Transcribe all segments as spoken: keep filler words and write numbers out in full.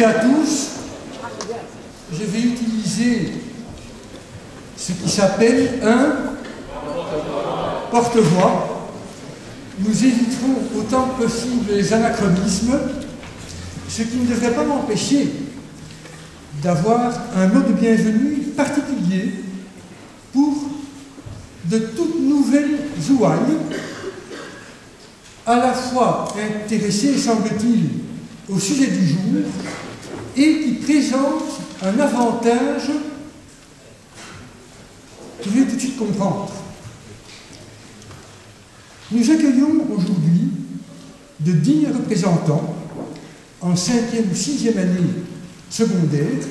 et à tous, je vais utiliser ce qui s'appelle un porte-voix. Nous éviterons autant que possible les anachronismes, ce qui ne devrait pas m'empêcher d'avoir un mot de bienvenue particulier pour de toutes nouvelles ouailles, à la fois intéressées, semble-t-il, au sujet du jour et qui présentent un avantage que je vais tout de suite comprendre. Nous accueillons aujourd'hui de dignes représentants en cinquième ou sixième année secondaire.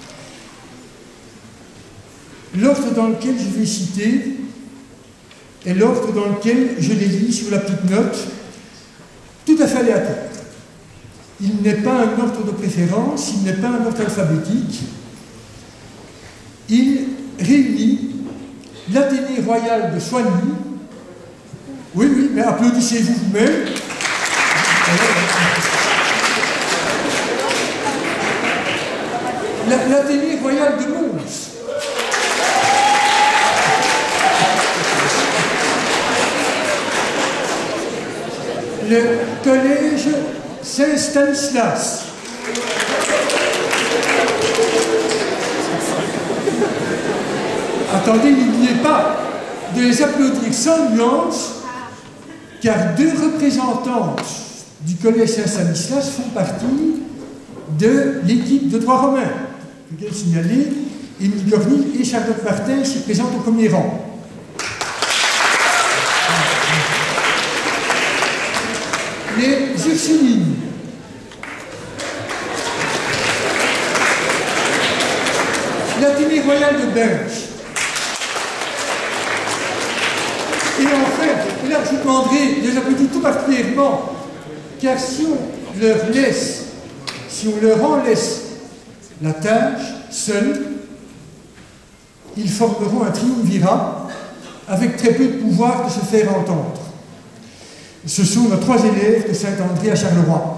L'ordre dans lequel je vais citer est l'ordre dans lequel je les lis sur la petite note, tout à fait aléatoire. Il n'est pas un ordre de préférence, il n'est pas un ordre alphabétique. Il réunit l'Athénée royale de Soigny. Oui, oui, mais applaudissez-vous vous-même. L'Athénée royale de Mons. Le collège Saint-Stanislas. Attendez, n'oubliez pas de les applaudir sans nuance, car deux représentantes du collège Saint-Stanislas font partie de l'équipe de droit romain. Je vais signaler, Émile Cornille et Charlotte Martin s'y présentent au premier rang. Les Ursulines. L'Athénée royale de Binche. Et enfin, et là je vous demanderai de les applaudir tout particulièrement, car si on leur laisse, si on leur en laisse la tâche seule, ils formeront un triumvirat avec très peu de pouvoir de se faire entendre. Ce sont nos trois élèves de Saint-André à Charleroi.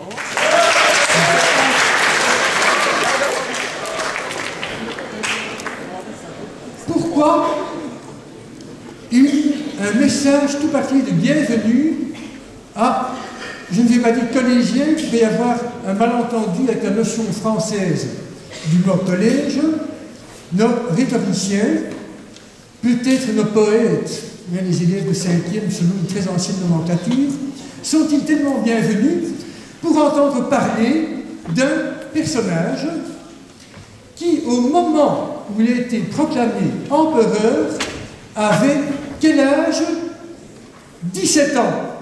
Pourquoi une, un message tout particulier de bienvenue à, je ne vais pas dire collégien, il va y avoir un malentendu avec la notion française du mot collège, nos rhétoriciens, peut-être nos poètes, mais les élèves de cinquième, selon une très ancienne nomenclature, sont-ils tellement bienvenus pour entendre parler d'un personnage qui, au moment où il a été proclamé empereur, avait quel âge? dix-sept ans.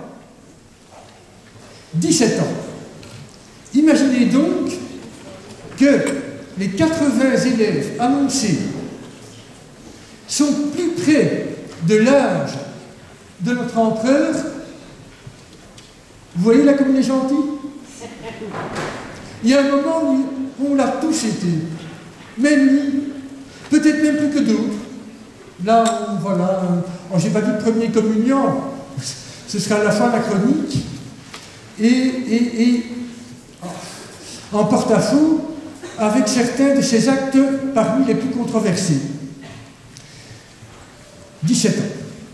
dix-sept ans. Imaginez donc que les quatre-vingts élèves annoncés sont plus près de l'âge de notre empereur. Vous voyez là comme il est gentil? Il y a un moment où on l'a tous été, même lui, peut-être même plus que d'autres. Là, voilà, je n'ai pas dit premier communion, ce sera à la fin anachronique, et, et, et en porte-à-faux avec certains de ces actes parmi les plus controversés. dix-sept ans.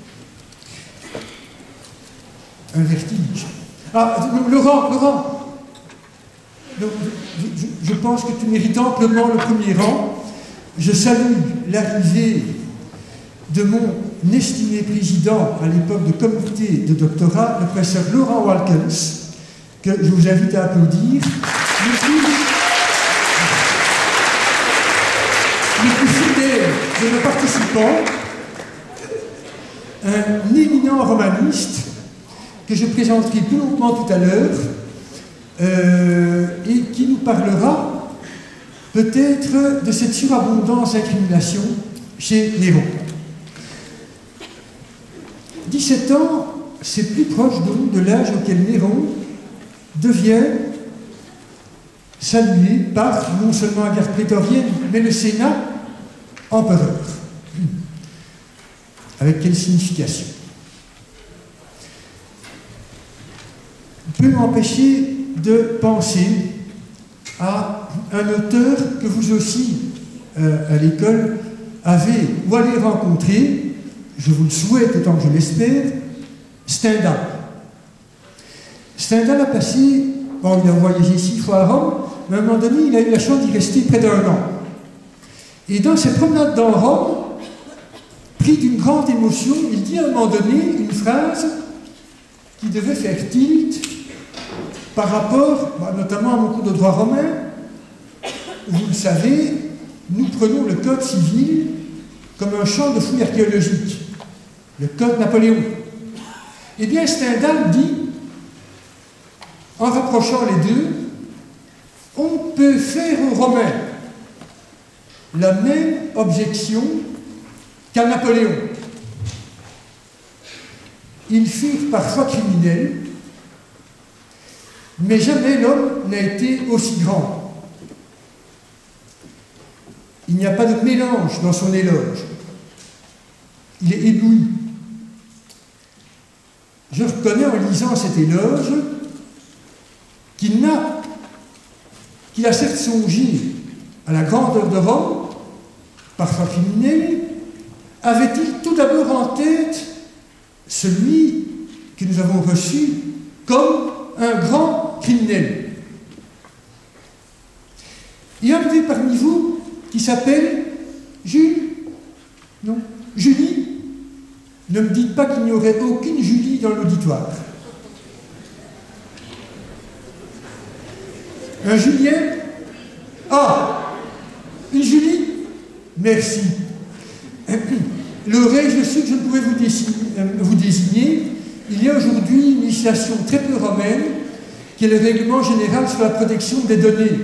Un vertige. Ah, Laurent, Laurent, je, je, je pense que tu mérites amplement le premier rang. Je salue l'arrivée de mon estimé président à l'époque de comité de doctorat, le professeur Laurent Walkens, que je vous invite à applaudir. Le plus, le plus fidèle de nos participants, un éminent romaniste que je présenterai plus longuement tout à l'heure euh, et qui nous parlera peut-être de cette surabondance d'incrimination chez Néron. dix-sept ans, c'est plus proche donc de l'âge auquel Néron devient salué par non seulement la garde prétorienne, mais le Sénat empereur. Avec quelle signification? Je ne peux m'empêcher de penser à un auteur que vous aussi, euh, à l'école, avez ou allez rencontrer, je vous le souhaite autant que je l'espère, Stendhal. Stendhal a passé, bon, il a voyagé six fois à Rome, mais à un moment donné, il a eu la chance d'y rester près d'un an. Et dans ses promenades dans Rome, pris d'une grande émotion, il dit à un moment donné une phrase qui devait faire tilt par rapport, bah, notamment à mon cours de droit romain. Vous le savez, nous prenons le code civil comme un champ de fouilles archéologiques, le code Napoléon. Eh bien, Stendhal dit, en rapprochant les deux, on peut faire aux Romains la même objection qu'à Napoléon. Ils furent parfois criminels, mais jamais l'homme n'a été aussi grand. Il n'y a pas de mélange dans son éloge. Il est ébloui. Je reconnais en lisant cet éloge qu'il n'a, qu'il a certes songé à la grandeur de Rome, parfois criminel, avait-il tout d'abord en tête celui que nous avons reçu comme un grand criminel. Il y a un petit parmi vous qui s'appelle Jules? Non? Julie? Ne me dites pas qu'il n'y aurait aucune Julie dans l'auditoire. Un Julien? Ah! Une Julie? Merci. L'aurais-je su que je ne pouvais vous désigner, vous désigner? Il y a aujourd'hui une législation très peu romaine qui est le règlement général sur la protection des données.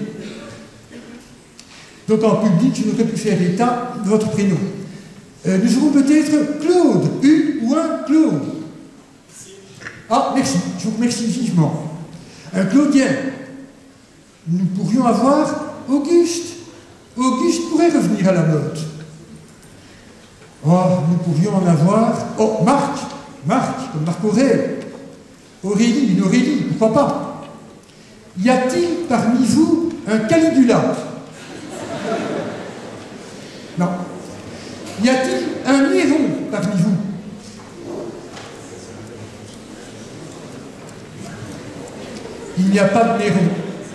Donc en public, je n'aurais pu faire état de votre prénom. Euh, nous aurons peut-être Claude, une ou un Claude. Ah, merci, je vous remercie vivement. Un Claudien. Nous pourrions avoir Auguste. Auguste pourrait revenir à la mode. Oh, nous pourrions en avoir... Oh, Marc, Marc, comme Marc Aurèle. Aurélie, une Aurélie, pourquoi pas? Y a-t-il parmi vous un Caligula? Non. Y a-t-il un Néron parmi vous? Il n'y a pas de Néron.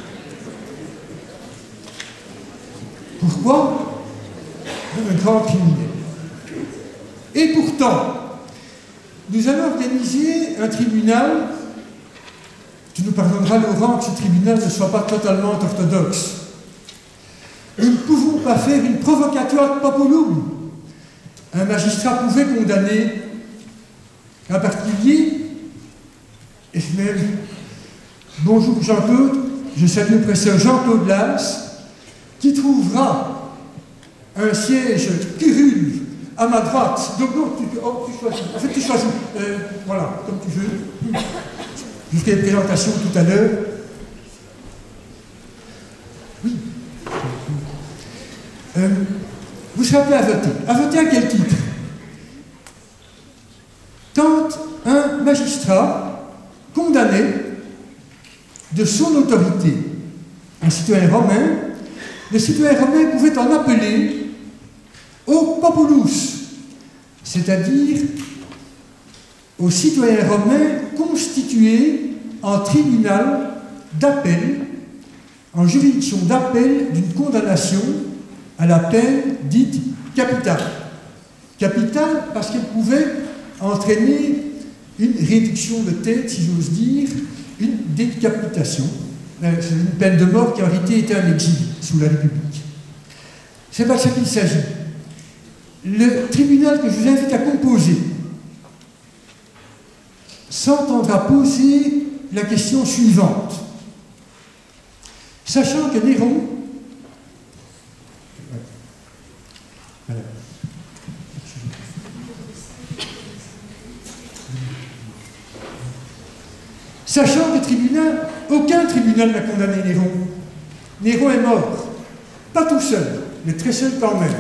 Pourquoi? Un grand criminel. Et pourtant, nous allons organiser un tribunal. Tu nous pardonneras, Laurent, que ce tribunal ne soit pas totalement orthodoxe. Nous ne pouvons pas faire une provocatoire populum. Un magistrat pouvait condamner un particulier, et même, bonjour Jean-Claude, je salue le professeur Jean-Claude Las, qui trouvera un siège curule à ma droite. Donc non, tu, oh, tu choisis. En fait, tu choisis. Euh, voilà, comme tu veux. Je ferai une présentation tout à l'heure. Oui. Euh, vous serez appelé à voter. À voter à quel titre? Quand un magistrat condamnait de son autorité un citoyen romain, le citoyen romain pouvait en appeler au populus, c'est-à-dire aux citoyens romains constitués en tribunal d'appel, en juridiction d'appel d'une condamnation à la peine dite capitale. Capitale parce qu'elle pouvait entraîner une réduction de tête, si j'ose dire, une décapitation. C'est une peine de mort qui en réalité était un exil sous la République. C'est pas de ça qu'il s'agit. Le tribunal que je vous invite à composer s'entendra poser la question suivante. Sachant que Néron, voilà. Sachant que tribunal, aucun tribunal n'a condamné Néron. Néron est mort. Pas tout seul, mais très seul quand même.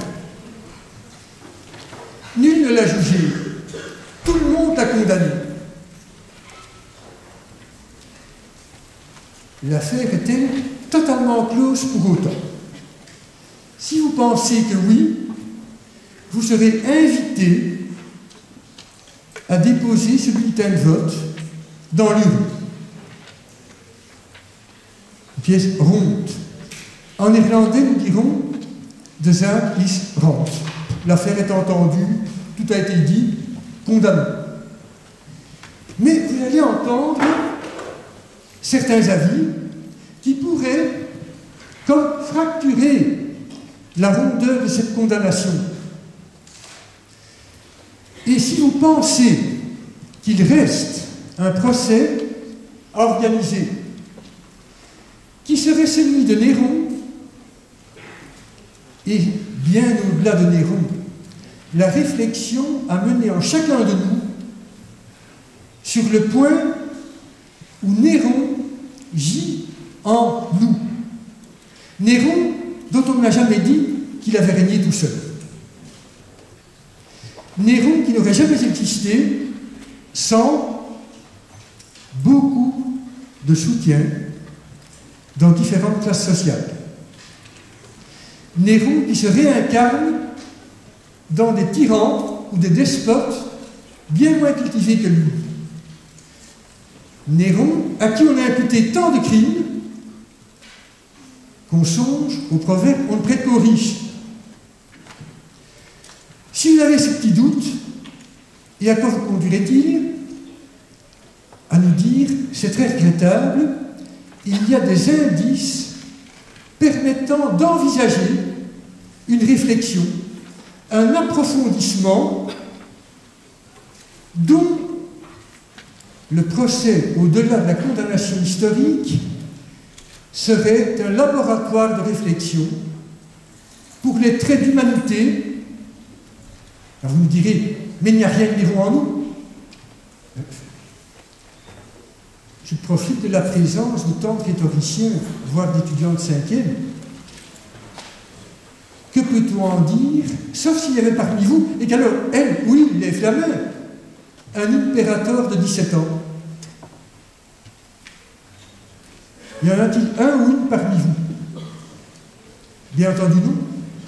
Nul ne l'a jugé. Tout le monde l'a condamné. L'affaire est telle totalement close pour autant. Si vous pensez que oui, vous serez invité à déposer ce bulletin de vote dans l'urne. Une pièce ronde. En néerlandais, nous dirons de zaak is rond. L'affaire est entendue, tout a été dit, condamné. Mais vous allez entendre certains avis qui pourraient, comme fracturer la rondeur de cette condamnation. Et si vous pensez qu'il reste un procès organisé, qui serait celui de Néron, et bien au-delà de Néron, la réflexion a mené en chacun de nous sur le point où Néron gît en nous. Néron, dont on n'a jamais dit qu'il avait régné tout seul. Néron qui n'aurait jamais existé sans beaucoup de soutien dans différentes classes sociales. Néron qui se réincarne dans des tyrans ou des despotes bien moins cultivés que lui. Néron à qui on a imputé tant de crimes qu'on songe au proverbe « on ne prête qu'aux riches ». Si vous avez ce petit doute, et à quoi vous conduirait-il? À nous dire, c'est très regrettable, il y a des indices permettant d'envisager une réflexion, un approfondissement dont le procès, au-delà de la condamnation historique, serait un laboratoire de réflexion pour les traits d'humanité. Alors vous me direz, mais il n'y a rien de Néron en nous. Je profite de la présence de tant de rhétoriciens, voire d'étudiants de cinquième. Que peut-on en dire, sauf s'il y avait parmi vous, et qu'alors, elle, oui, les Flamands, un impérator de dix-sept ans. Y en a-t-il un ou une parmi vous? Bien entendu, non.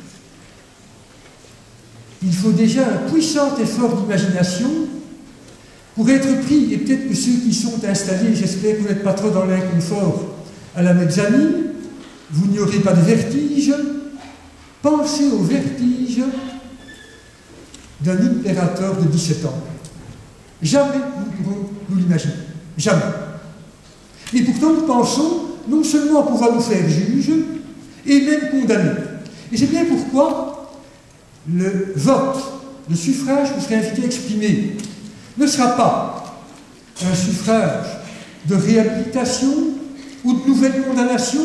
Il faut déjà un puissant effort d'imagination pour être pris, et peut-être que ceux qui sont installés, j'espère que vous n'êtes pas trop dans l'inconfort, à la mezzanine, vous n'y aurez pas de vertige. Pensez au vertige d'un impérator de dix-sept ans. Jamais nous pourrons nous l'imaginer. Jamais. Et pourtant, nous pensons non seulement pouvoir nous faire juge, et même condamner. Et c'est bien pourquoi le vote, le suffrage que vous serez invité à exprimer, ne sera pas un suffrage de réhabilitation ou de nouvelle condamnation.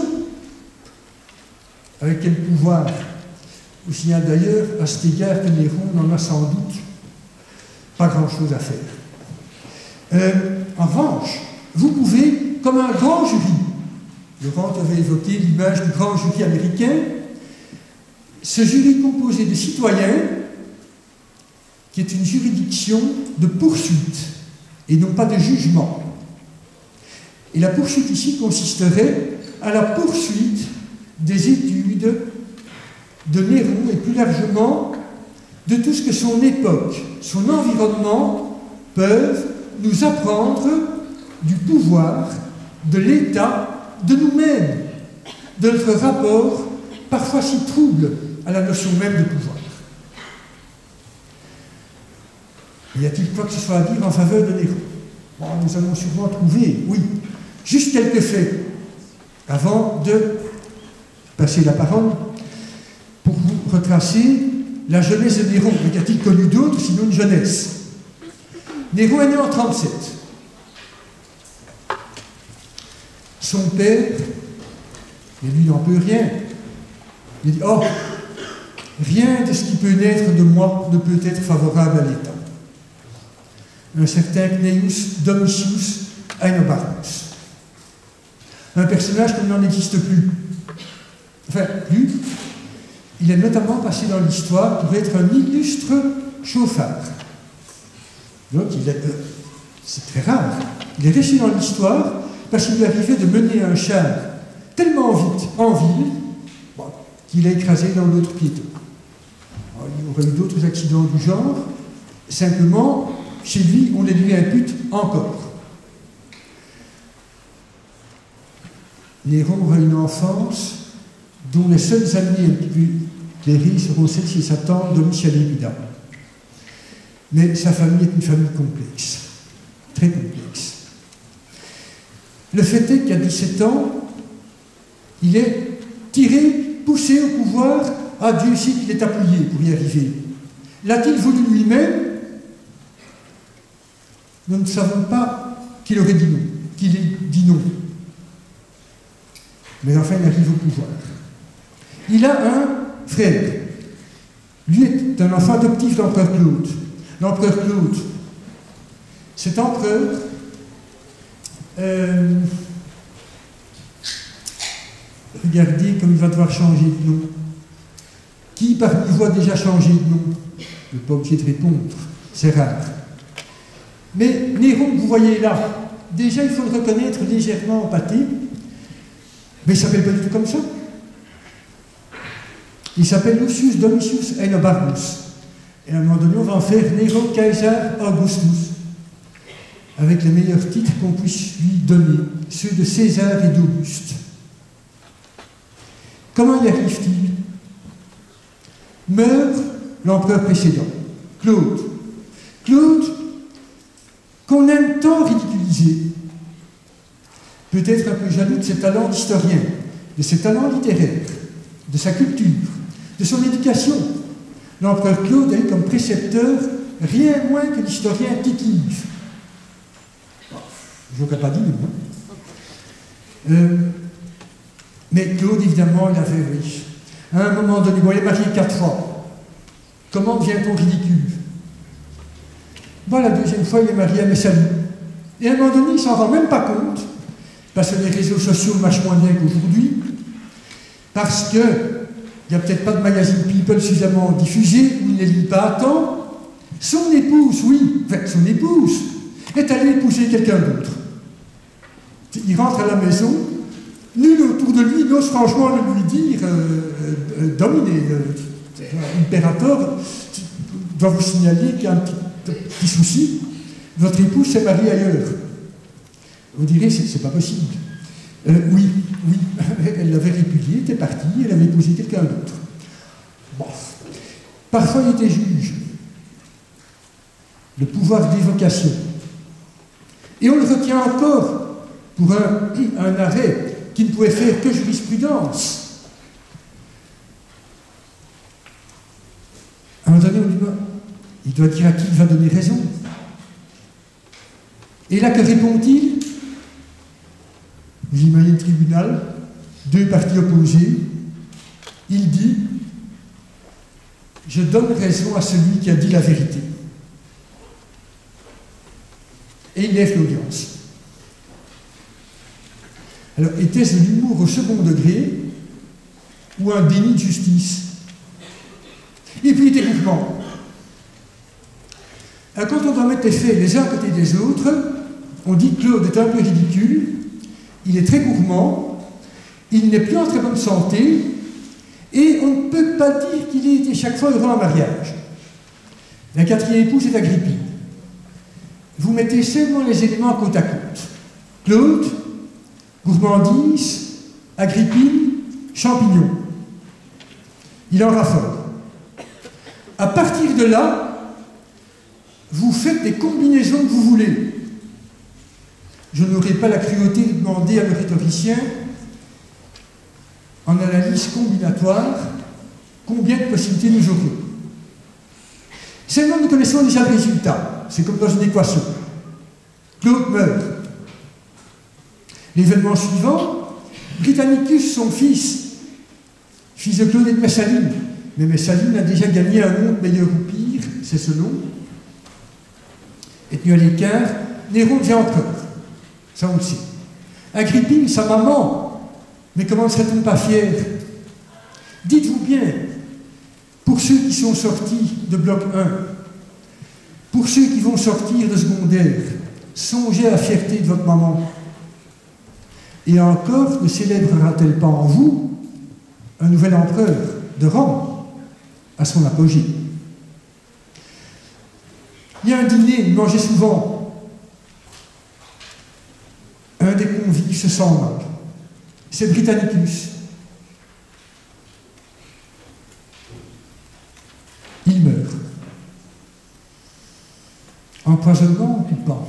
Avec quel pouvoir? Je vous signale d'ailleurs, à cet égard, que Néron n'en a sans doute pas grand-chose à faire. Euh, en revanche, vous pouvez, comme un grand jury, Laurent avait évoqué l'image du grand jury américain, ce jury composé de citoyens, qui est une juridiction de poursuite, et non pas de jugement. Et la poursuite ici consisterait à la poursuite des études de Néron, et plus largement de tout ce que son époque, son environnement peuvent nous apprendre du pouvoir, de l'État, de nous-mêmes, de notre rapport parfois si trouble à la notion même de pouvoir. Y a-t-il quoi que ce soit à dire en faveur de Néron? Bon, nous allons sûrement trouver, oui, juste quelques faits, avant de passer la parole, pour vous retracer la jeunesse de Néron. Y a-t-il connu d'autres, sinon une jeunesse? Néron est né en trente-sept. Son père, et lui n'en peut rien, il dit « Oh, rien de ce qui peut naître de moi ne peut être favorable à l'État. » Un certain Cneius Domitius Aenobarus. Un personnage qui n'en existe plus. Enfin, plus. Il est notamment passé dans l'histoire pour être un illustre chauffard. Donc, il est, euh, c'est très rare. Il est resté dans l'histoire parce qu'il lui arrivait de mener un char tellement vite en ville bon, qu'il a écrasé dans l'autre piéton. Alors, il y aurait eu d'autres accidents du genre, simplement, chez lui, on les lui impute encore. Néron aura une enfance dont les seules années un petit peu éclairées seront celles chez sa tante Domitiane Épida. Mais sa famille est une famille complexe, très complexe. Le fait est qu'à dix-sept ans, il est tiré, poussé au pouvoir. Ah, Dieu sait qu'il est appuyé pour y arriver. L'a-t-il voulu lui-même? Nous ne savons pas qu'il aurait dit non, qu'il ait dit non. Mais enfin, il arrive au pouvoir. Il a un frère. Lui est un enfant adoptif de l'empereur Claude. L'empereur Claude, cet empereur, euh, regardez comme il va devoir changer de nom. Qui parmi vous a déjà changé de nom? Je ne suis pas obligé de répondre, c'est rare. Mais Néron, que vous voyez là, déjà il faut le reconnaître légèrement empâté, mais il ne s'appelle pas du tout comme ça. Il s'appelle Lucius Domitius Aenobarus. Et à un moment donné, on va en faire Nero Caesar Augustus, avec les meilleurs titres qu'on puisse lui donner, ceux de César et d'Auguste. Comment y arrive-t-il? Meurt l'empereur précédent, Claude. Claude, qu'on aime tant ridiculiser, peut-être un peu jaloux de ses talents d'historien, de ses talents littéraires, de sa culture, de son éducation. L'empereur Claude a eu comme précepteur rien moins que l'historien Tite-Live. Je n'aurais pas dit non. Euh, mais Claude, évidemment, il avait, oui. À un moment donné, bon, il est marié quatre fois. Comment devient-on ridicule? Bon, la deuxième fois, il est marié à Messaline. Et à un moment donné, il ne s'en rend même pas compte, parce que les réseaux sociaux marchent moins bien qu'aujourd'hui, parce qu'il n'y a peut-être pas de magazine People suffisamment diffusé, où il ne lit pas à temps. Son épouse, oui, enfin, son épouse, est allée épouser quelqu'un d'autre. Il rentre à la maison, nul autour de lui n'ose franchement le lui dire euh, euh, dominé. Euh, Impérator doit vous signaler qu'il y a un petit, petit souci. Votre épouse s'est mariée ailleurs. Vous direz, c'est pas possible. Euh, oui, oui, elle l'avait répudié, était partie, elle avait épousé quelqu'un d'autre. Bon. Parfois, il était juge. Le pouvoir d'évocation. Et on le retient encore pour un, un arrêt qui ne pouvait faire que jurisprudence. À un moment donné, on dit, ben, il doit dire à qui il va donner raison. Et là, que répond-il? Vous imaginez le tribunal, deux parties opposées. Il dit, je donne raison à celui qui a dit la vérité. Et il lève l'audience. Alors, était-ce de l'humour au second degré ou un déni de justice? Et puis, techniquement, alors, quand on doit mettre les faits les uns à côté des autres, on dit que Claude est un peu ridicule, il est très gourmand, il n'est plus en très bonne santé, et on ne peut pas dire qu'il ait été chaque fois heureux en mariage. La quatrième épouse est Agrippine. Vous mettez seulement les éléments côte à côte. Claude, gourmandise, Agrippine, champignon. Il en raffole. À partir de là, vous faites des combinaisons que vous voulez. Je n'aurai pas la cruauté de demander à le rhétoricien, en analyse combinatoire, combien de possibilités nous aurions. Seulement, nous connaissons déjà le résultat. C'est comme dans une équation. Claude meurt. L'événement suivant, Britannicus, son fils, fils de Claude et de Messaline, mais Messaline a déjà gagné un monde meilleur ou pire, c'est selon, est tenu à l'écart, Néron devient empereur. Ça, on le sait. Agrippine, sa maman, mais comment ne serait-on pas fier? Dites-vous bien, pour ceux qui sont sortis de bloc un, pour ceux qui vont sortir de secondaire, songez à la fierté de votre maman. Et encore ne célébrera-t-elle pas en vous un nouvel empereur de Rome à son apogée? Il y a un dîner, il mangeait souvent. Un des convives se sent mal. C'est Britannicus. Il meurt. Empoisonnement ou pas?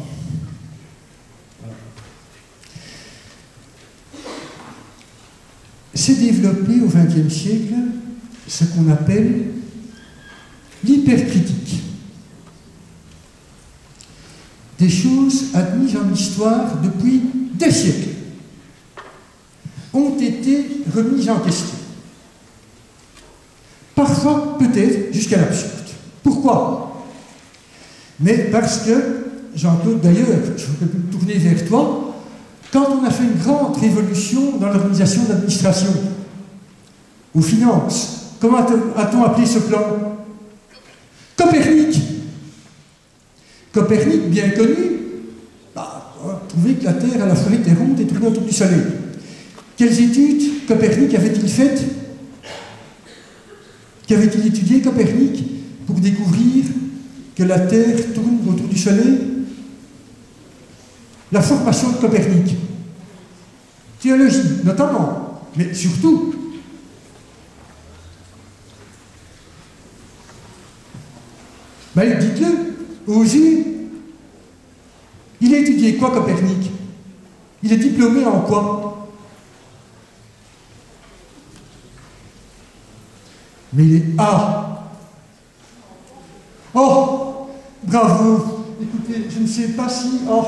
S'est développé au vingtième siècle ce qu'on appelle l'hypercritique. Des choses admises en histoire depuis des siècles ont été remises en question. Parfois, peut-être, jusqu'à l'absurde. Pourquoi? Mais parce que, Jean-Claude, d'ailleurs, je peux me tourner vers toi, quand on a fait une grande révolution dans l'organisation de l'administration, aux finances, comment a-t-on appelé ce plan? Copernic. Copernic, bien connu, bah, on a trouvé que la Terre à la fois était ronde et tournait autour du Soleil. Quelles études Copernic avait-il faites? Qu'avait-il étudié Copernic pour découvrir que la Terre tourne autour du Soleil? La formation de Copernic. Théologie, notamment, mais surtout. Ben, dites-le, osez. Il a étudié quoi, Copernic? Il est diplômé en quoi? Mais il est A. Oh, bravo. Écoutez, je ne sais pas si... Oh.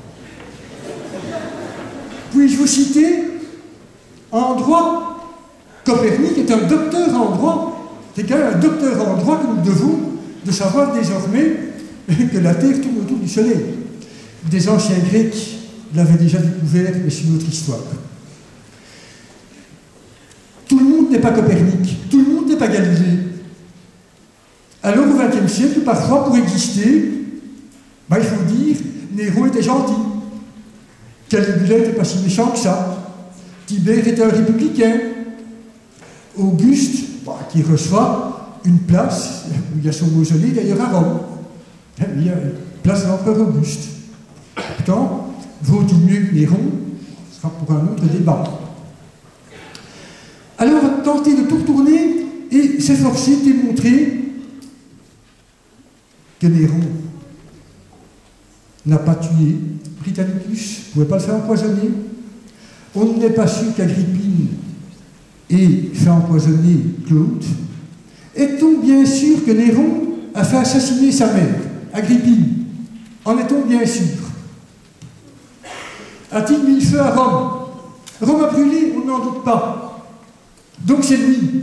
Puis-je vous citer en droit? Copernic est un docteur en droit. C'est quand même un docteur en droit que nous devons de savoir désormais que la Terre tourne autour du Soleil. Des anciens Grecs l'avaient déjà découvert, mais c'est une autre histoire. Tout le monde n'est pas Copernic, tout le monde n'est pas Galilée. Alors au vingtième siècle, parfois, pour exister, ben, il faut dire, Néron était gentil. Caligula n'était pas si méchant que ça. Tibère était un républicain. Auguste, bah, qui reçoit une place, il y a son mausolée d'ailleurs à Rome. Il y a une place de l'empereur Auguste. Pourtant, vaut-il mieux que Néron? Ce sera pour un autre débat. Alors, on va tenter de tout retourner et s'efforcer de démontrer que Néron n'a pas tué Britannicus, ne pouvait pas le faire empoisonner. On n'est pas sûr qu'Agrippine ait fait empoisonner Claude. Est-on bien sûr que Néron a fait assassiner sa mère, Agrippine? En est-on bien sûr? A-t-il mis le feu à Rome? Rome a brûlé, on n'en doute pas. Donc c'est lui.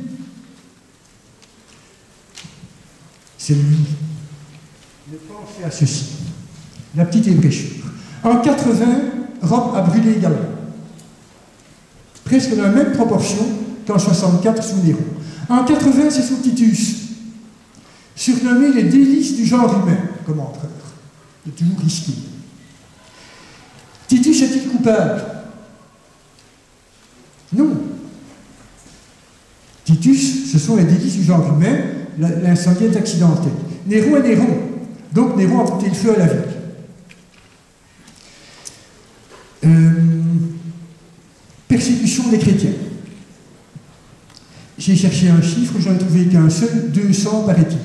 C'est lui. Mais pensez à ceci. La petite ébréchure. En quatre-vingts, Rome a brûlé également. Presque dans la même proportion qu'en soixante-quatre sous Néron. En quatre-vingts, c'est sous Titus, surnommé les délices du genre humain comme empereur. C'est toujours risqué. Titus est-il coupable? Non. Titus, ce sont les délices du genre humain, l'incendie est accidentel. Néron est Néron, donc Néron a porté le feu à la ville. Euh, persécution des chrétiens. J'ai cherché un chiffre, j'en ai trouvé qu'un seul, deux cents paraît-il.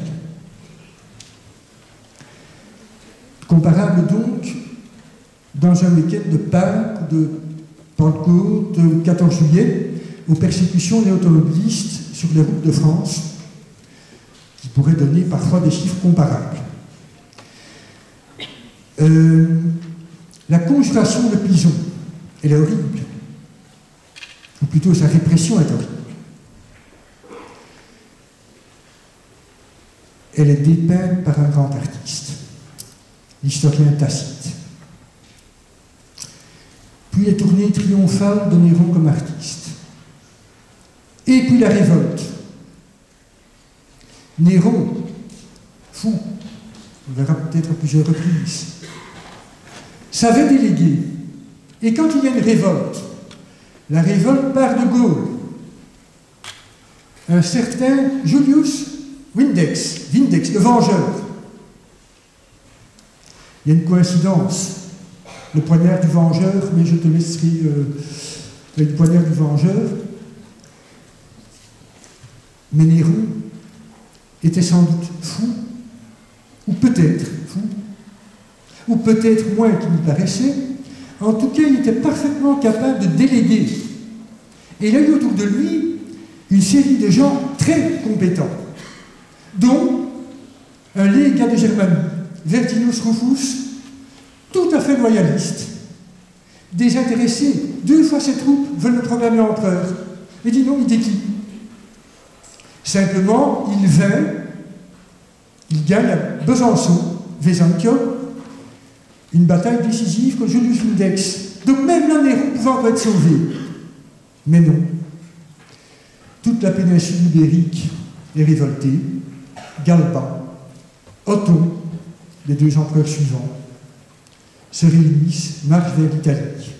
Comparable donc, dans un week-end de Pâques, de Pentecôte, au quatorze juillet, aux persécutions des automobilistes sur les routes de France, qui pourraient donner parfois des chiffres comparables. Euh, la conjuration de Pison, elle est horrible. Ou plutôt, sa répression est horrible. Elle est dépeinte par un grand artiste, l'historien Tacite. Puis les tournées triomphales de Néron comme artiste. Et puis la révolte. Néron, fou, on verra peut-être à plusieurs reprises, savait déléguer. Et quand il y a une révolte, la révolte part de Gaulle. Un certain Julius Vindex, Vindex, le vengeur. Il y a une coïncidence, le poignard du vengeur, mais je te laisserai euh, le poignard du vengeur. Mais Néron était sans doute fou, ou peut-être fou, ou peut-être moins qu'il n'y paraissait. En tout cas, il était parfaitement capable de déléguer. Et il a eu autour de lui une série de gens très compétents, dont un légat de Germanie, Vertinus Rufus, tout à fait loyaliste, désintéressé. Deux fois ses troupes veulent le proclamer empereur. Et dit non, il décline. Simplement, il vint, il gagne à Besançon, Vesancio, une bataille décisive contre Julius Vindex. Donc même là, Néron pouvait encore être sauvé. Mais non. Toute la péninsule ibérique est révoltée. Galba, Otton, les deux empereurs suivants, se réunissent, marchent vers l'Italie.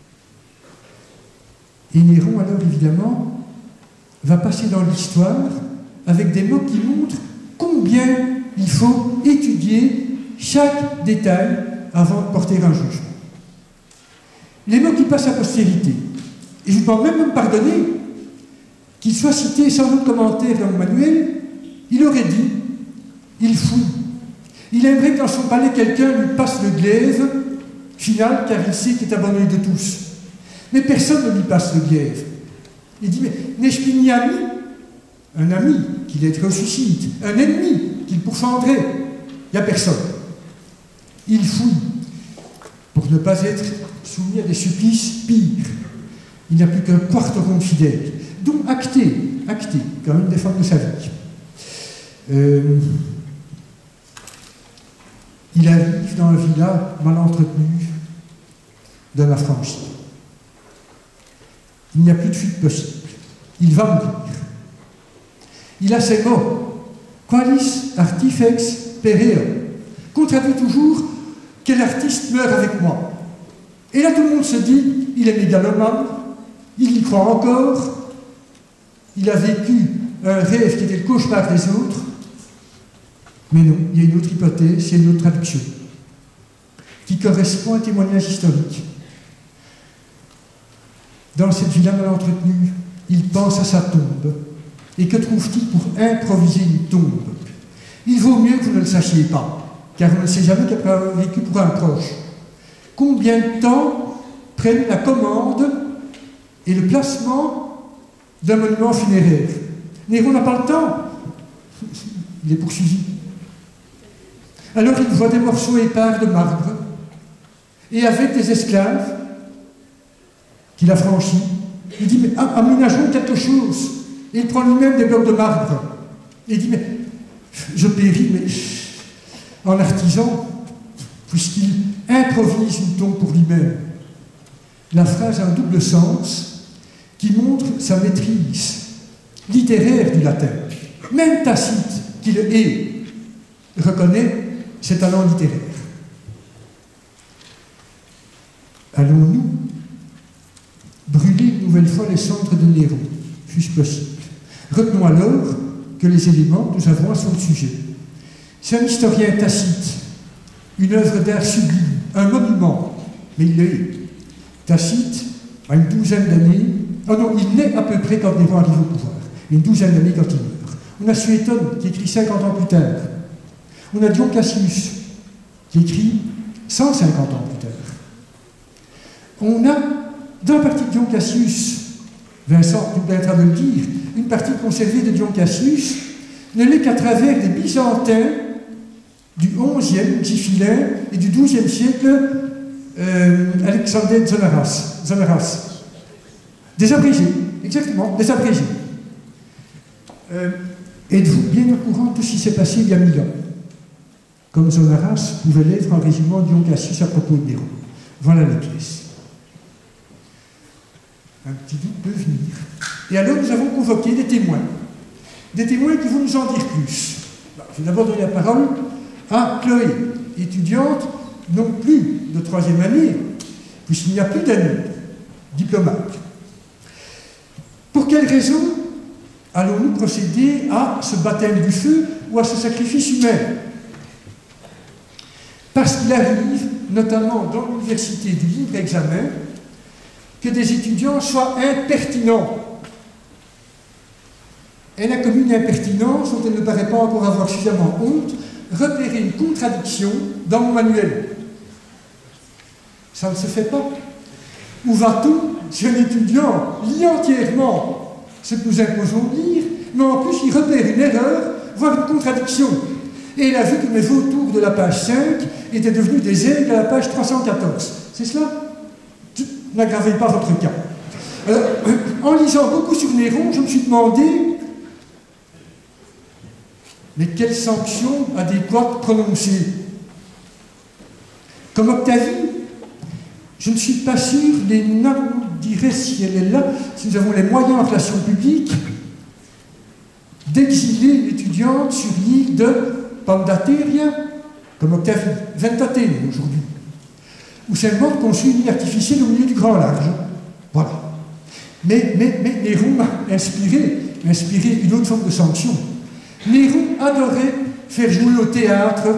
Et Néron, alors évidemment, va passer dans l'histoire avec des mots qui montrent combien il faut étudier chaque détail avant de porter un jugement. Les mots qui passent à postérité. Et je vous demande même de me pardonner qu'il soit cité sans autre commentaire dans le manuel. Il aurait dit, il fouille. Il aimerait que dans son palais, quelqu'un lui passe le glaive final, car il sait qu'il est abandonné de tous. Mais personne ne lui passe le glaive. Il dit, mais n'ai-je plus ni ami? Un ami qu'il ressuscite, un ennemi qu'il pourfendrait. Il n'y a personne. Il fouille pour ne pas être soumis à des supplices pires. Il n'y a plus qu'un quarteron fidèle. Donc acté, acté, comme une des formes de sa vie. Euh, il arrive dans un village mal entretenu de la Franchise. Il n'y a plus de fuite possible. Il va mourir. Il a ces mots. Qualis artifex peream. Qu'on traduit toujours, quel artiste meurt avec moi. Et là, tout le monde se dit, il est mégalomane, il y croit encore, il a vécu un rêve qui était le cauchemar des autres. Mais non, il y a une autre hypothèse, c'est une autre traduction, qui correspond à un témoignage historique. Dans cette villa mal entretenue, il pense à sa tombe. Et que trouve-t-il pour improviser une tombe? Il vaut mieux que vous ne le sachiez pas, car on ne sait jamais qu'après avoir vécu pour un proche. Combien de temps prennent la commande et le placement d'un monument funéraire? Néron n'a pas le temps. Il est poursuivi. Alors il voit des morceaux épars de marbre, et avec des esclaves qu'il a franchis, il dit, mais aménageons quelque chose. Et il prend lui-même des blocs de marbre. Et il dit, mais je péris, mais en artisan, puisqu'il improvise une tombe pour lui-même. La phrase a un double sens qui montre sa maîtrise littéraire du latin. Même Tacite, qui le hait, reconnaît ses talents littéraires. Allons-nous brûler une nouvelle fois les cendres de Néron, fût-ce possible? Retenons alors que les éléments que nous avons à son sujet. C'est un historien Tacite, une œuvre d'art sublime, un monument, mais il l'est. Tacite a une douzaine d'années, oh non, il naît à peu près quand Néron arrive au pouvoir, une douzaine d'années quand il meurt. On a Suétone qui écrit cinquante ans plus tard. On a Dion Cassius qui écrit cent cinquante ans plus tard. On a, dans la partie de Dion Cassius, Vincent nous permettra de le dire, une partie conservée de Dion Cassius ne l'est qu'à travers des Byzantins du onzième, Xiphilin, et du douzième siècle, euh, Alexandre Zonaras, Zonaras. Des abrégés, exactement, des abrégés. Euh, Êtes-vous bien au courant de tout ce qui s'est passé il y a mille ans? Comme Zonaras pouvait l'être en résumant Dion Cassius à propos de Néron. Voilà les pièces. Un petit doute peut venir. Et alors nous avons convoqué des témoins. Des témoins qui vont nous en dire plus. Je vais d'abord donner la parole à Chloé, étudiante non plus de troisième année, puisqu'il n'y a plus d'année, diplomate. quelle raison allons-nous procéder à ce baptême du feu ou à ce sacrifice humain? Parce qu'il arrive, notamment dans l'université du libre examen, que des étudiants soient impertinents. Et la commune impertinence, dont elle ne paraît pas encore avoir suffisamment honte, repérer une contradiction dans mon manuel. Ça ne se fait pas. Où va-t-on si un étudiant lit entièrement ce que nous imposons de lire, mais en plus il repère une erreur, voire une contradiction? Et il a vu que mes vautours de la page cinq étaient devenus des aigles à la page trois cent quatorze. C'est cela? N'aggravez pas votre cas. Alors, en lisant beaucoup sur Néron, je me suis demandé mais quelles sanctions adéquates prononcer? Comme Octavie, je ne suis pas sûr, Léna nous dirait si elle est là, si nous avons les moyens en relation publique d'exiler une étudiante sur l'île de Pandateria, comme Octavie, Ventatene aujourd'hui, où seulement de construire une île artificielle au milieu du grand large. Voilà. Mais, mais, mais Néron m'a inspiré, inspiré une autre forme de sanction. Néron adorait faire jouer au théâtre,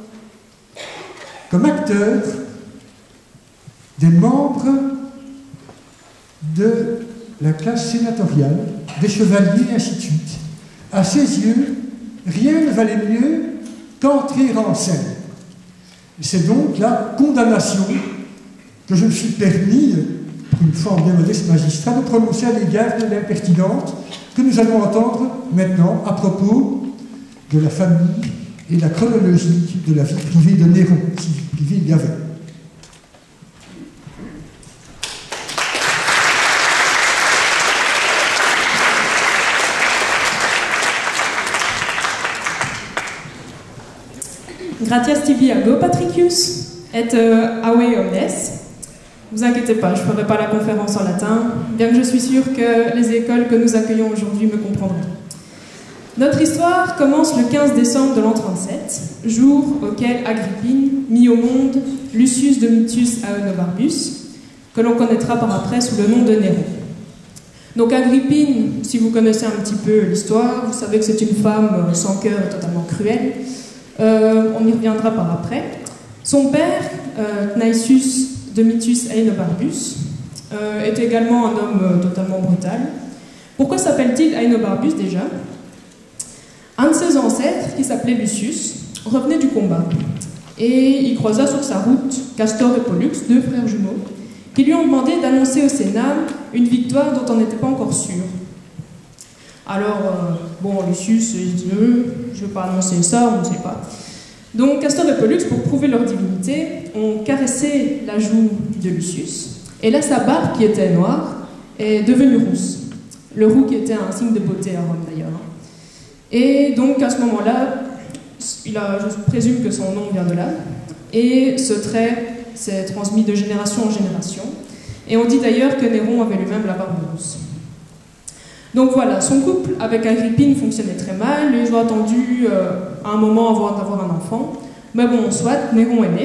comme acteur, des membres de la classe sénatoriale, des chevaliers, et ainsi de suite. À ses yeux, rien ne valait mieux qu'entrer en scène. C'est donc la condamnation que je me suis permis, pour une fois en bien modeste magistrat, de prononcer à l'égard de l'impertinente que nous allons entendre maintenant à propos de la famille et de la chronologie de la vie privée de Néron, si vie privée il y avait. Gratias tibi ago Patricius et euh, aue omnes. Ne vous inquiétez pas, je ne ferai pas la conférence en latin, bien que je suis sûre que les écoles que nous accueillons aujourd'hui me comprendront. Notre histoire commence le quinze décembre de l'an trente-sept, jour auquel Agrippine mit au monde Lucius Domitius Aenobarbus, que l'on connaîtra par après sous le nom de Néron. Donc Agrippine, si vous connaissez un petit peu l'histoire, vous savez que c'est une femme sans cœur et totalement cruelle. Euh, on y reviendra par après. Son père, euh, Cnaesus Domitius Aenobarbus, euh, est également un homme euh, totalement brutal. Pourquoi s'appelle-t-il Aenobarbus déjà? Un de ses ancêtres, qui s'appelait Lucius, revenait du combat. Et il croisa sur sa route Castor et Pollux, deux frères jumeaux, qui lui ont demandé d'annoncer au Sénat une victoire dont on n'était pas encore sûr. Alors, euh, bon, Lucius, il dit euh, je ne vais pas annoncer ça, on ne sait pas. Donc, Castor et Pollux, pour prouver leur divinité, ont caressé la joue de Lucius, et là, sa barbe, qui était noire, est devenue rousse. Le roux qui était un signe de beauté à Rome, d'ailleurs. Et donc, à ce moment-là, il a, je présume que son nom vient de là, et ce trait s'est transmis de génération en génération, et on dit d'ailleurs que Néron avait lui-même la barbe rousse. Donc voilà, son couple avec Agrippine fonctionnait très mal, ils ont attendu euh, à un moment avant d'avoir un enfant, mais bon, soit, Néron est né.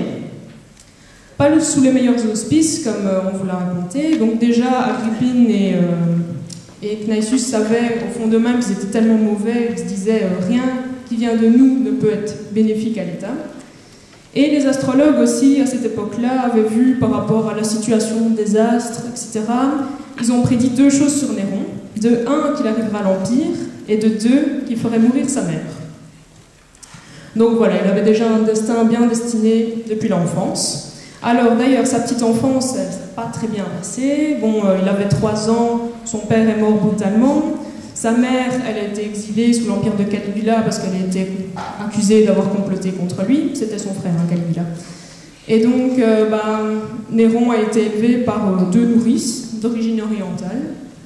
Pas sous les meilleurs auspices, comme euh, on vous l'a raconté, donc déjà Agrippine et, euh, et Cnaesus savaient au fond d'eux-mêmes qu'ils étaient tellement mauvais, ils se disaient euh, rien qui vient de nous ne peut être bénéfique à l'État. Et les astrologues aussi, à cette époque-là, avaient vu par rapport à la situation des astres, et cetera, ils ont prédit deux choses sur Néron. De un, qu'il arrivera à l'Empire, et de deux, qu'il ferait mourir sa mère. Donc voilà, il avait déjà un destin bien destiné depuis l'enfance. Alors d'ailleurs, sa petite enfance, elle ne s'est pas très bien passée. Bon, euh, il avait trois ans, son père est mort brutalement. Sa mère, elle a été exilée sous l'empire de Caligula parce qu'elle a été accusée d'avoir comploté contre lui. C'était son frère, hein, Caligula. Et donc, euh, ben, Néron a été élevé par euh, deux nourrices d'origine orientale.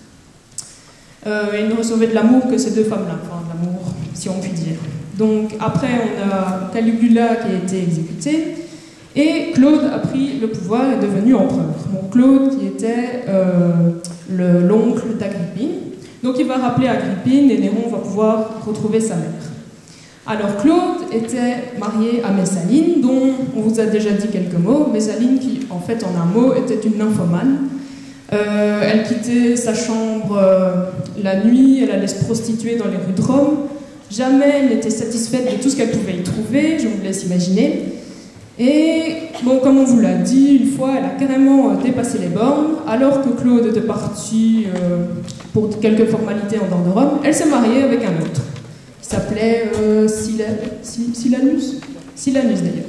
Euh, et il ne recevait de l'amour que ces deux femmes-là, enfin de l'amour, si on peut dire. Donc après, on a Caligula qui a été exécuté, et Claude a pris le pouvoir et est devenu empereur. Donc Claude qui était euh, l'oncle d'Agrippine. Donc il va rappeler Agrippine, et Néron va pouvoir retrouver sa mère. Alors Claude était marié à Messaline, dont on vous a déjà dit quelques mots. Messaline qui, en fait, en un mot, était une nymphomane. Euh, elle quittait sa chambre euh, la nuit, elle allait se prostituer dans les rues de Rome. Jamais elle n'était satisfaite de tout ce qu'elle pouvait y trouver, je vous laisse imaginer. Et, bon, comme on vous l'a dit, une fois, elle a carrément euh, dépassé les bornes, alors que Claude était parti euh, pour quelques formalités en dehors de Rome, elle s'est mariée avec un autre, qui s'appelait euh, Sila... Silanus Silanus, d'ailleurs.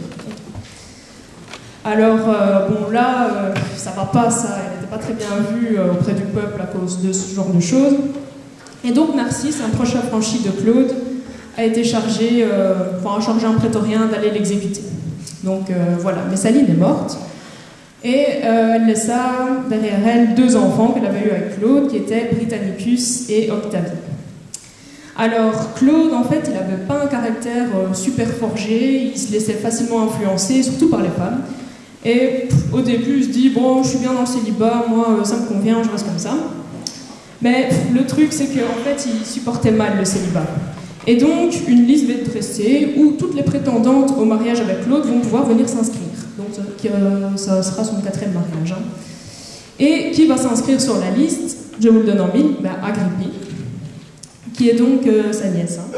Alors, euh, bon, là, euh, ça va pas, ça, elle n'était pas très bien vue euh, auprès du peuple à cause de ce genre de choses. Et donc, Narcisse, un proche affranchi de Claude, a été chargé, euh, enfin, chargé un prétorien d'aller l'exécuter. Donc, euh, voilà, Messaline est morte. Et euh, elle laissa derrière elle deux enfants qu'elle avait eus avec Claude, qui étaient Britannicus et Octavie. Alors, Claude, en fait, il n'avait pas un caractère euh, super forgé, il se laissait facilement influencer, surtout par les femmes. Et pff, au début, il se dit, bon, je suis bien dans le célibat, moi, euh, ça me convient, je reste comme ça. Mais pff, le truc, c'est qu'en fait, il supportait mal le célibat. Et donc, une liste va être dressée où toutes les prétendantes au mariage avec Claude vont pouvoir venir s'inscrire. Donc, ça, euh, ça sera son quatrième mariage. Hein. Et qui va s'inscrire sur la liste? Je vous le donne en mille, ben, Agrippine, qui est donc euh, sa nièce. Hein.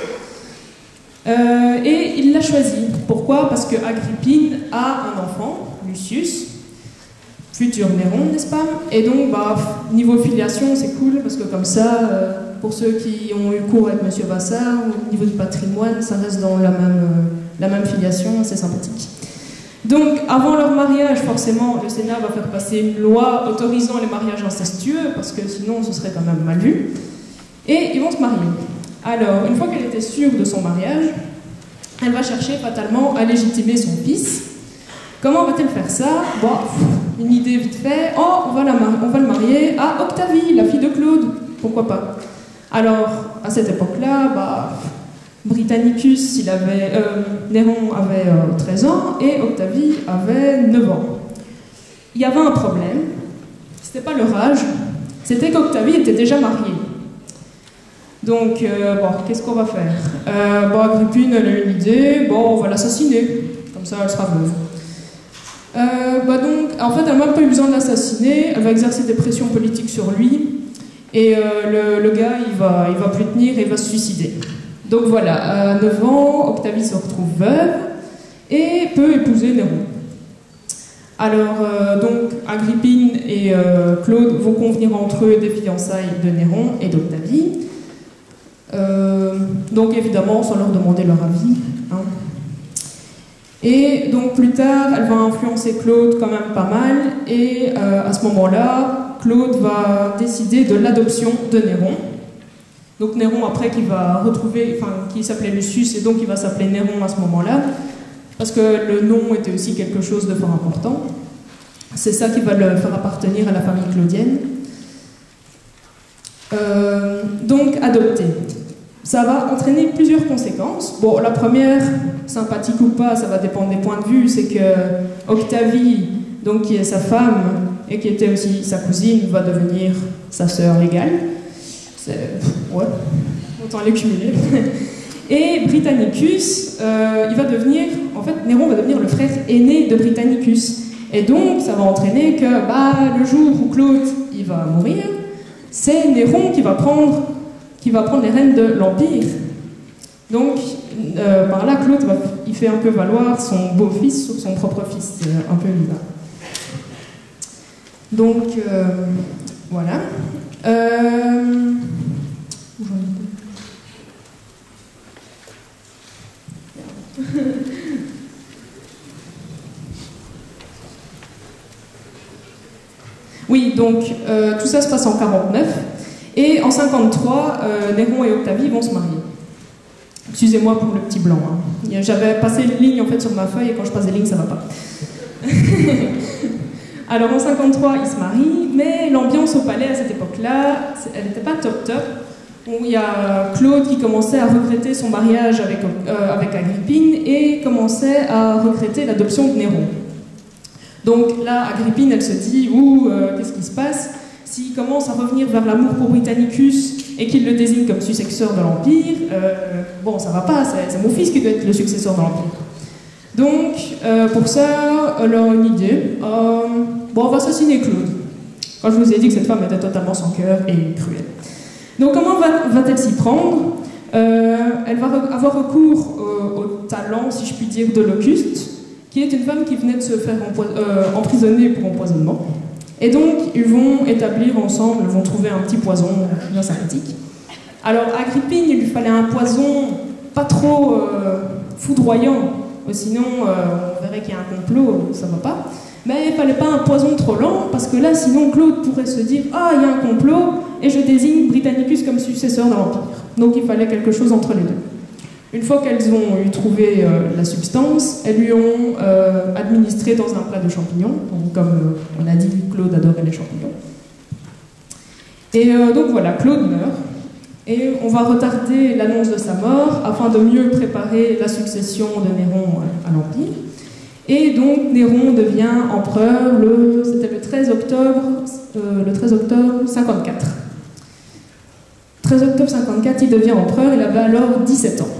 Euh, et il l'a choisie. Pourquoi? Parce que Agrippine a un enfant, Lucius, futur Néron, n'est-ce pas? Et donc, bah, niveau filiation, c'est cool, parce que comme ça, euh, pour ceux qui ont eu cours avec Monsieur Vassar, au niveau du patrimoine, ça reste dans la même, euh, la même filiation, c'est sympathique. Donc, avant leur mariage, forcément, le Sénat va faire passer une loi autorisant les mariages incestueux, parce que sinon, ce serait quand même mal vu. Et ils vont se marier. Alors, une fois qu'elle était sûre de son mariage, elle va chercher fatalement à légitimer son fils. Comment va-t-elle faire ça? Bon, une idée vite fait. Oh, on va, la on va le marier à Octavie, la fille de Claude. Pourquoi pas? Alors, à cette époque-là, bah, Britannicus, il avait, euh, Néron avait euh, treize ans et Octavie avait neuf ans. Il y avait un problème. C'était pas leur âge, c'était qu'Octavie était déjà mariée. Donc, euh, bon, qu'est-ce qu'on va faire? euh, Bon, Agrippine, elle a une idée, bon, on va l'assassiner, comme ça elle sera veuve. Euh, bah donc, en fait, elle n'a même pas eu besoin de l'assassiner, elle va exercer des pressions politiques sur lui, et euh, le, le gars, il va, il va plus tenir et il va se suicider. Donc voilà, à neuf ans, Octavie se retrouve veuve, et peut épouser Néron. Alors, euh, donc, Agrippine et euh, Claude vont convenir entre eux des fiançailles de Néron et d'Octavie. Euh, donc évidemment sans leur demander leur avis. Hein. Et donc plus tard, elle va influencer Claude quand même pas mal, et euh, à ce moment-là, Claude va décider de l'adoption de Néron. Donc Néron après qui va retrouver, enfin qui s'appelait Lucius, et donc il va s'appeler Néron à ce moment-là, parce que le nom était aussi quelque chose de fort important. C'est ça qui va le faire appartenir à la famille claudienne. Euh, donc adopter. Ça va entraîner plusieurs conséquences. Bon, la première, sympathique ou pas, ça va dépendre des points de vue, c'est que Octavie, donc qui est sa femme et qui était aussi sa cousine, va devenir sa sœur légale. C'est... ouais, autant les cumuler. Et Britannicus, euh, il va devenir, en fait, Néron va devenir le frère aîné de Britannicus. Et donc, ça va entraîner que, bah, le jour où Claude, il va mourir, c'est Néron qui va prendre qui va prendre les rênes de l'Empire. Donc, euh, par là, Claude, va, il fait un peu valoir son beau-fils sur son propre fils, euh, un peu lui-là. Donc, euh, voilà. Euh... Oui, donc, euh, tout ça se passe en quarante-neuf. Et en cinquante-trois, euh, Néron et Octavie vont se marier. Excusez-moi pour le petit blanc. Hein. J'avais passé une ligne en fait sur ma feuille, et quand je passe des lignes, ça va pas. Alors en cinquante-trois, ils se marient, mais l'ambiance au palais à cette époque-là, elle n'était pas top top. Il y a Claude qui commençait à regretter son mariage avec, euh, avec Agrippine et commençait à regretter l'adoption de Néron. Donc là, Agrippine, elle se dit, ouh, euh, qu'est-ce qui se passe? S'il commence à revenir vers l'amour pour Britannicus et qu'il le désigne comme successeur de l'Empire, euh, bon, ça va pas, c'est mon fils qui doit être le successeur de l'Empire. Donc, euh, pour ça, elle a une idée. Euh, bon, on va assassiner Claude. quand je vous ai dit que cette femme était totalement sans cœur et cruelle. Donc comment va, va-t-elle s'y prendre? euh, Elle va re- avoir recours au, au talent, si je puis dire, de Locuste, qui est une femme qui venait de se faire empo- euh, emprisonner pour empoisonnement. Et donc, ils vont établir ensemble, ils vont trouver un petit poison bien sympathique. Alors, Agrippine, il lui fallait un poison pas trop euh, foudroyant, sinon euh, on verrait qu'il y a un complot, ça va pas. Mais il ne fallait pas un poison trop lent, parce que là, sinon Claude pourrait se dire « Ah, il y a un complot, et je désigne Britannicus comme successeur de l'Empire. » Donc il fallait quelque chose entre les deux. Une fois qu'elles ont eu trouvé euh, la substance, elles lui ont euh, administré dans un plat de champignons. Donc, comme euh, on a dit, Claude adorait les champignons. Et euh, donc voilà, Claude meurt. Et on va retarder l'annonce de sa mort afin de mieux préparer la succession de Néron à l'Empire. Et donc Néron devient empereur le, c'était le treize octobre, euh, le treize octobre cinquante-quatre. treize octobre cinquante-quatre, il devient empereur, il avait alors dix-sept ans.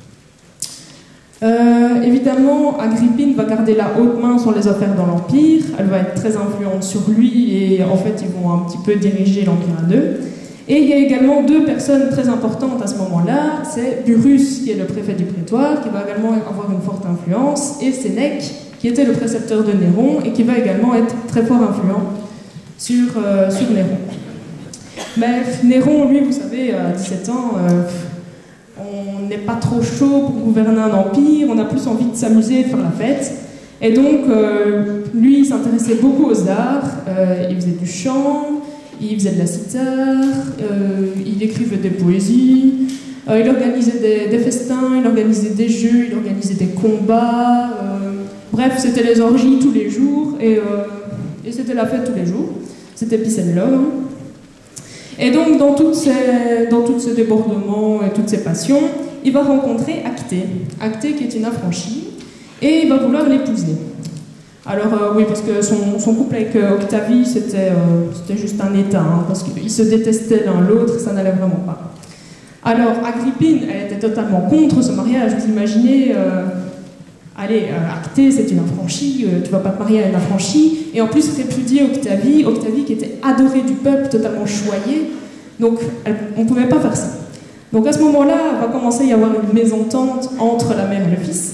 Euh, évidemment, Agrippine va garder la haute main sur les affaires dans l'Empire, elle va être très influente sur lui et en fait ils vont un petit peu diriger l'Empire à deux. Et il y a également deux personnes très importantes à ce moment-là, c'est Burrus qui est le préfet du prétoire, qui va également avoir une forte influence, et Sénèque qui était le précepteur de Néron et qui va également être très fort influent sur, euh, sur Néron. Mais Néron, lui, vous savez, à dix-sept ans, euh, on n'est pas trop chaud pour gouverner un empire, on a plus envie de s'amuser et de faire la fête. Et donc, euh, lui, il s'intéressait beaucoup aux arts, euh, il faisait du chant, il faisait de la cithare, euh, il écrivait des poésies, euh, il organisait des, des festins, il organisait des jeux, il organisait des combats. Euh, bref, c'était les orgies tous les jours et, euh, et c'était la fête tous les jours. C'était peace and love. Hein. Et donc, dans, toutes ces, dans tous ces débordements et toutes ces passions, il va rencontrer Actée. Actée qui est une affranchie et il va vouloir l'épouser. Alors euh, oui, parce que son, son couple avec euh, Octavie, c'était euh, c'était juste un état, hein, parce qu'ils se détestaient l'un l'autre, ça n'allait vraiment pas. Alors Agrippine, elle était totalement contre ce mariage. Vous imaginez, euh, allez, euh, Actée, c'est une affranchie, euh, tu vas pas te marier à une affranchie, et en plus répudier Octavie, Octavie qui était adorée du peuple, totalement choyée, donc elle, on ne pouvait pas faire ça. Donc à ce moment-là, va commencer à y avoir une mésentente entre la mère et le fils.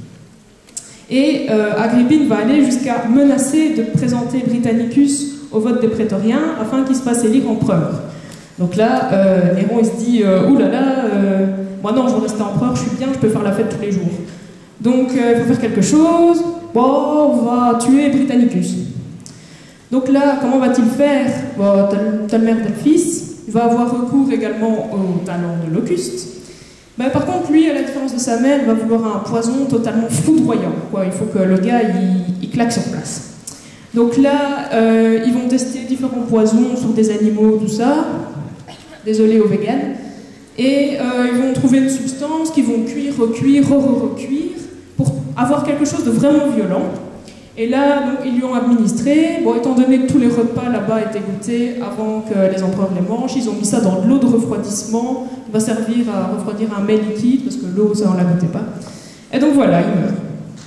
Et euh, Agrippine va aller jusqu'à menacer de présenter Britannicus au vote des prétoriens afin qu'il se fasse élire empereur. Donc là, euh, Néron il se dit euh, « Ouh là là, euh, moi non, je veux rester empereur, je suis bien, je peux faire la fête tous les jours. Donc euh, il faut faire quelque chose, bon, on va tuer Britannicus. » Donc là, comment va-t-il faire? Bon, t'as le mère, t'as le fils, il va avoir recours également au talent de Locuste. Ben, par contre, lui, à la différence de sa mère, il va vouloir un poison totalement foudroyant. Quoi. Il faut que le gars, il, il claque sur place. Donc là, euh, ils vont tester différents poisons sur des animaux, tout ça. Désolé aux véganes. Et euh, ils vont trouver une substance qu'ils vont cuire, recuire, re-recuire, pour avoir quelque chose de vraiment violent. Et là, donc, ils lui ont administré, bon, étant donné que tous les repas là-bas étaient goûtés avant que les empereurs les mangent, ils ont mis ça dans de l'eau de refroidissement, qui va servir à refroidir un mets liquide, parce que l'eau, ça, on ne la goûtait pas. Et donc voilà, il meurt.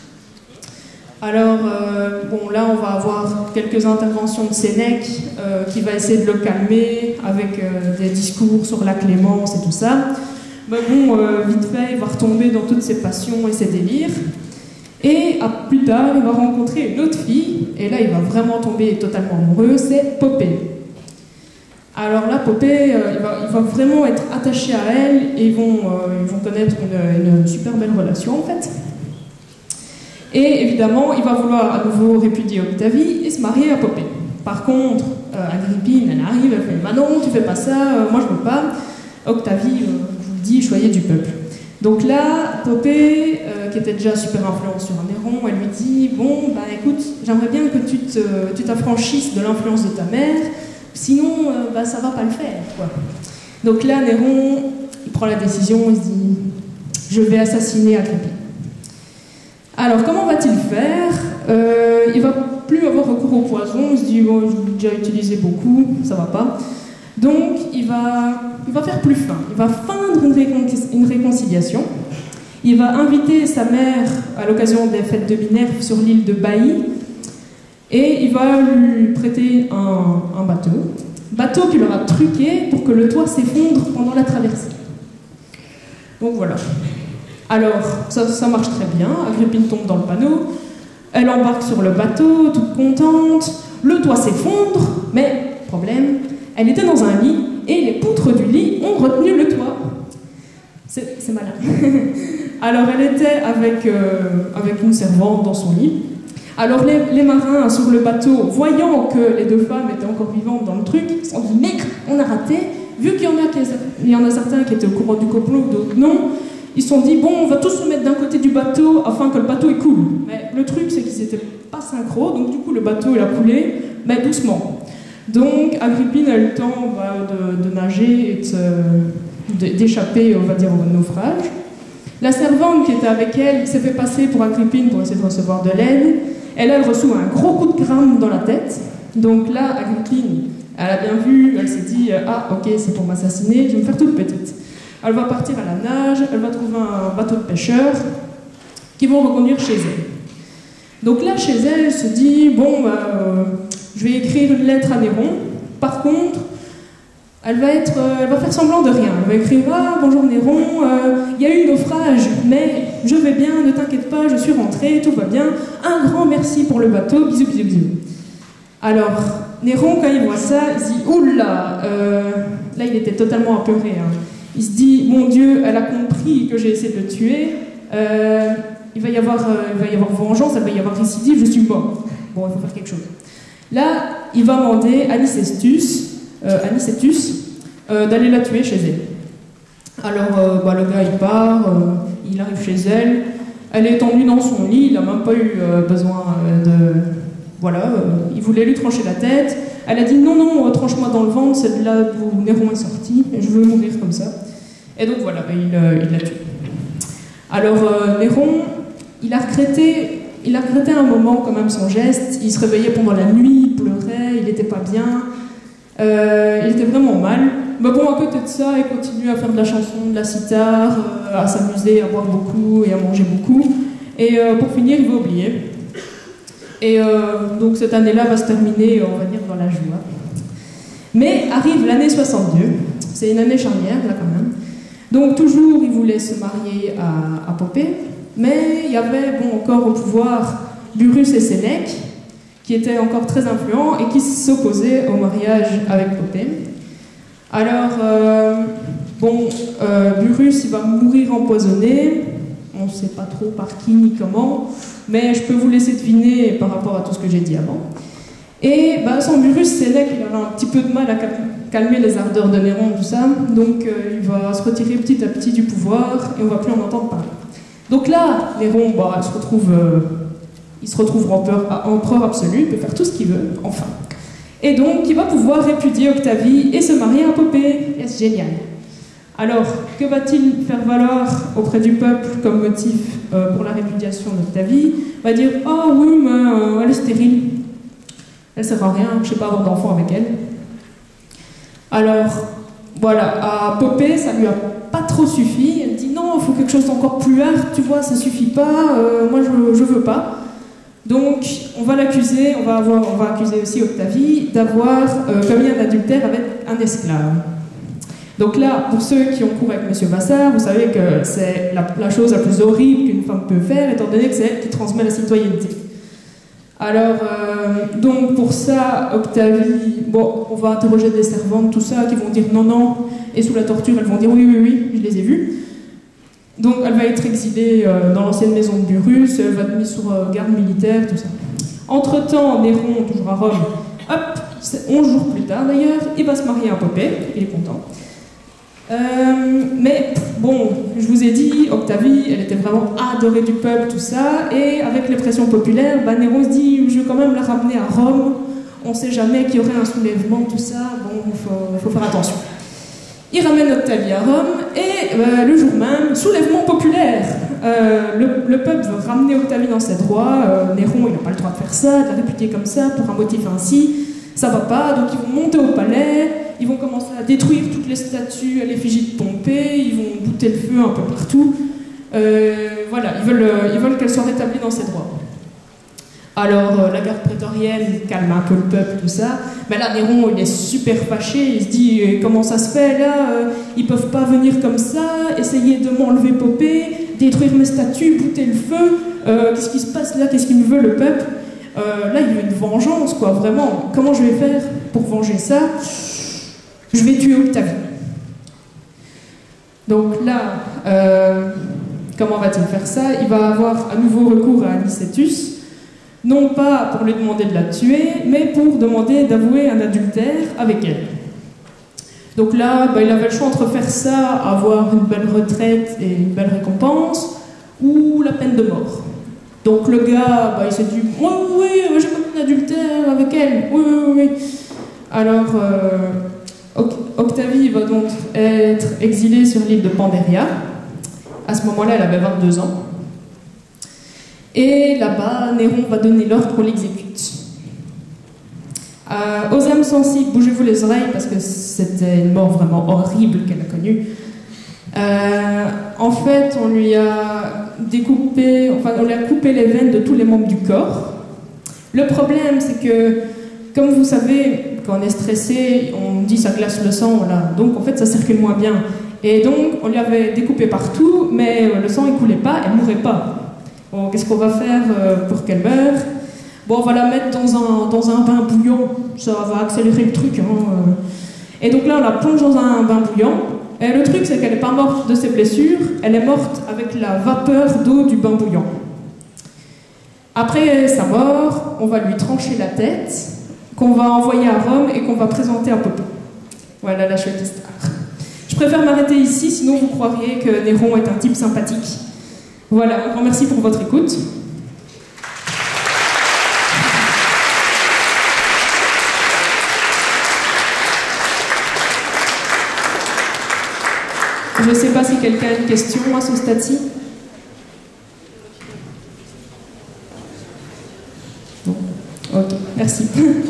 Alors, euh, bon, là, on va avoir quelques interventions de Sénèque, euh, qui va essayer de le calmer, avec euh, des discours sur la clémence et tout ça. Mais bon, euh, vite fait, il va retomber dans toutes ses passions et ses délires. Et à plus tard, il va rencontrer une autre fille, et là, il va vraiment tomber totalement amoureux, c'est Popée. Alors là, Popée, euh, il, va, il va vraiment être attaché à elle, et ils vont, euh, ils vont connaître une, une super belle relation, en fait. Et évidemment, il va vouloir à nouveau répudier Octavie et se marier à Popée. Par contre, euh, Agrippine, elle arrive, elle fait « Bah non, tu fais pas ça, euh, moi je veux pas. » Octavie, euh, je vous le dis, choyez du peuple. Donc là, Popée, euh, qui était déjà super influente sur Néron, elle lui dit « Bon, bah écoute, j'aimerais bien que tu, te, tu t'affranchisses de l'influence de ta mère, sinon, euh, bah ça va pas le faire, quoi. » Donc là, Néron, il prend la décision, il se dit « Je vais assassiner Agrippine. » Alors, comment va-t-il faire? euh, Il va plus avoir recours au poison, il se dit bon, « J'ai déjà utilisé beaucoup, ça va pas. » Donc, il va, il va faire plus fin. Il va feindre une, récon une réconciliation. Il va inviter sa mère à l'occasion des fêtes de Minerve sur l'île de Baï. et il va lui prêter un, un bateau, bateau qu'il aura truqué pour que le toit s'effondre pendant la traversée. Donc voilà. Alors, ça, ça marche très bien, Agrippine tombe dans le panneau, elle embarque sur le bateau, toute contente, le toit s'effondre, mais, problème, elle était dans un lit, et les poutres du lit ont retenu le toit. C'est malin. Alors, elle était avec, euh, avec une servante dans son lit. Alors, les, les marins sur le bateau, voyant que les deux femmes étaient encore vivantes dans le truc, ils se sont dit, mec, on a raté. Vu qu'il y en a, qui, il y en a certains qui étaient au courant du complot, d'autres non, ils se sont dit, bon, on va tous se mettre d'un côté du bateau afin que le bateau il coule. Mais le truc, c'est qu'ils n'étaient pas synchro, donc du coup, le bateau, il a coulé, mais doucement. Donc, Agrippine a eu le temps bah, de, de nager et d'échapper, on va dire, au naufrage. La servante qui était avec elle s'est fait passer pour Agrippine pour essayer de recevoir de l'aide. Elle, elle reçoit un gros coup de crâne dans la tête. Donc là, Agrippine, elle a bien vu, elle s'est dit « Ah, ok, c'est pour m'assassiner, je vais me faire toute petite. » Elle va partir à la nage, elle va trouver un bateau de pêcheurs qui vont reconduire chez elle. Donc là, chez elle, elle se dit « Bon, bah, euh, je vais écrire une lettre à Néron. Par contre, elle va, être, euh, elle va faire semblant de rien. Elle va écrire « Ah, bonjour Néron, il euh, y a eu un naufrage, mais je vais bien, ne t'inquiète pas, je suis rentrée, tout va bien. Un grand merci pour le bateau, bisous, bisous, bisous. » Alors, Néron, quand il voit ça, il se dit « Oula euh, !» Là, il était totalement apeuré. Hein. Il se dit « Mon Dieu, elle a compris que j'ai essayé de le tuer. Euh, il, va y avoir, euh, il va y avoir vengeance, il va y avoir récidive, je suis mort. Bon, il faut faire quelque chose. » Là, il va demander à Nicétus, euh, à Nicétus euh, d'aller la tuer chez elle. Alors, euh, bah, le gars, il part, euh, il arrive chez elle. Elle est étendue dans son lit, il n'a même pas eu euh, besoin euh, de... Voilà, euh, il voulait lui trancher la tête. Elle a dit non, non, euh, tranche-moi dans le ventre, c'est de là où Néron est sorti, et je veux mourir comme ça. Et donc voilà, il euh, il l'a tué. Alors euh, Néron, il a regretté, il a regretté un moment quand même son geste. Il se réveillait pendant la nuit, il pleurait, il n'était pas bien, euh, il était vraiment mal. Mais bon, à côté de ça, il continue à faire de la chanson, de la sitar, euh, à s'amuser, à boire beaucoup et à manger beaucoup. Et euh, pour finir, il va oublier. Et euh, donc cette année-là va se terminer, on va dire, dans la joie. Mais arrive l'année soixante-deux, c'est une année charnière, là, quand même. Donc toujours, il voulait se marier à, à Popée, mais il y avait, bon, encore au pouvoir, Burrus et Sénèque, qui étaient encore très influents et qui s'opposaient au mariage avec Popée. Alors, euh, bon, euh, Burrus, il va mourir empoisonné, on ne sait pas trop par qui ni comment, mais je peux vous laisser deviner par rapport à tout ce que j'ai dit avant. Et bah, sans Burrus, Sénèque, il avait un petit peu de mal à calmer les ardeurs de Néron, tout ça, donc euh, il va se retirer petit à petit du pouvoir et on ne va plus en entendre parler. Donc là, Néron, bah, il se retrouve, euh, il se retrouve empereur, empereur absolu, il peut faire tout ce qu'il veut, enfin. Et donc, il va pouvoir répudier Octavie et se marier à Popée. Et c'est génial. Alors, que va-t-il faire valoir auprès du peuple comme motif euh, pour la répudiation d'Octavie? Il va dire « Ah oh, oui, mais euh, elle est stérile. Elle ne sert à rien, je ne sais pas avoir d'enfant avec elle. » Alors, voilà, à Popée, ça lui a pas trop suffi. Elle dit « Non, il faut quelque chose d'encore plus hard, tu vois, ça suffit pas, euh, moi je ne veux pas. » Donc, on va l'accuser, on va avoir, on va accuser aussi Octavie d'avoir euh, commis un adultère avec un esclave. Donc là, pour ceux qui ont cours avec M. Vassar, vous savez que c'est la, la chose la plus horrible qu'une femme peut faire, étant donné que c'est elle qui transmet la citoyenneté. Alors, euh, donc pour ça, Octavie, bon, on va interroger des servantes, tout ça, qui vont dire non, non, et sous la torture, elles vont dire oui, oui, oui, je les ai vues. Donc elle va être exilée euh, dans l'ancienne maison de Burrus, elle va être mise sur euh, garde militaire, tout ça. Entre-temps, Néron, toujours à Rome, hop, onze jours plus tard d'ailleurs, il va se marier à Popée, il est content. Euh, mais bon, je vous ai dit, Octavie, elle était vraiment adorée du peuple, tout ça, et avec les pressions populaires, bah, Néron se dit, je vais quand même la ramener à Rome, on ne sait jamais qu'il y aurait un soulèvement, tout ça, bon, il faut, faut faire attention. Il ramène Octavie à Rome, et euh, le jour même, soulèvement populaire. Euh, le, le peuple veut ramener Octavie dans ses droits, euh, Néron, il n'a pas le droit de faire ça, de la répudier comme ça, pour un motif ainsi, ça va pas, donc ils vont monter au palais, ils vont commencer à détruire toutes les statues à l'effigie de Pompée, ils vont bouter le feu un peu partout. Euh, voilà, ils veulent, ils veulent qu'elle soit rétablie dans ses droits. Alors euh, la garde prétorienne calme un peu le peuple, tout ça. Mais là, Néron, il est super fâché. Il se dit euh, comment ça se fait là euh, Ils peuvent pas venir comme ça, essayer de m'enlever Popée, détruire mes statues, bouter le feu. Euh, Qu'est-ce qui se passe là? Qu'est-ce qu'il me veut le peuple? euh, Là, il y a une vengeance, quoi. Vraiment, comment je vais faire pour venger ça? Je vais tuer Octavie. Donc là, euh, comment va-t-il faire ça? Il va avoir à nouveau recours à Anicetus. Non pas pour lui demander de la tuer, mais pour demander d'avouer un adultère avec elle. Donc là, bah, il avait le choix entre faire ça, avoir une belle retraite et une belle récompense, ou la peine de mort. Donc le gars, bah, il s'est dit « Oui, oui, oui, j'ai commis un adultère avec elle, oui, oui, oui. » Alors, euh, Octavie va donc être exilée sur l'île de Pandéria. À ce moment-là, elle avait vingt-deux ans. Et là-bas, Néron va donner l'ordre qu'on l'exécute. Euh, aux âmes sensibles, bougez-vous les oreilles parce que c'était une mort vraiment horrible qu'elle a connue. Euh, en fait, on lui a découpé, enfin, on lui a coupé les veines de tous les membres du corps. Le problème, c'est que, comme vous savez, quand on est stressé, on dit ça glace le sang, voilà. Donc en fait, ça circule moins bien. Et donc, on lui avait découpé partout, mais le sang ne coulait pas, elle ne mourait pas. Bon, qu'est-ce qu'on va faire pour qu'elle meure? Bon, on va la mettre dans un, dans un bain bouillant, ça va accélérer le truc. Hein. Et donc là, on la plonge dans un bain bouillant. Et le truc, c'est qu'elle n'est pas morte de ses blessures, elle est morte avec la vapeur d'eau du bain bouillant. Après sa mort, on va lui trancher la tête, qu'on va envoyer à Rome et qu'on va présenter à Popée. Voilà la chouette histoire. Je préfère m'arrêter ici, sinon vous croiriez que Néron est un type sympathique. Voilà, un grand merci pour votre écoute. Je ne sais pas si quelqu'un a une question à ce stade-ci. Bon. Ok, merci.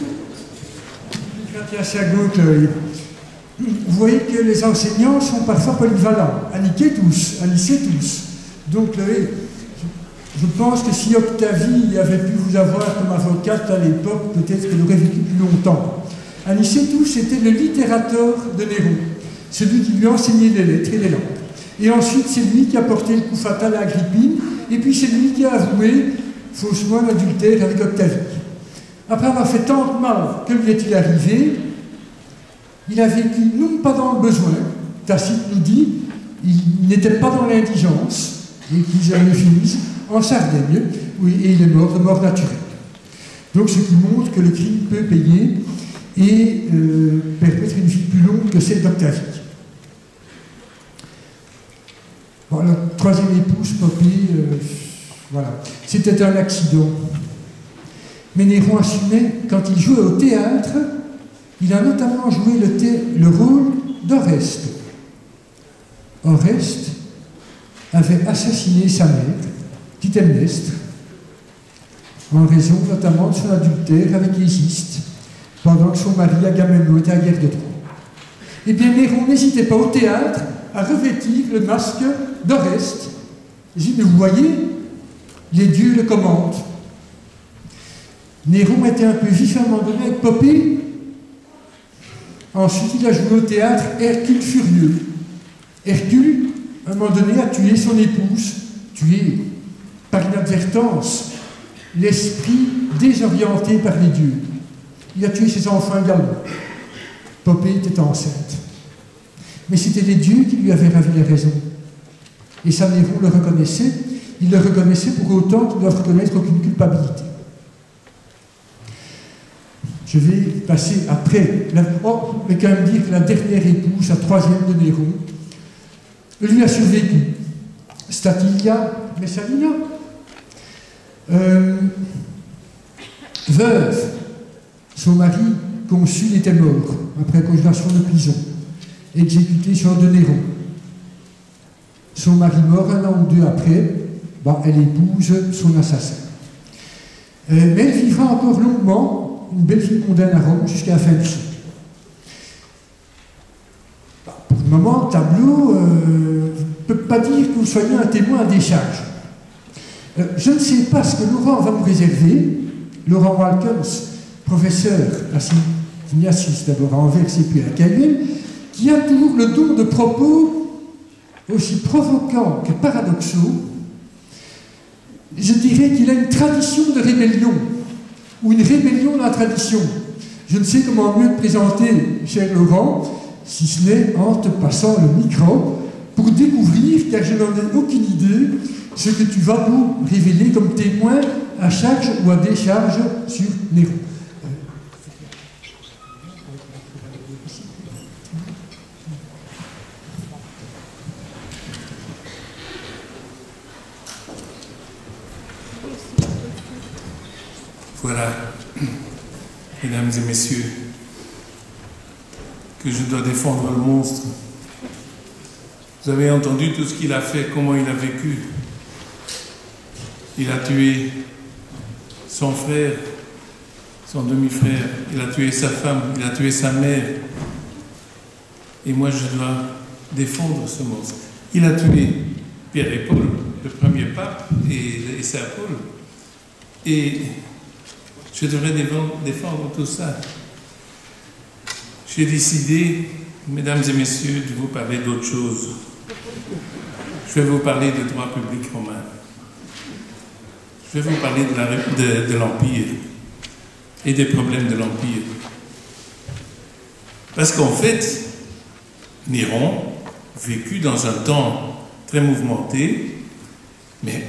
Vous voyez que les enseignants sont parfois polyvalents. Aniquez tous, anicez tous. Donc, je pense que si Octavie avait pu vous avoir comme avocate à l'époque, peut-être qu'elle aurait vécu plus longtemps. Anicetus était le littérateur de Néron, celui qui lui enseignait les lettres et les langues. Et ensuite, c'est lui qui a porté le coup fatal à Agrippine, et puis c'est lui qui a avoué faussement l'adultère avec Octavie. Après avoir fait tant de mal, que lui est-il arrivé? Il a vécu non pas dans le besoin, Tacite nous dit, il n'était pas dans l'indigence, et qu'ils avaient fini en Sardaigne, oui, et il est mort de mort naturelle. Donc ce qui montre que le crime peut payer et euh, permettre une vie plus longue que celle d'Octavie. Bon, la troisième épouse, Popée, euh, voilà, c'était un accident. Mais Néron assumait, quand il jouait au théâtre, il a notamment joué le, le rôle d'Oreste. Oreste avait assassiné sa mère, Clytemnestre, en raison notamment de son adultère avec Hésiste, pendant que son mari Agamemnon était à la guerre de Troie. Eh bien, Néron n'hésitait pas au théâtre à revêtir le masque d'Oreste. Il dit, mais vous voyez, les dieux le commandent. Néron était un peu vif à un moment donné avec Popée. Ensuite, il a joué au théâtre Hercule furieux. Hercule, à un moment donné, a tué son épouse, tué par inadvertance l'esprit désorienté par les dieux. Il a tué ses enfants également. Popée était enceinte. Mais c'était les dieux qui lui avaient ravi la raison. Et ça, Néron le reconnaissait. Il le reconnaissait pour autant qu'il ne doit reconnaître aucune culpabilité. Je vais passer après. La, oh, mais quand même dire que la dernière épouse, la troisième de Néron, lui a survécu. Statilia Messalina, euh, veuve, son mari consul était mort après conjuration de prison, exécuté sur ordre de Néron. Son mari mort un an ou deux après, bah, elle épouse son assassin. Euh, mais elle vivra encore longuement, une belle vie mondaine à Rome jusqu'à la fin du siècle. Bah, pour le moment, le tableau euh, ne peut pas dire que vous soyez un témoin à décharge. Euh, je ne sais pas ce que Laurent va vous réserver, Laurent Walkens, professeur à Ignatius d'abord à Anvers et puis à Cayenne, qui a toujours le don de propos aussi provocants que paradoxaux. Je dirais qu'il a une tradition de rébellion, ou une rébellion dans la tradition. Je ne sais comment mieux te présenter, cher Laurent, si ce n'est en te passant le micro, pour découvrir, car je n'en ai aucune idée, ce que tu vas nous révéler comme témoin à charge ou à décharge sur Néron. Voilà, mesdames et messieurs, que je dois défendre le monstre. Vous avez entendu tout ce qu'il a fait, comment il a vécu. Il a tué son frère, son demi-frère, il a tué sa femme, il a tué sa mère. Et moi, je dois défendre ce monstre. Il a tué Pierre et Paul, le premier pape, et, et Saint Paul. Et je devrais défendre tout ça. J'ai décidé, mesdames et messieurs, de vous parler d'autre chose. Je vais vous parler du droit public romain. Je vais vous parler de, la, de, de l'Empire et des problèmes de l'Empire. Parce qu'en fait, Néron, vécu dans un temps très mouvementé, mais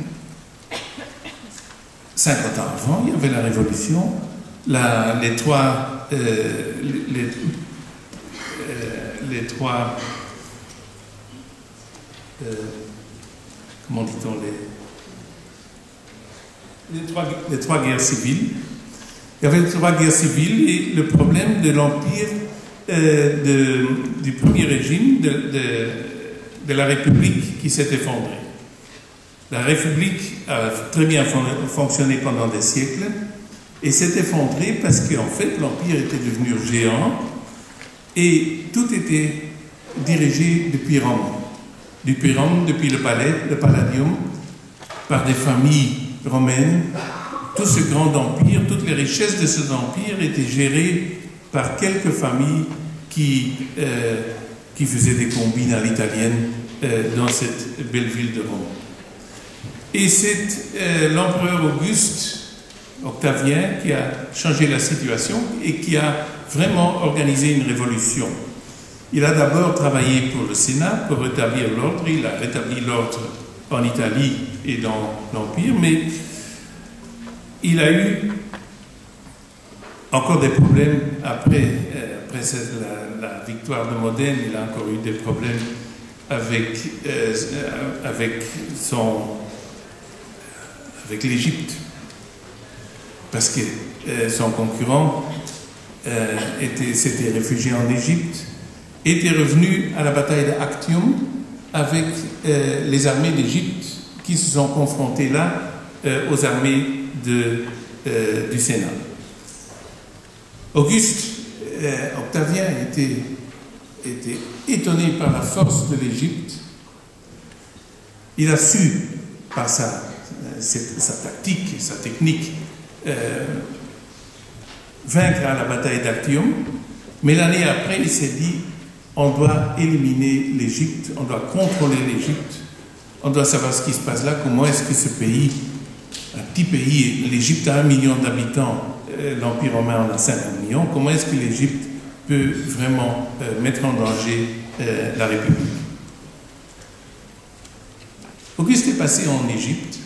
cinquante ans avant, il y avait la Révolution, la, les trois, euh, les, les, euh, les trois, euh, comment dit-on, les, les, trois, les trois guerres civiles. Il y avait les trois guerres civiles et le problème de l'Empire, euh, de, du premier régime, de, de, de la République qui s'est effondrée. La République a très bien fonctionné pendant des siècles et s'est effondrée parce qu'en fait l'Empire était devenu géant et tout était dirigé depuis Rome. Depuis Rome, depuis le palais, le Palladium, par des familles romaines. Tout ce grand empire, toutes les richesses de cet empire étaient gérées par quelques familles qui, euh, qui faisaient des combines à l'italienne euh, dans cette belle ville de Rome. Et c'est euh, l'empereur Auguste, Octavien, qui a changé la situation et qui a vraiment organisé une révolution. Il a d'abord travaillé pour le Sénat pour rétablir l'ordre. Il a rétabli l'ordre en Italie et dans l'Empire, mais il a eu encore des problèmes après, euh, après la, la victoire de Modène. Il a encore eu des problèmes avec, euh, avec son... avec l'Égypte, parce que euh, son concurrent euh, était, s'était réfugié en Égypte, était revenu à la bataille d'Actium avec euh, les armées d'Égypte qui se sont confrontées là euh, aux armées de, euh, du Sénat. Auguste, euh, Octavien était, était étonné par la force de l'Égypte. Il a su, par sa sa tactique, sa technique, euh, vaincre à la bataille d'Actium, mais l'année après, il s'est dit, on doit éliminer l'Égypte, on doit contrôler l'Égypte, on doit savoir ce qui se passe là, comment est-ce que ce pays, un petit pays, l'Égypte a un million d'habitants, euh, l'Empire romain en a cinquante millions, comment est-ce que l'Égypte peut vraiment euh, mettre en danger euh, la République? Auguste est passé en Égypte.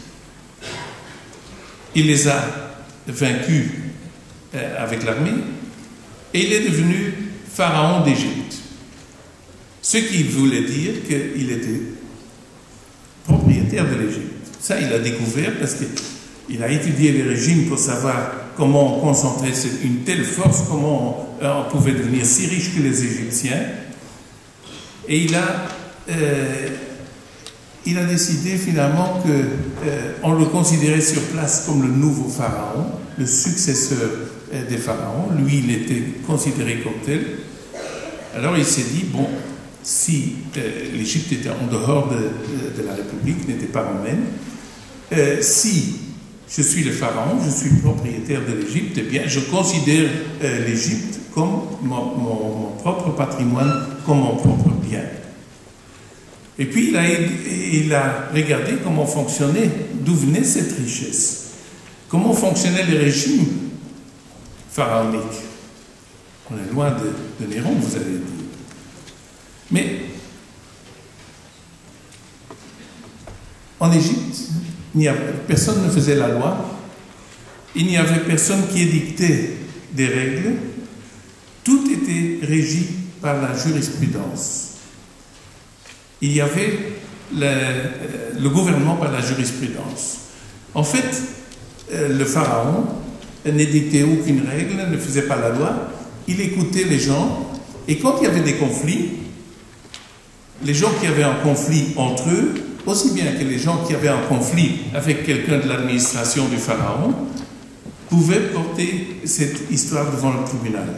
Il les a vaincus euh, avec l'armée et il est devenu pharaon d'Égypte. Ce qui voulait dire qu'il était propriétaire de l'Égypte. Ça, il a découvert parce qu'il a étudié les régimes pour savoir comment on concentrait une telle force, comment on, on pouvait devenir si riche que les Égyptiens. Et il a... Euh, Il a décidé finalement qu'on euh, le considérait sur place comme le nouveau pharaon, le successeur euh, des pharaons. Lui, il était considéré comme tel. Alors il s'est dit, bon, si euh, l'Égypte était en dehors de, de, de la République, n'était pas romaine, euh, si je suis le pharaon, je suis propriétaire de l'Égypte, eh bien, je considère euh, l'Égypte comme mon, mon, mon propre patrimoine, comme mon propre bien. Et puis, il a, il a regardé comment fonctionnait, d'où venait cette richesse, comment fonctionnait le régime pharaonique. On est loin de, de Néron, vous allez dire. Mais en Égypte, il n'y a, personne ne faisait la loi, il n'y avait personne qui édictait des règles, tout était régi par la jurisprudence. Il y avait le, le gouvernement par la jurisprudence. En fait, le pharaon n'édictait aucune règle, ne faisait pas la loi, il écoutait les gens, et quand il y avait des conflits, les gens qui avaient un conflit entre eux, aussi bien que les gens qui avaient un conflit avec quelqu'un de l'administration du pharaon, pouvaient porter cette histoire devant le tribunal.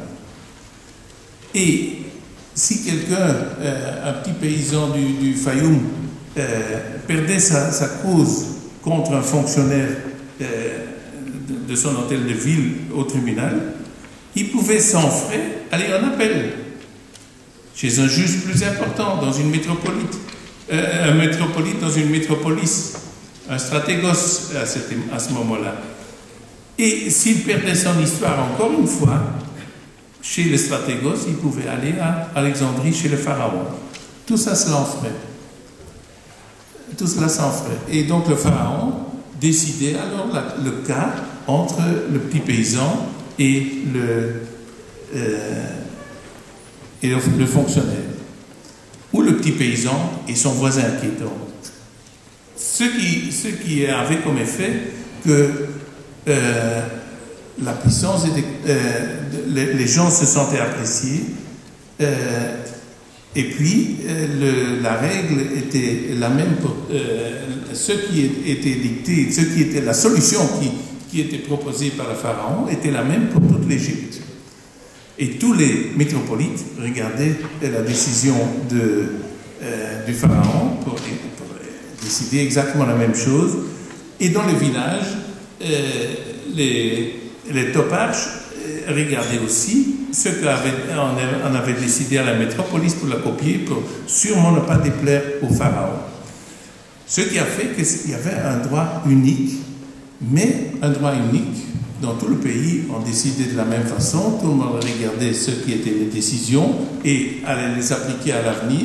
Et si quelqu'un, euh, un petit paysan du, du Fayoum, euh, perdait sa, sa cause contre un fonctionnaire euh, de, de son hôtel de ville au tribunal, il pouvait sans frais aller en appel chez un juge plus important dans une métropolite, euh, un métropolite dans une métropolis, un stratégos à, cette, à ce moment-là. Et s'il perdait son histoire encore une fois, chez le stratégos, il pouvait aller à Alexandrie chez le pharaon. Tout ça sans frais. Tout cela sans frais. Et donc le pharaon décidait alors la, le cas entre le petit paysan et le, euh, et le, le fonctionnaire. Ou le petit paysan et son voisin qui est donc. Ce qui, ce qui avait comme effet que euh, la puissance était, euh, les, les gens se sentaient appréciés, euh, et puis euh, le, la règle était la même pour euh, ce qui était dicté, ce qui était la solution qui, qui était proposée par le pharaon était la même pour toute l'Égypte. Et tous les métropolites regardaient la décision de, euh, du pharaon pour, pour décider exactement la même chose. Et dans le village, euh, les Les toparches regardaient aussi ce qu'on avait décidé à la métropolis pour la copier, pour sûrement ne pas déplaire au pharaon. Ce qui a fait qu'il y avait un droit unique, mais un droit unique dans tout le pays. On décidait de la même façon, tout le monde regardait ce qui étaient les décisions et allait les appliquer à l'avenir.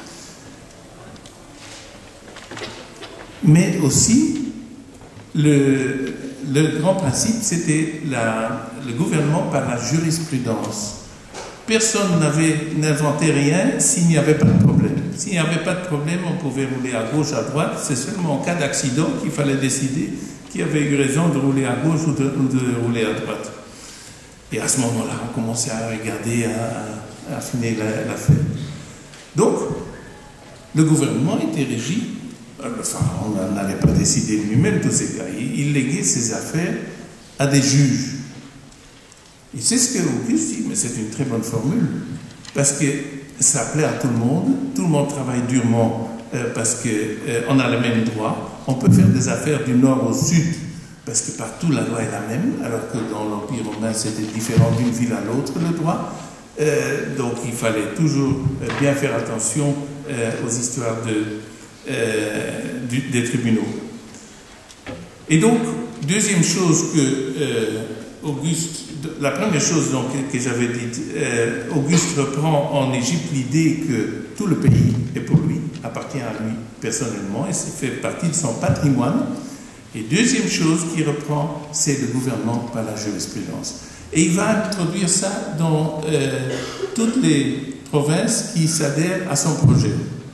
Mais aussi, le... Le grand principe, c'était le gouvernement par la jurisprudence. Personne n'inventait rien s'il n'y avait pas de problème. S'il n'y avait pas de problème, on pouvait rouler à gauche, à droite. C'est seulement en cas d'accident qu'il fallait décider qui avait eu raison de rouler à gauche ou de, ou de rouler à droite. Et à ce moment-là, on commençait à regarder, à, à affiner l'affaire. Donc, le gouvernement était régi. Le pharaon n'allait pas décider lui-même tous ces cas. Il, il léguait ses affaires à des juges. Et c'est ce que Auguste dit, mais c'est une très bonne formule, parce que ça plaît à tout le monde, tout le monde travaille durement euh, parce qu'on euh, a le même droit. On peut faire des affaires du nord au sud, parce que partout la loi est la même, alors que dans l'Empire romain c'était différent d'une ville à l'autre le droit. Euh, donc il fallait toujours euh, bien faire attention euh, aux histoires de Euh, du, des tribunaux. Et donc, deuxième chose que euh, Auguste, la première chose donc, que, que j'avais dite, euh, Auguste reprend en Égypte l'idée que tout le pays est pour lui, appartient à lui personnellement, et c'est fait partie de son patrimoine. Et deuxième chose qu'il reprend, c'est le gouvernement par la jurisprudence. Et il va introduire ça dans euh, toutes les provinces qui s'adhèrent à son projet.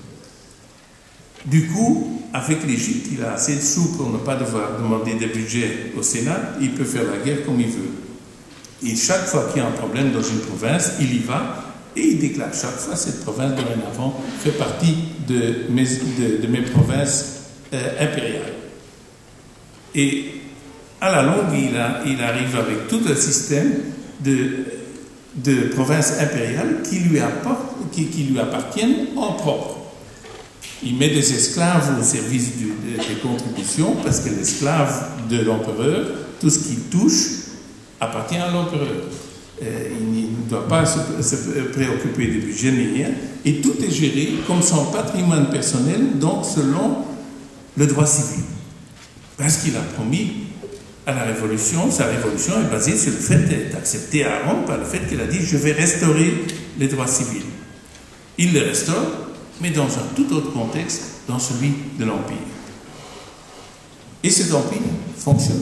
Du coup, avec l'Égypte, il a assez de sous pour ne pas devoir demander des budgets au Sénat, il peut faire la guerre comme il veut. Et chaque fois qu'il y a un problème dans une province, il y va et il déclare chaque fois cette province dorénavant fait partie de mes, de, de mes provinces euh, impériales. Et à la longue, il, a, il arrive avec tout un système de, de provinces impériales qui lui, apportent, qui, qui lui appartiennent en propre. il met des esclaves au service du, des contributions, parce que l'esclave de l'empereur, tout ce qu'il touche appartient à l'empereur. Euh, il ne doit pas se, se préoccuper du budget ni rien, et tout est géré comme son patrimoine personnel, donc selon le droit civil. Parce qu'il a promis à la Révolution, sa Révolution est basée sur le fait d'être accepté à Rome par le fait qu'il a dit « je vais restaurer les droits civils ». Il les restaure, mais dans un tout autre contexte, dans celui de l'Empire. Et cet empire fonctionne.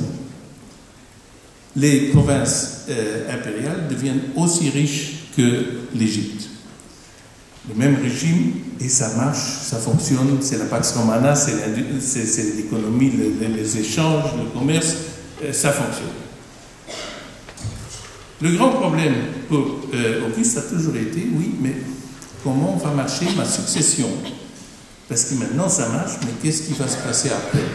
Les provinces euh, impériales deviennent aussi riches que l'Égypte. Le même régime, et ça marche, ça fonctionne, c'est la Pax Romana, c'est l'économie, les, les échanges, le commerce, euh, ça fonctionne. Le grand problème pour euh, Auguste a toujours été, oui, mais comment va marcher ma succession? Parce que maintenant ça marche, mais qu'est-ce qui va se passer après?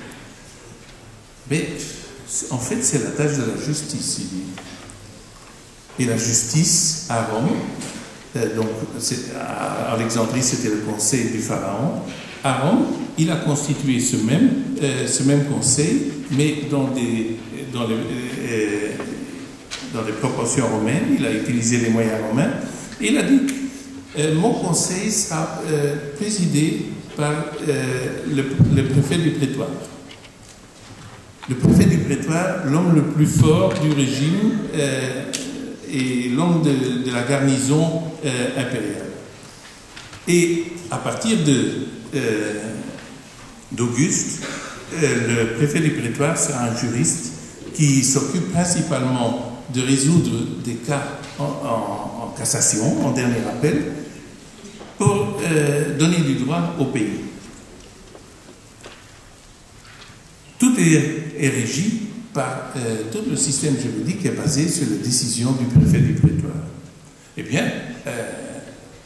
Mais en fait, c'est la tâche de la justice, il dit. Et la justice à Rome, euh, donc à Alexandrie, c'était le conseil du pharaon. À Rome, il a constitué ce même, euh, ce même conseil, mais dans des, dans, les, euh, dans des proportions romaines. Il a utilisé les moyens romains. Et il a dit euh, mon conseil sera euh, présidé par euh, le, le préfet du prétoire. Le préfet du prétoire, l'homme le plus fort du régime euh, et l'homme de, de la garnison euh, impériale. Et à partir de, euh, d'Auguste, euh, le préfet du prétoire sera un juriste qui s'occupe principalement de résoudre des cas en, en, en cassation, en dernier appel, pour euh, donner du droit au pays. Tout est, est régi par euh, tout le système juridique qui est basé sur la décision du préfet du prétoire. Eh bien, euh,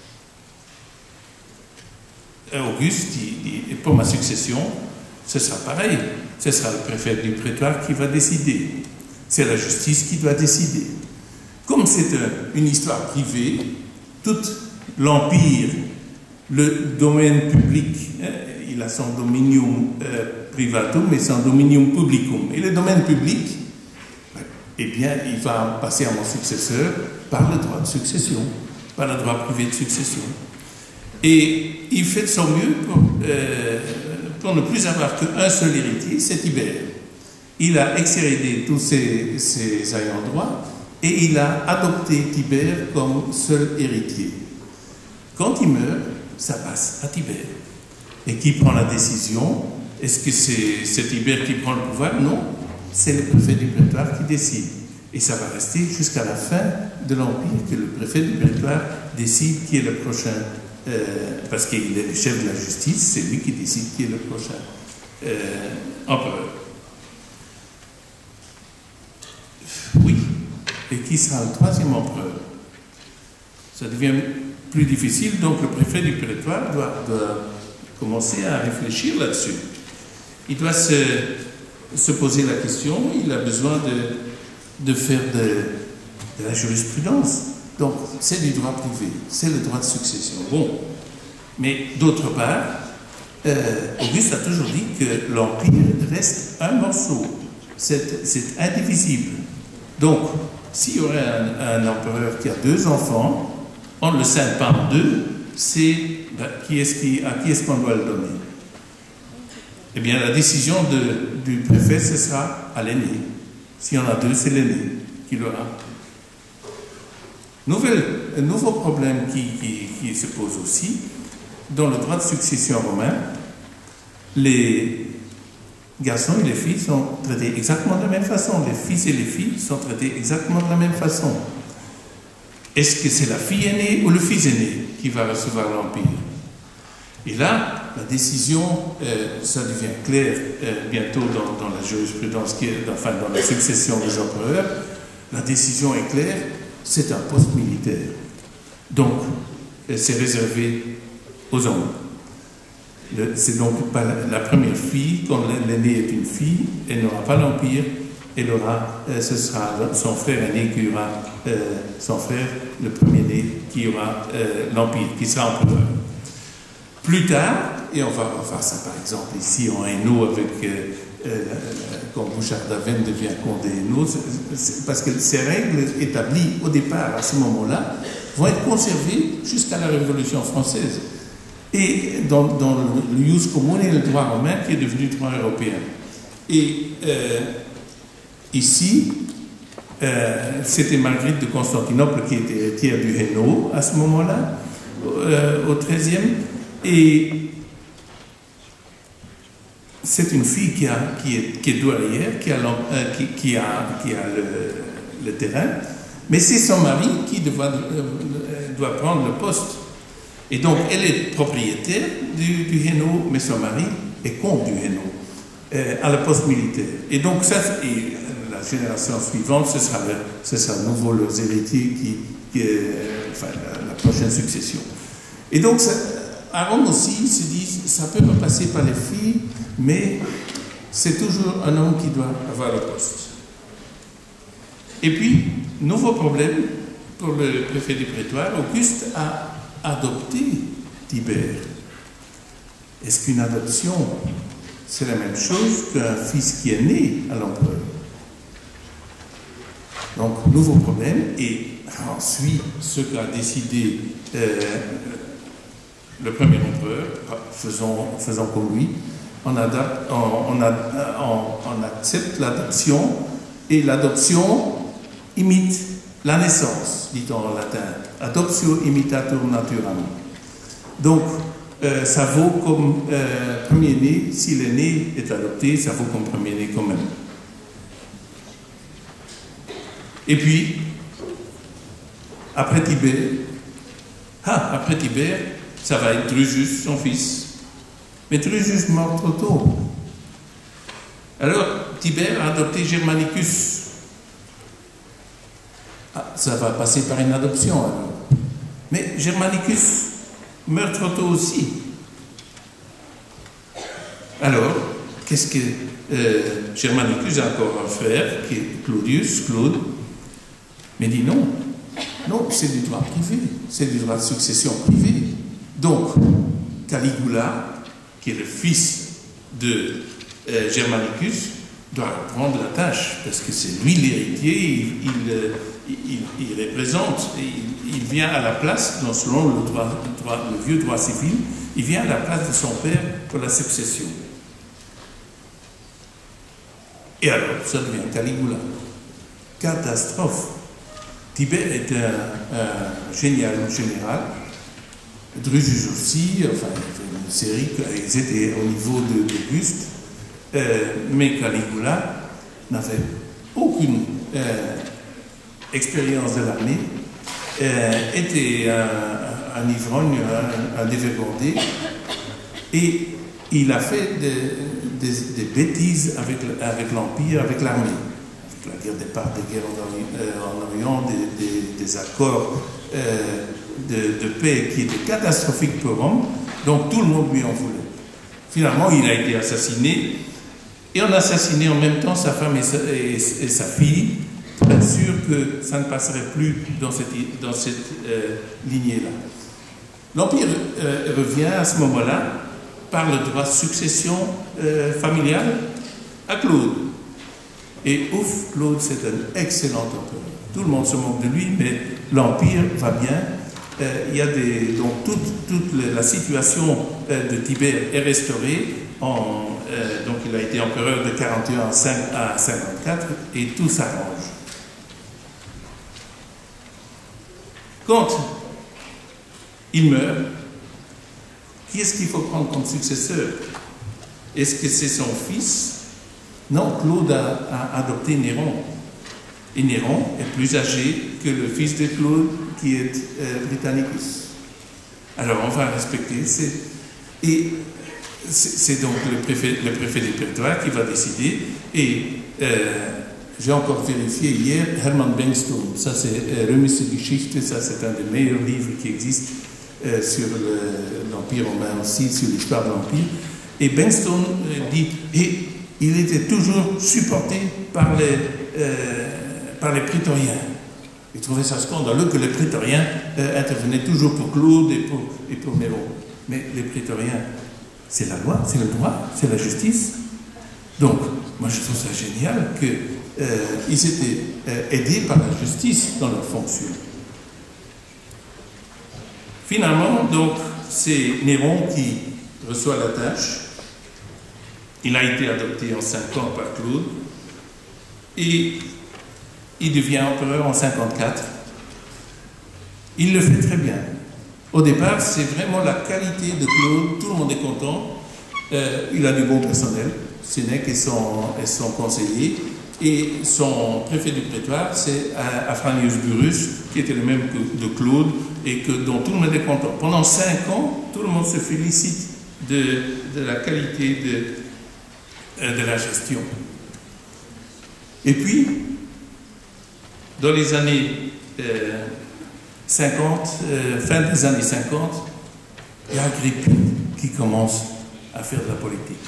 Auguste, il, il, pour ma succession, ce sera pareil. Ce sera le préfet du prétoire qui va décider. C'est la justice qui doit décider. Comme c'est un, une histoire privée, tout l'empire, le domaine public, hein, il a son dominium euh, privatum et son dominium publicum. Et le domaine public, eh bien, il va passer à mon successeur par le droit de succession, par le droit privé de succession. Et il fait de son mieux pour, euh, pour ne plus avoir qu'un seul héritier, c'est Tibère. Il a exhérédé tous ses, ses ayants droit et il a adopté Tibère comme seul héritier. Quand il meurt, ça passe à Tibère. Et qui prend la décision? Est-ce que c'est Tibère qui prend le pouvoir? Non, c'est le préfet du prétoire qui décide. Et ça va rester jusqu'à la fin de l'Empire que le préfet du prétoire décide qui est le prochain, euh, parce qu'il est le chef de la justice, c'est lui qui décide qui est le prochain euh, empereur. Oui, et qui sera le troisième empereur? Ça devient plus difficile, donc le préfet du prétoire doit, doit commencer à réfléchir là-dessus. Il doit se, se poser la question, il a besoin de, de faire de, de la jurisprudence. Donc, c'est du droit privé, c'est le droit de succession. Bon, mais d'autre part, euh, Auguste a toujours dit que l'Empire reste un morceau, c'est indivisible. Donc, s'il y aurait un, un empereur qui a deux enfants, on le scinde pas en deux, c'est qui est-ce qui, à qui est-ce qu'on doit le donner? Eh bien, la décision de, du préfet, ce sera à l'aîné. S'il y en a deux, c'est l'aîné qui l'aura. Un nouveau problème qui, qui, qui se pose aussi, dans le droit de succession romain, les garçons et les filles sont traités exactement de la même façon. Les fils et les filles sont traités exactement de la même façon. Est-ce que c'est la fille aînée ou le fils aîné qui va recevoir l'Empire? Et là, la décision, euh, ça devient clair euh, bientôt dans, dans la jurisprudence, qui est, enfin dans la succession des empereurs, la décision est claire, c'est un poste militaire. Donc, euh, c'est réservé aux hommes. C'est donc pas la, la première fille, quand l'aînée est une fille, elle n'aura pas l'Empire, elle aura, euh, ce sera son frère aîné qui aura, euh, son frère, le premier-né, qui aura euh, l'Empire, qui sera empereur. Plus tard, et on va voir ça par exemple ici en Hainaut avec euh, euh, quand Bouchard d'Avesnes devient comte des Hainaut, parce que ces règles établies au départ à ce moment-là vont être conservées jusqu'à la Révolution française. Et dans, dans le ius commune et le droit romain qui est devenu droit européen. Et euh, ici, euh, c'était Marguerite de Constantinople qui était héritière du Hainaut à ce moment-là, euh, au treizième. Et c'est une fille qui, a, qui, est, qui est douairière, qui a, euh, qui, qui a, qui a le, le terrain, mais c'est son mari qui doit, euh, doit prendre le poste. Et donc, elle est propriétaire du, du Hainaut, mais son mari est comte du Hainaut, euh, à la poste militaire. Et donc, ça, et la génération suivante, ce sera, le, ce sera à nouveau les héritiers qui, qui euh, enfin, la, la prochaine succession. Et donc, ça, à Rome aussi, ils se disent, ça peut pas passer par les filles, mais c'est toujours un homme qui doit avoir le poste. Et puis, nouveau problème pour le préfet du prétoire, Auguste a adopté Tibère. Est-ce qu'une adoption, c'est la même chose qu'un fils qui est né à l'empereur? Donc, nouveau problème. Et ensuite, ce qu'a décidé euh, le premier empereur, faisons, faisons comme lui, on, adapte, on, on, on, on accepte l'adoption, et l'adoption imite la naissance, dit-on en latin. Adoptio imitatur naturam. Donc, euh, ça vaut comme euh, premier-né, si l'aîné est adopté, ça vaut comme premier-né quand même. Et puis, après Tibère, ah, après Tibère, ça va être Drusus, son fils. Mais Drusus meurt trop tôt. Alors, Tibère a adopté Germanicus. Ah, ça va passer par une adoption alors. Mais Germanicus meurt trop tôt aussi. Alors, qu'est-ce que euh, Germanicus a encore un frère qui est Claudius, Claude, mais dit non, non, c'est du droit privé, c'est du droit de succession privé. Donc, Caligula, qui est le fils de euh, Germanicus, doit prendre la tâche, parce que c'est lui l'héritier, il, il, il, il représente, il, il vient à la place, non selon le, droit, le, droit, le vieux droit civil, il vient à la place de son père pour la succession. Et alors, ça devient Caligula. Catastrophe. Tibère était un, un génial général, Drusus aussi, enfin, il y avait une série, ils étaient au niveau d'Auguste, euh, mais Caligula n'avait aucune euh, expérience de l'armée, euh, était un, un ivrogne, un, un dévergondé, et il a fait des, des, des bêtises avec, avec l'Empire, avec l'armée. La guerre des parts, des guerres en Orient, des, des, des accords euh, de, de paix qui étaient catastrophiques pour Rome, donc tout le monde lui en voulait. Finalement, il a été assassiné, et on a assassiné en même temps sa femme et sa, et, et sa fille, pour être sûr que ça ne passerait plus dans cette, dans cette euh, lignée-là. L'Empire euh, revient à ce moment-là par le droit de succession euh, familiale à Claude. Et ouf, Claude, c'est un excellent empereur. Tout le monde se moque de lui, mais l'Empire va bien. Euh, il y a des, donc toute, toute la situation euh, de Tibère est restaurée. En, euh, donc il a été empereur de quarante et un à cinquante-quatre et tout s'arrange. Quand il meurt, qui est-ce qu'il faut prendre comme successeur? Est-ce que c'est son fils? Non, Claude a, a adopté Néron. Et Néron est plus âgé que le fils de Claude, qui est euh, Britannicus. Alors on va respecter. C'est, et c'est donc le préfet, le préfet du prétoire qui va décider. Et euh, j'ai encore vérifié hier, Hermann Bengtson, ça c'est euh, Römische Geschichte, ça c'est un des meilleurs livres qui existent euh, sur le, l'Empire romain aussi, sur l'histoire de l'Empire. Et Bengtson euh, dit, et il était toujours supporté par les, euh, par les prétoriens. Il trouvait ça scandaleux que les prétoriens euh, intervenaient toujours pour Claude et pour, et pour Néron. Mais les prétoriens, c'est la loi, c'est le droit, c'est la justice. Donc, moi je trouve ça génial qu'ils euh, étaient euh, aidés par la justice dans leur fonction. Finalement, donc, c'est Néron qui reçoit la tâche. Il a été adopté en cinq ans par Claude et il devient empereur en cinquante-quatre. Il le fait très bien. Au départ, c'est vraiment la qualité de Claude, tout le monde est content. Euh, il a du bon personnel, Sénèque et son, et son conseiller. Et son préfet du prétoire, c'est Afranius Burrus, qui était le même que de Claude et que, dont tout le monde est content. Pendant cinq ans, tout le monde se félicite de, de la qualité de, de la gestion. Et puis, dans les années euh, cinquante, euh, fin des années cinquante, il y a Agrippine qui commence à faire de la politique,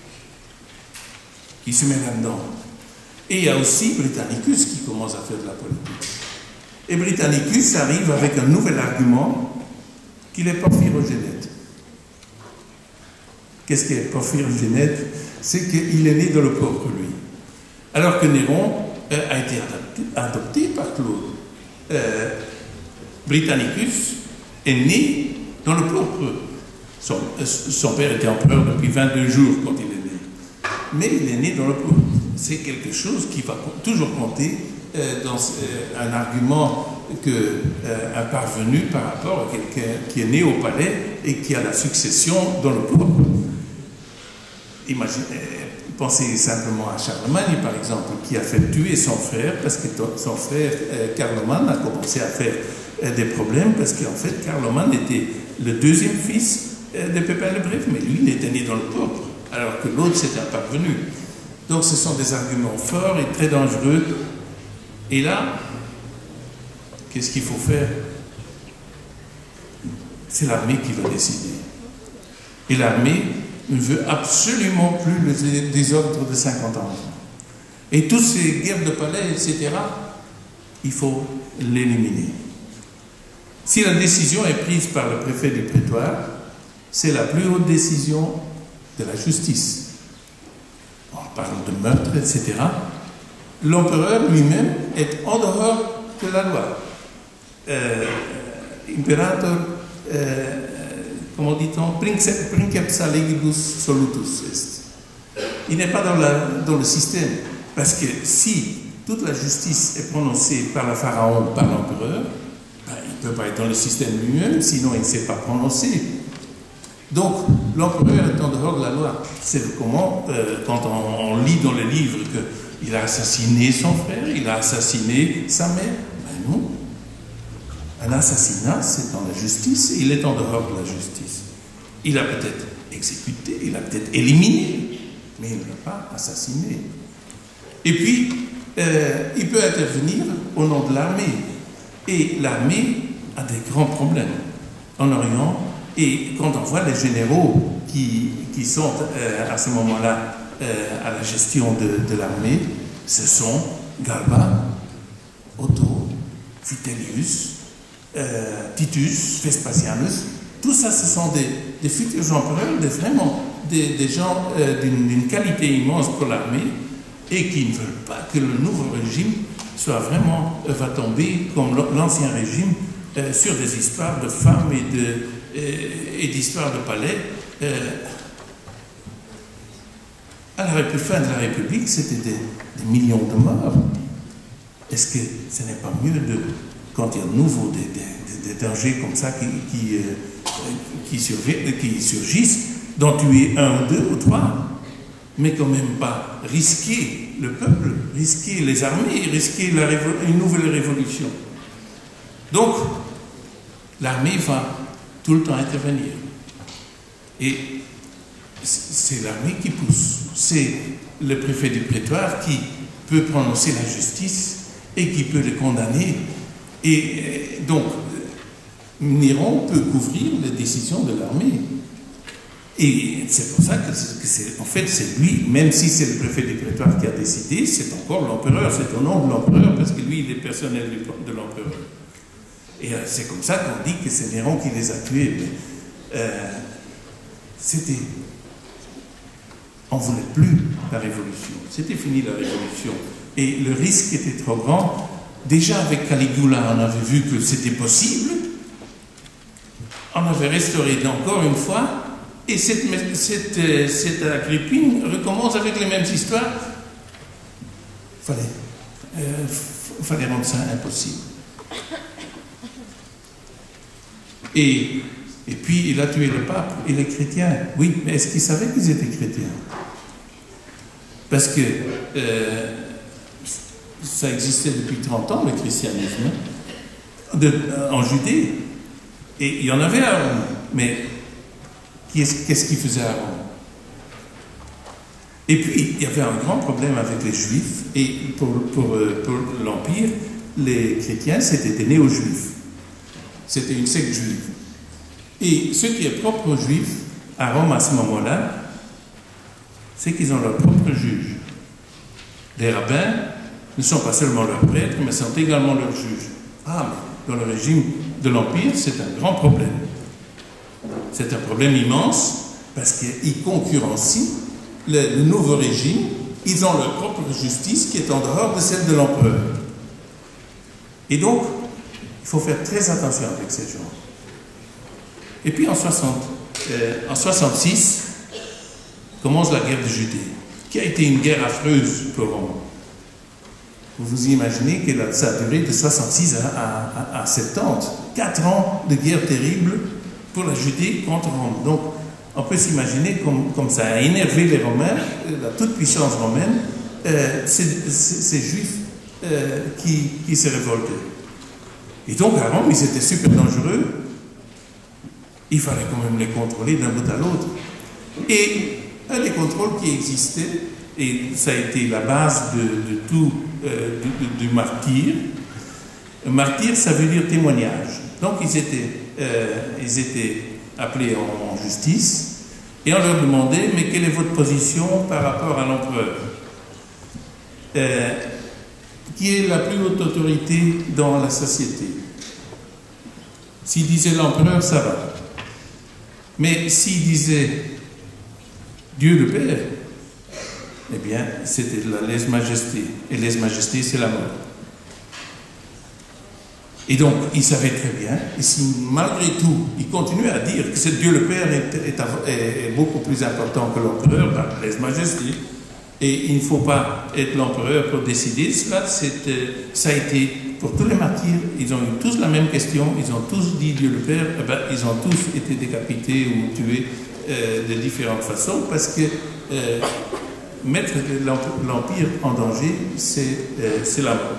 qui se met là-dedans. Et il y a aussi Britannicus qui commence à faire de la politique. Et Britannicus arrive avec un nouvel argument qu'il est porphyrogénète. Qu'est-ce qu'est porphyrogénète? C'est qu'il est né dans le pourpre, lui. Alors que Néron euh, a été adopté, adopté par Claude. Euh, Britannicus est né dans le pourpre. Son, euh, son père était empereur depuis vingt-deux jours quand il est né. Mais il est né dans le pourpre. C'est quelque chose qui va toujours compter euh, dans euh, un argument qu'un euh, parvenu par rapport à quelqu'un qui est né au palais et qui a la succession dans le pourpre. Imaginez, pensez simplement à Charlemagne, par exemple, qui a fait tuer son frère parce que son frère euh, Carloman a commencé à faire euh, des problèmes parce qu'en fait Carloman était le deuxième fils euh, de Pépin le Bref, mais lui il était né dans le pourpre, alors que l'autre c'est un parvenu. Donc ce sont des arguments forts et très dangereux. Et là, qu'est-ce qu'il faut faire? C'est l'armée qui va décider. Et l'armée ne veut absolument plus le désordre de cinquante ans. Et toutes ces guerres de palais, et cetera, il faut l'éliminer. Si la décision est prise par le préfet du prétoire, c'est la plus haute décision de la justice. On parle de meurtre, et cetera. L'empereur lui-même est en dehors de la loi. Euh, imperator, euh, comment dit-on, princeps legibus solutus est. Il n'est pas dans, la, dans le système, parce que si toute la justice est prononcée par le pharaon ou par l'empereur, ben, il ne peut pas être dans le système lui-même, sinon il ne sait pas prononcer. Donc, l'empereur est en dehors de la loi. C'est comment, euh, quand on, on lit dans les livres qu'il a assassiné son frère, il a assassiné sa mère. Ben non. Un assassinat, c'est dans la justice, et il est en dehors de la justice. Il a peut-être exécuté, il a peut-être éliminé, mais il n'a pas assassiné. Et puis, euh, il peut intervenir au nom de l'armée. Et l'armée a des grands problèmes en Orient. Et quand on voit les généraux qui, qui sont euh, à ce moment-là euh, à la gestion de, de l'armée, ce sont Galba, Otto, Vitellius, euh, Titus, Vespasianus. Tout ça, ce sont des, des futurs empereurs, des, vraiment des, des gens euh, d'une qualité immense pour l'armée et qui ne veulent pas que le nouveau régime soit vraiment, euh, va tomber comme l'ancien régime euh, sur des histoires de femmes et de et d'histoire de palais. Euh, à la fin de la République, c'était des, des millions de morts. Est-ce que ce n'est pas mieux, de, quand il y a de nouveau des, des, des dangers comme ça qui, qui, euh, qui, survient, qui surgissent, d'en tuer un ou deux ou trois, mais quand même pas risquer le peuple, risquer les armées, risquer la une nouvelle révolution. Donc, l'armée va tout le temps intervenir. Et c'est l'armée qui pousse. C'est le préfet du prétoire qui peut prononcer la justice et qui peut le condamner. Et donc, Néron peut couvrir les décisions de l'armée. Et c'est pour ça que, que c'est, en fait, c'est lui, même si c'est le préfet du prétoire qui a décidé, c'est encore l'empereur, c'est au nom de l'empereur, parce que lui, il est personnel de l'empereur. Et c'est comme ça qu'on dit que c'est Néron qui les a tués. Mais, euh, c'était... On ne voulait plus la révolution. C'était fini la révolution. Et le risque était trop grand. Déjà avec Caligula, on avait vu que c'était possible. On avait restauré encore une fois. Et cette, cette, cette Agrippine recommence avec les mêmes histoires. Il fallait, euh, fallait rendre ça impossible. Et, et puis il a tué le pape et les chrétiens. Oui, mais est-ce qu'ils savaient qu'ils étaient chrétiens? Parce que euh, ça existait depuis trente ans, le christianisme, de, en Judée. Et il y en avait à Rome. Mais qu'est-ce qu'il faisait à Rome? Et puis, il y avait un grand problème avec les Juifs. Et pour, pour, pour l'Empire, les chrétiens, c'était des néo-juifs. C'était une secte juive. Et ce qui est propre aux Juifs, à Rome à ce moment-là, c'est qu'ils ont leur propre juge. Les rabbins ne sont pas seulement leurs prêtres, mais sont également leurs juges. Ah, mais dans le régime de l'Empire, c'est un grand problème. C'est un problème immense, parce qu'ils concurrencient le, le nouveau régime. Ils ont leur propre justice qui est en dehors de celle de l'empereur. Et donc, il faut faire très attention avec ces gens. Et puis en, soixante, euh, en soixante-six, commence la guerre de Judée, qui a été une guerre affreuse pour Rome. Vous vous imaginez que ça a duré de soixante-six à, à, à soixante-dix, quatre ans de guerre terrible pour la Judée contre Rome. Donc, on peut s'imaginer comme, comme ça a énervé les Romains, la toute-puissance romaine, euh, ces, ces, ces Juifs euh, qui, qui se révoltaient. Et donc, à Rome, ils étaient super dangereux. Il fallait quand même les contrôler d'un bout à l'autre. Et un des contrôles qui existaient, et ça a été la base de, de tout, euh, du, du martyr. Martyr, ça veut dire témoignage. Donc, ils étaient, euh, ils étaient appelés en, en justice, et on leur demandait, mais quelle est votre position par rapport à l'empereur? euh, Qui est la plus haute autorité dans la société? S'il disait l'empereur, ça va. Mais s'il disait Dieu le Père, eh bien, c'était la lèse-majesté. Et lèse-majesté, c'est la mort. Et donc, il savait très bien, et si malgré tout, il continuait à dire que c'est Dieu le Père est, est, est, est beaucoup plus important que l'empereur, par lèse-majesté, et il ne faut pas être l'empereur pour décider cela, ça a été, pour tous les martyrs, ils ont eu tous la même question, ils ont tous dit Dieu le Père, eh ben, ils ont tous été décapités ou tués euh, de différentes façons, parce que euh, mettre l'Empire en danger, c'est euh, la mort.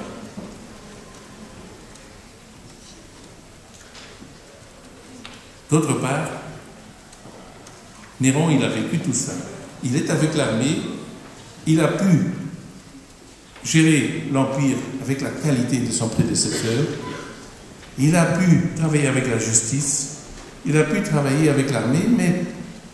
D'autre part, Néron, il a vécu tout ça. Il est avec l'armée, il a pu gérer l'Empire avec la qualité de son prédécesseur, il a pu travailler avec la justice, il a pu travailler avec l'armée, mais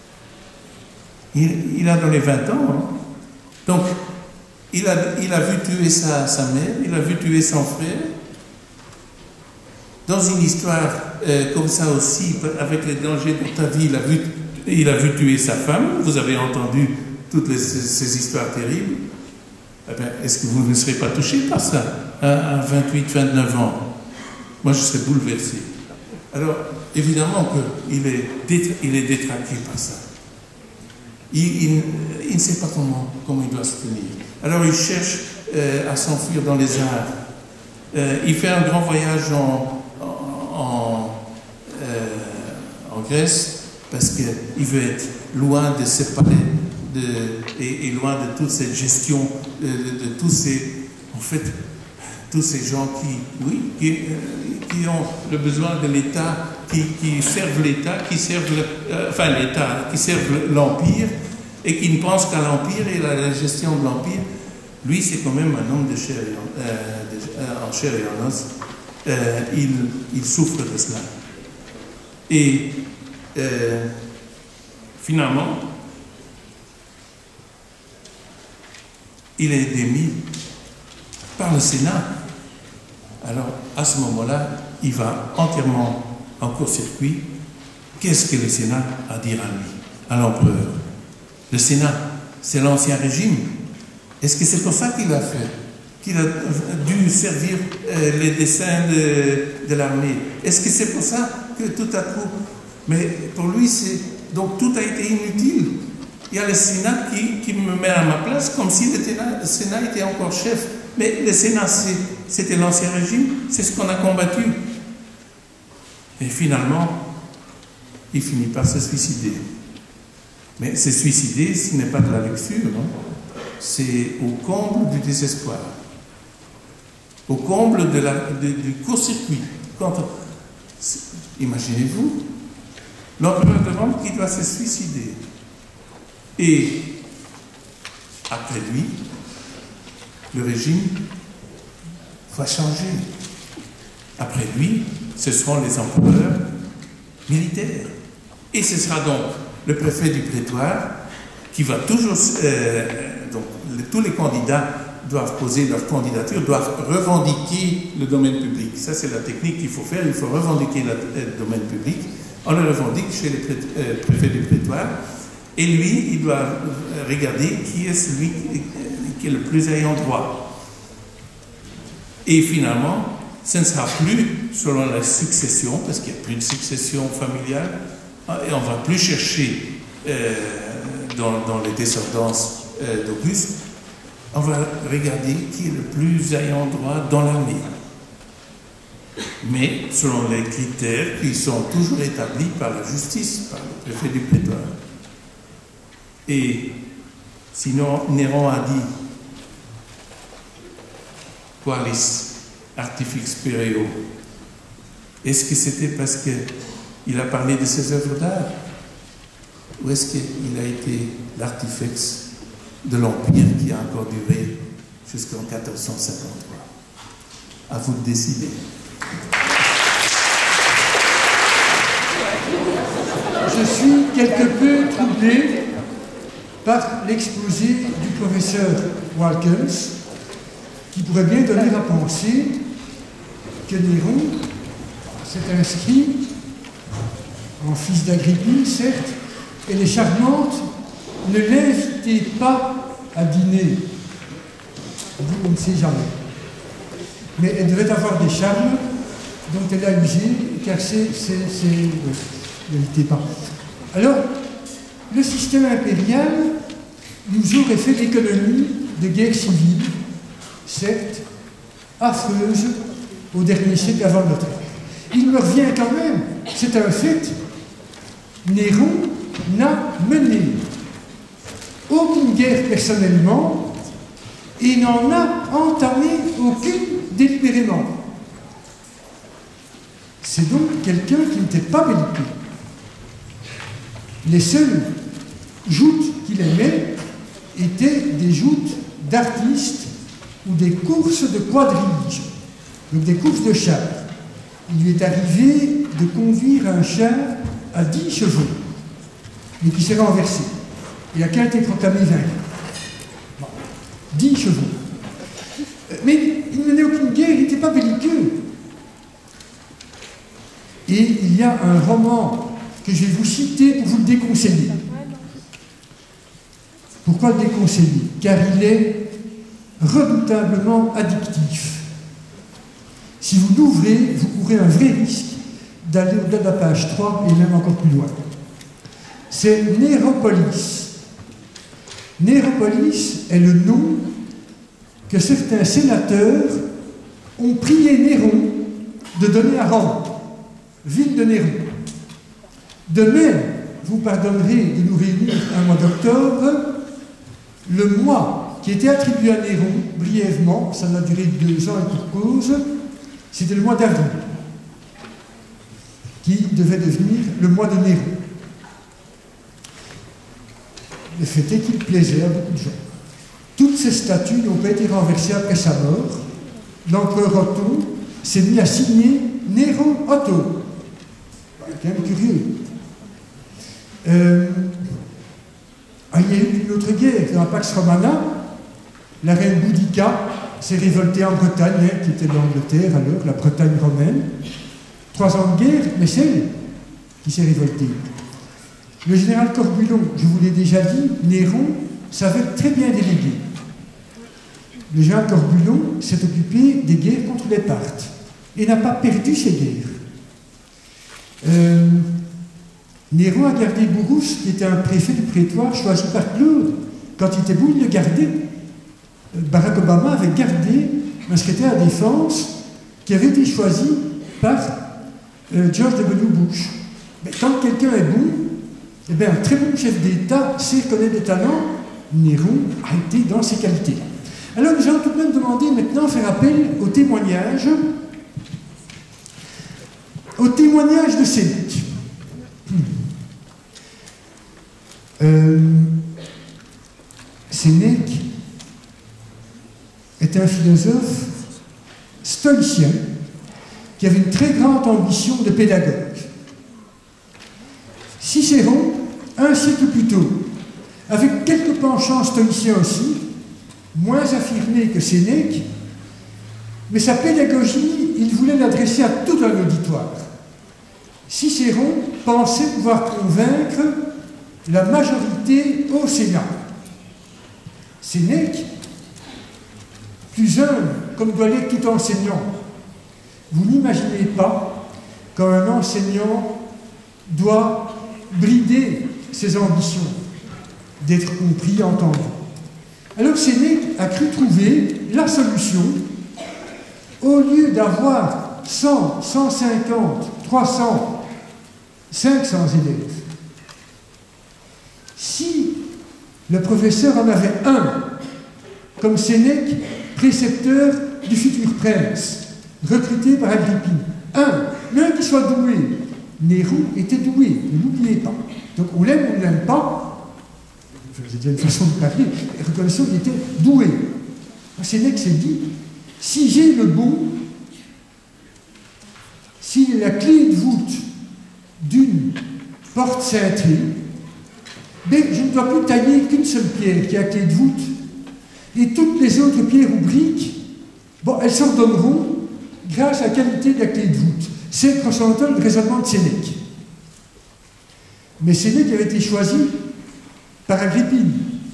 il, il a donné vingt ans. Hein. Donc, il a, il a vu tuer sa, sa mère, il a vu tuer son frère. Dans une histoire euh, comme ça aussi, avec les dangers de ta vie, il a vu, il a vu tuer sa femme. Vous avez entendu toutes les, ces, ces histoires terribles. Eh bien, est-ce que vous ne serez pas touché par ça à, à vingt-huit, vingt-neuf ans? Moi, je serais bouleversé. Alors, évidemment qu'il est, il est détraqué par ça. Il, il, il ne sait pas comment, comment il doit se tenir. Alors, il cherche euh, à s'enfuir dans les arts. Euh, il fait un grand voyage en... En, euh, en Grèce, parce qu'il veut être loin de ses palais de, et, et loin de toute cette gestion, de, de, de tous ces, en fait, tous ces gens qui, oui, qui, euh, qui ont le besoin de l'État, qui, qui servent l'État, qui servent, le, euh, enfin l'État, qui servent l'Empire, et qui ne pensent qu'à l'Empire et à la gestion de l'Empire. Lui, c'est quand même un homme de chair et en, euh, de, en chair et en os. Euh, il, il souffre de cela. Et euh, finalement, il est démis par le Sénat. Alors, à ce moment-là, il va entièrement en court-circuit. Qu'est-ce que le Sénat a à dire à lui? à l'empereur. Le Sénat, c'est l'Ancien Régime. Est-ce que c'est pour ça qu'il a fait? Qu'il a dû servir euh, les dessins de, de l'armée? Est-ce que c'est pour ça que tout à coup... Mais pour lui, c'est... Donc tout a été inutile. Il y a le Sénat qui, qui me met à ma place comme si le Sénat, le Sénat était encore chef. Mais le Sénat, c'était l'Ancien Régime, c'est ce qu'on a combattu. Et finalement, il finit par se suicider. Mais se suicider, ce n'est pas de la luxure, hein. C'est au comble du désespoir, au comble de la, de, du court-circuit. Imaginez-vous, l'empereur de Rome qui doit se suicider. Et après lui, le régime va changer. Après lui, ce seront les empereurs militaires. Et ce sera donc le préfet du prétoire qui va toujours... Euh, donc, le, tous les candidats doivent poser leur candidature, doivent revendiquer le domaine public. Ça, c'est la technique qu'il faut faire. Il faut revendiquer la, le domaine public. On le revendique chez le pré, euh, préfet du prétoire. Et lui, il doit regarder qui est celui qui, qui est le plus ayant droit. Et finalement, ce ne sera plus selon la succession, parce qu'il n'y a plus de succession familiale, et on ne va plus chercher euh, dans, dans les descendances euh, d'Auguste, on va regarder qui est le plus ayant droit dans l'armée. Mais selon les critères qui sont toujours établis par la justice, par le préfet du prétoire. Et sinon, Néron a dit Qualis artifex pereo. Est-ce que c'était parce qu'il a parlé de ses œuvres d'art? Ou est-ce qu'il a été l'artifex de l'Empire qui a encore duré jusqu'en quatorze cent cinquante-trois? À vous de décider. Je suis quelque peu troublé par l'exposé du professeur Walkens, qui pourrait bien donner à penser que Néron s'est inscrit en fils d'Agrippine, certes, et les charmantes ne l'invitaient pas à dîner. On ne sait jamais. Mais elle devait avoir des charmes dont elle a usé, car c'est... ne l'invitait pas. Alors, le système impérial nous aurait fait l'économie de guerres civiles, certes, affreuses au dernier siècle avant notre ère. Il me revient quand même, c'est un fait, Néron n'a mené aucune guerre personnellement et n'en a entamé aucune délibérément. C'est donc quelqu'un qui n'était pas belliqueux. Les seules joutes qu'il aimait étaient des joutes d'artistes ou des courses de quadrige, donc des courses de chars. Il lui est arrivé de conduire un char à dix chevaux, mais qui s'est renversé. Il a qu'à été proclamé vainqueur. Bon. dix chevaux. Mais il ne menait aucune guerre, il n'était pas belliqueux. Et il y a un roman que je vais vous citer pour vous le déconseiller. Pourquoi le déconseiller? Car il est redoutablement addictif. Si vous l'ouvrez, vous courez un vrai risque d'aller au-delà de la page trois et même encore plus loin. C'est Néropolis. Néropolis est le nom que certains sénateurs ont prié Néron de donner à Rome, ville de Néron. De même, vous pardonnerez de nous réunir un mois d'octobre, le mois qui était attribué à Néron, brièvement, ça n'a duré deux ans et pour cause, c'était le mois d'avril, qui devait devenir le mois de Néron. Le fait est qu'il plaisait à beaucoup de gens. Toutes ces statues n'ont pas été renversées après sa mort. L'empereur Otto s'est mis à signer Néron Otto. C'est quand même curieux. Euh, il y a eu une autre guerre, dans la Pax Romana. La reine Boudica s'est révoltée en Bretagne, hein, qui était l'Angleterre alors, la Bretagne romaine. Trois ans de guerre, mais c'est elle qui s'est révoltée. Le général Corbulo, je vous l'ai déjà dit, Néron savait très bien déléguer. Le général Corbulo s'est occupé des guerres contre les Parthes et n'a pas perdu ces guerres. Euh, Néron a gardé Bourrousse, qui était un préfet du prétoire choisi par Claude. Quand il était bon, il le gardait. Barack Obama avait gardé un secrétaire à la défense qui avait été choisi par euh, George W. Bush. Mais quand quelqu'un est bon, eh bien, un très bon chef d'État sait reconnaître des talents. Néron a été dans ses qualités. Alors nous allons tout de même demander maintenant faire appel au témoignage, au témoignage de Sénèque. Euh, Sénèque est un philosophe stoïcien qui avait une très grande ambition de pédagogue. Cicéron, un siècle plus tôt, avec quelques penchants stoïciens aussi, moins affirmés que Sénèque, mais sa pédagogie, il voulait l'adresser à tout un auditoire. Cicéron pensait pouvoir convaincre la majorité au Sénat. Sénèque, plus humble, comme doit l'être tout enseignant. Vous n'imaginez pas qu'un enseignant doit brider ses ambitions d'être compris, entendu. Alors Sénèque a cru trouver la solution. Au lieu d'avoir cent, cent cinquante, trois cents, cinq cents élèves, si le professeur en avait un, comme Sénèque, précepteur du futur prince, recruté par Agrippine, un, mais un qui soit doué. Néron était doué, ne l'oubliez pas. Donc on l'aime ou on ne l'aime pas, c'est déjà une façon de parler, reconnaissons qu'il était doué. Sénèque s'est dit, si j'ai le bon, s'il est la clé de voûte d'une porte cintrée, ben, je ne dois plus tailler qu'une seule pierre qui est la clé de voûte. Et toutes les autres pierres ou briques, bon, elles s'ordonneront grâce à la qualité de la clé de voûte. C'est le raisonnement de Sénèque. Mais Sénèque avait été choisi par Agrippine.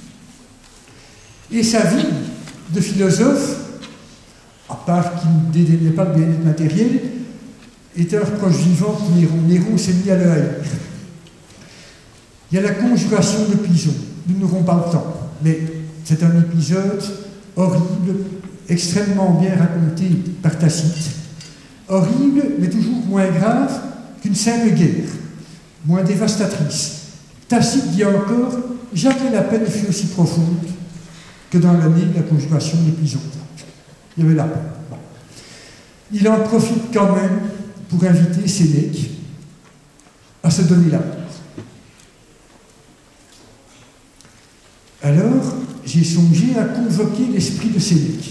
Et sa vie de philosophe, à part qu'il ne dédaignait pas le bien-être matériel, était un reproche vivant pour Néron. Néron s'est mis à le haïr. Il y a la conjuration de Pison. Nous n'aurons pas le temps, mais c'est un épisode horrible, extrêmement bien raconté par Tacite. Horrible, mais toujours moins grave qu'une simple guerre, moins dévastatrice. Tacite dit encore, jamais la peine fut aussi profonde que dans l'année de la conjuration de Pison. Il y avait la peine. Bon. Il en profite quand même pour inviter Sénèque à se donner la peine. Alors, j'ai songé à convoquer l'esprit de Sénèque.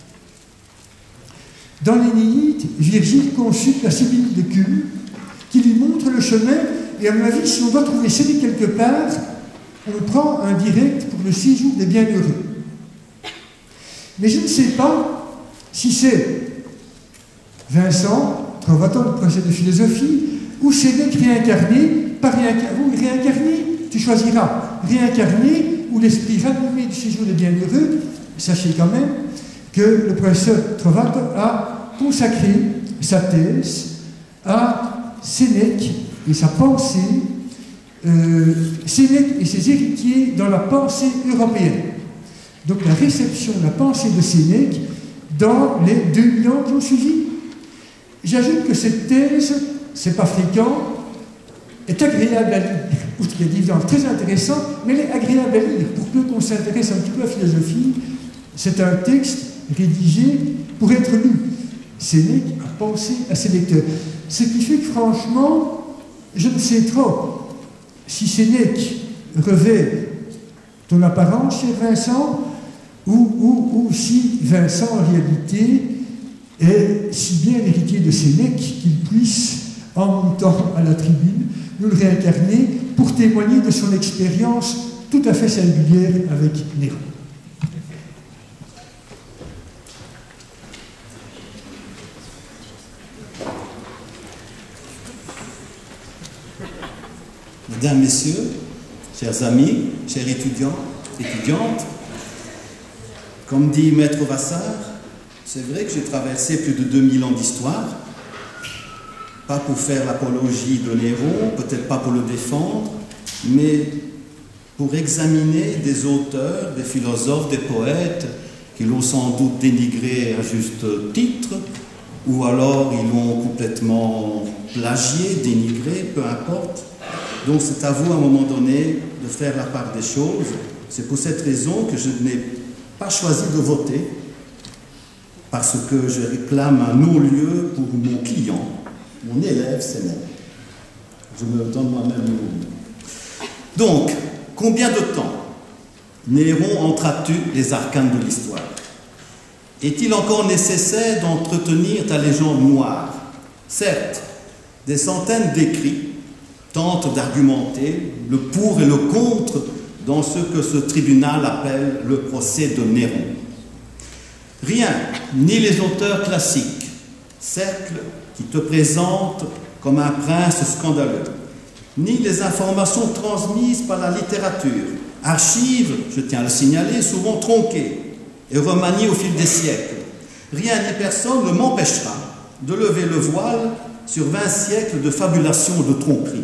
Dans l'Énéide, Virgile consulte la Sibylle de Cume, qui lui montre le chemin, et à mon avis, si on doit trouver Sénèque quelque part, on prend un direct pour le séjour des bienheureux. Mais je ne sais pas si c'est Vincent, Trovaton, le professeur de philosophie, ou Sénèque réincarné, par réincarné, ou réincarné, tu choisiras, réincarné, ou l'esprit ranimé du séjour des bienheureux. Sachez quand même que le professeur Trovato a consacré sa thèse à Sénèque et sa pensée, euh, Sénèque et ses héritiers dans la pensée européenne. Donc la réception de la pensée de Sénèque dans les deux mille ans qui ont suivi. J'ajoute que cette thèse, c'est pas fréquent, est agréable à lire. Outre qu'il y a des évidences très intéressantes, mais elle est agréable à lire. Pour peu qu'on s'intéresse un petit peu à la philosophie, c'est un texte rédigé pour être lu. Sénèque a pensé à ses lecteurs. Ce qui fait que, franchement, je ne sais trop si Sénèque revêt ton apparence, cher Vincent, ou, ou, ou si Vincent, en réalité, est si bien l'héritier de Sénèque qu'il puisse, en montant à la tribune, nous le réincarner pour témoigner de son expérience tout à fait singulière avec Néron. Mesdames, Messieurs, chers amis, chers étudiants, étudiantes, comme dit Maître Vassar, c'est vrai que j'ai traversé plus de deux mille ans d'histoire, pas pour faire l'apologie de Néron, peut-être pas pour le défendre, mais pour examiner des auteurs, des philosophes, des poètes qui l'ont sans doute dénigré à juste titre, ou alors ils l'ont complètement plagié, dénigré, peu importe. Donc c'est à vous à un moment donné de faire la part des choses. C'est pour cette raison que je n'ai pas choisi de voter, parce que je réclame un non-lieu pour mon client, mon élève Sénèque. Je me donne moi-même le non-lieu. Donc, combien de temps Néron entra-tu les arcanes de l'histoire? Est-il encore nécessaire d'entretenir ta légende noire? Certes, des centaines d'écrits tentent d'argumenter le pour et le contre dans ce que ce tribunal appelle le procès de Néron. Rien, ni les auteurs classiques, cercle qui te présentent comme un prince scandaleux, ni les informations transmises par la littérature, archives, je tiens à le signaler, souvent tronquées et remaniées au fil des siècles. Rien ni personne ne m'empêchera de lever le voile sur vingt siècles de fabulation et de tromperie.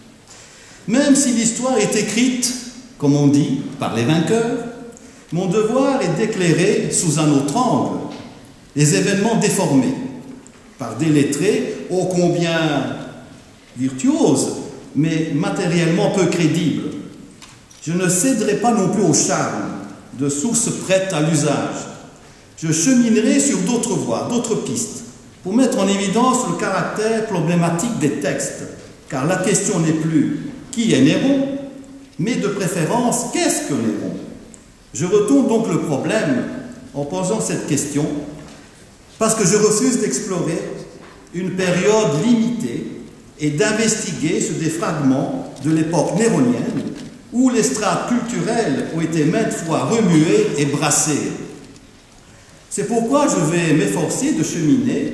Même si l'histoire est écrite, comme on dit, par les vainqueurs, mon devoir est d'éclairer sous un autre angle les événements déformés par des lettrés ô combien virtuoses, mais matériellement peu crédibles. Je ne céderai pas non plus au charme de sources prêtes à l'usage. Je cheminerai sur d'autres voies, d'autres pistes, pour mettre en évidence le caractère problématique des textes, car la question n'est plus qui est Néron, mais de préférence qu'est-ce que Néron? Je retourne donc le problème en posant cette question, parce que je refuse d'explorer une période limitée et d'investiguer sur des fragments de l'époque néronienne où les strates culturelles ont été maintes fois remuées et brassées. C'est pourquoi je vais m'efforcer de cheminer,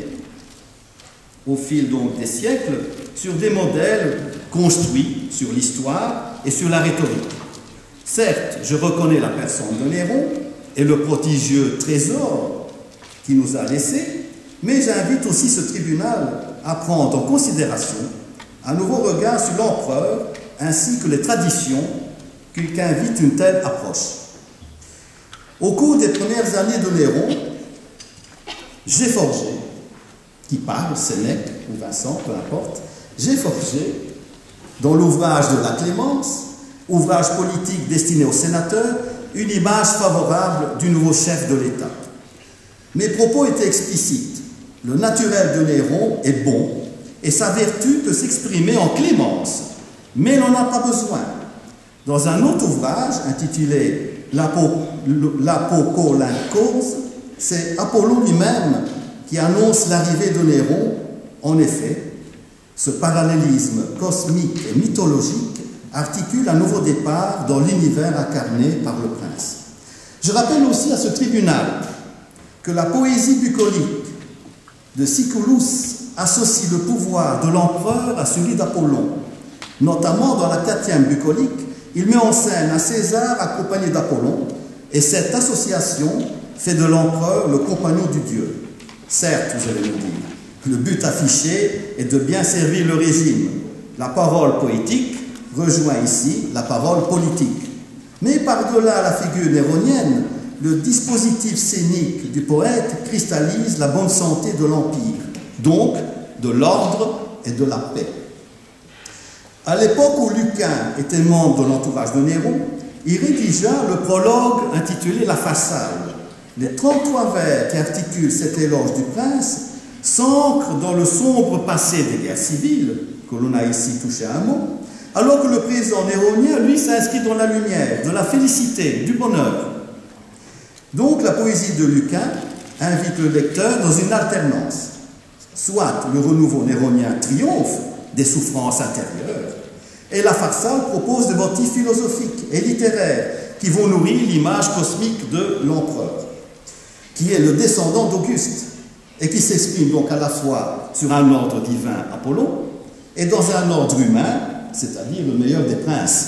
au fil donc des siècles, sur des modèles construits sur l'histoire et sur la rhétorique. Certes, je reconnais la personne de Néron et le prodigieux trésor qu'il nous a laissé, mais j'invite aussi ce tribunal à prendre en considération un nouveau regard sur l'empereur ainsi que les traditions qu'invite une telle approche. Au cours des premières années de Néron, j'ai forgé, qui parle, Sénèque ou Vincent, peu importe, j'ai forgé, dans l'ouvrage de la Clémence, ouvrage politique destiné aux sénateurs, une image favorable du nouveau chef de l'État. Mes propos étaient explicites. Le naturel de Néron est bon et sa vertu peut s'exprimer en clémence, mais il n'en a pas besoin. Dans un autre ouvrage intitulé L'Apokolinkos, c'est Apollon lui-même qui annonce l'arrivée de Néron. En effet, ce parallélisme cosmique et mythologique articule un nouveau départ dans l'univers incarné par le prince. Je rappelle aussi à ce tribunal que la poésie bucolique de Siculus associe le pouvoir de l'empereur à celui d'Apollon. Notamment dans la quatrième bucolique, il met en scène un César accompagné d'Apollon, et cette association fait de l'empereur le compagnon du dieu. Certes, vous allez me dire, le but affiché est de bien servir le régime. La parole poétique rejoint ici la parole politique. Mais par-delà la figure néronienne, le dispositif scénique du poète cristallise la bonne santé de l'Empire, donc de l'ordre et de la paix. À l'époque où Lucain était membre de l'entourage de Néron, il rédigea le prologue intitulé « La façade ». Les trente-trois vers qui articulent cet éloge du prince s'ancrent dans le sombre passé des guerres civiles, que l'on a ici touché à un mot, alors que le présent néronien, lui, s'inscrit dans la lumière, de la félicité, du bonheur. Donc la poésie de Lucain invite le lecteur dans une alternance. Soit le renouveau néronien triomphe des souffrances intérieures, et la farsale propose des motifs philosophiques et littéraires qui vont nourrir l'image cosmique de l'empereur, qui est le descendant d'Auguste, et qui s'exprime donc à la fois sur un ordre divin, Apollon, et dans un ordre humain, c'est-à-dire le meilleur des princes.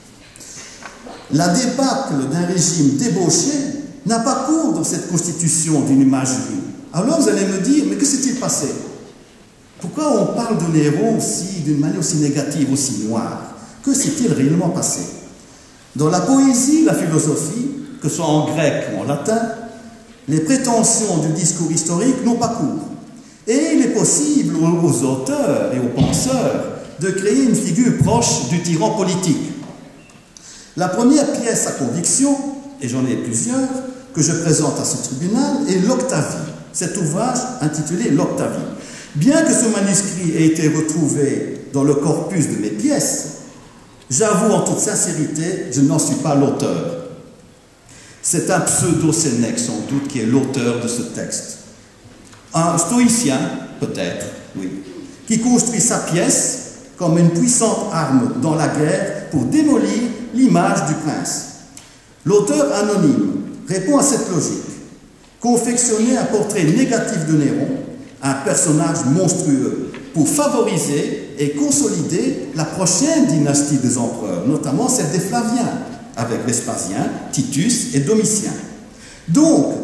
La débâcle d'un régime débauché n'a pas cours dans cette constitution d'une imagerie. Alors vous allez me dire, mais que s'est-il passé? Pourquoi on parle de Néron aussi, d'une manière aussi négative, aussi noire? Que s'est-il réellement passé? Dans la poésie, la philosophie, que ce soit en grec ou en latin, les prétentions du discours historique n'ont pas cours. Et il est possible aux auteurs et aux penseurs de créer une figure proche du tyran politique. La première pièce à conviction, et j'en ai plusieurs, que je présente à ce tribunal, est l'Octavie, cet ouvrage intitulé l'Octavie. Bien que ce manuscrit ait été retrouvé dans le corpus de mes pièces, j'avoue en toute sincérité, je n'en suis pas l'auteur. C'est un pseudo-Sénèque, sans doute, qui est l'auteur de ce texte. Un stoïcien, peut-être, oui, qui construit sa pièce comme une puissante arme dans la guerre pour démolir l'image du prince. L'auteur anonyme répond à cette logique. Confectionner un portrait négatif de Néron, un personnage monstrueux, pour favoriser et consolider la prochaine dynastie des empereurs, notamment celle des Flaviens, avec Vespasien, Titus et Domitien. Donc,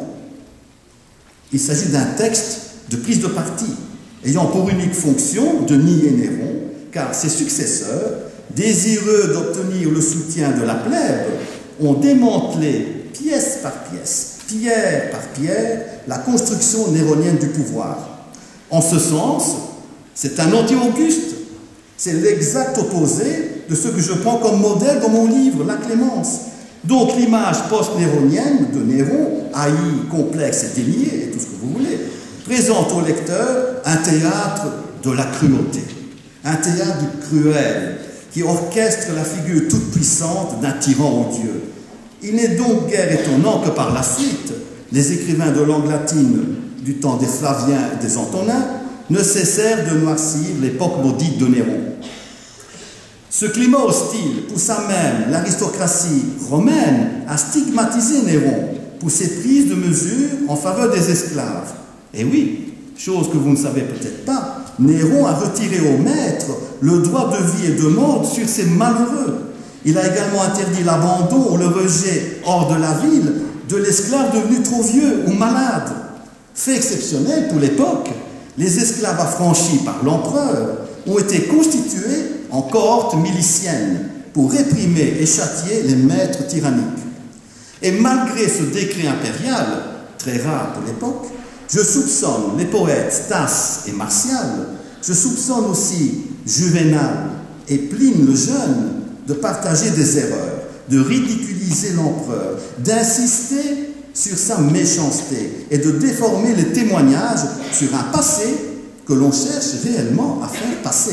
il s'agit d'un texte de prise de parti, ayant pour unique fonction de nier Néron, car ses successeurs, désireux d'obtenir le soutien de la plèbe, ont démantelé pièce par pièce, pierre par pierre, la construction néronienne du pouvoir. En ce sens, c'est un anti-Auguste. C'est l'exact opposé de ce que je prends comme modèle dans mon livre, La Clémence. Donc l'image post-néronienne de Néron, haï, complexe et dénié, et tout ce que vous voulez, présente au lecteur un théâtre de la cruauté, un théâtre du cruel, qui orchestre la figure toute puissante d'un tyran odieux. Il n'est donc guère étonnant que par la suite, les écrivains de langue latine du temps des Flaviens et des Antonins ne cessèrent de noircir l'époque maudite de Néron. Ce climat hostile poussa même l'aristocratie romaine à stigmatiser Néron pour ses prises de mesures en faveur des esclaves. Et oui, chose que vous ne savez peut-être pas, Néron a retiré au maître le droit de vie et de mort sur ces malheureux. Il a également interdit l'abandon ou le rejet hors de la ville de l'esclave devenu trop vieux ou malade. Fait exceptionnel pour l'époque, les esclaves affranchis par l'empereur ont été constitués en cohortes miliciennes pour réprimer et châtier les maîtres tyranniques. Et malgré ce décret impérial, très rare pour l'époque, je soupçonne les poètes Tasse et Martial, je soupçonne aussi Juvénal et Pline le Jeune de partager des erreurs, de ridiculiser l'empereur, d'insister sur sa méchanceté et de déformer les témoignages sur un passé que l'on cherche réellement à faire passer.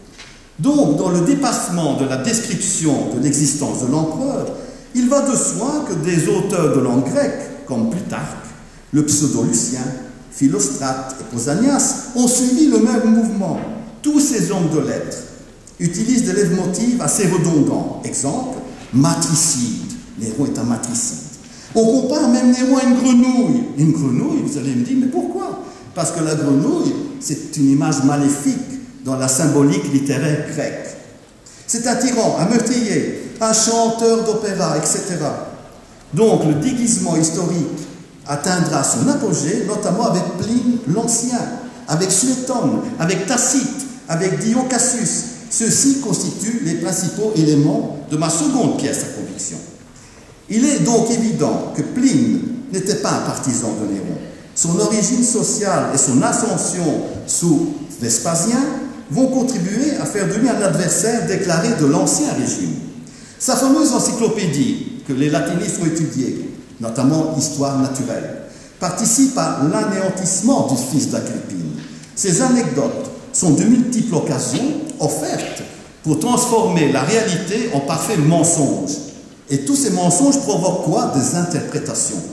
Donc, dans le dépassement de la description de l'existence de l'empereur, il va de soi que des auteurs de langue grecque, comme Plutarque, le pseudo-Lucien, Philostrate et Pausanias, ont suivi le même mouvement. Tous ces hommes de lettres utilisent des leitmotivs assez redondants. Exemple, matricide. Néron est un matricide. On compare même Néron à une grenouille. Une grenouille, vous allez me dire, mais pourquoi? Parce que la grenouille, c'est une image maléfique dans la symbolique littéraire grecque. C'est un tyran, un meurtrier, un chanteur d'opéra, et cetera. Donc le déguisement historique atteindra son apogée, notamment avec Pline l'Ancien, avec Suétone, avec Tacite, avec Dion Cassius. Ceux-ci constituent les principaux éléments de ma seconde pièce à conviction. Il est donc évident que Pline n'était pas un partisan de Néron. Son origine sociale et son ascension sous Vespasien vont contribuer à faire de lui un adversaire déclaré de l'Ancien Régime. Sa fameuse encyclopédie, que les latinistes ont étudiée, notamment Histoire naturelle, participe à l'anéantissement du fils d'Agrippine. Ces anecdotes sont de multiples occasions offertes pour transformer la réalité en parfait mensonge. Et tous ces mensonges provoquent quoi? Des interprétations.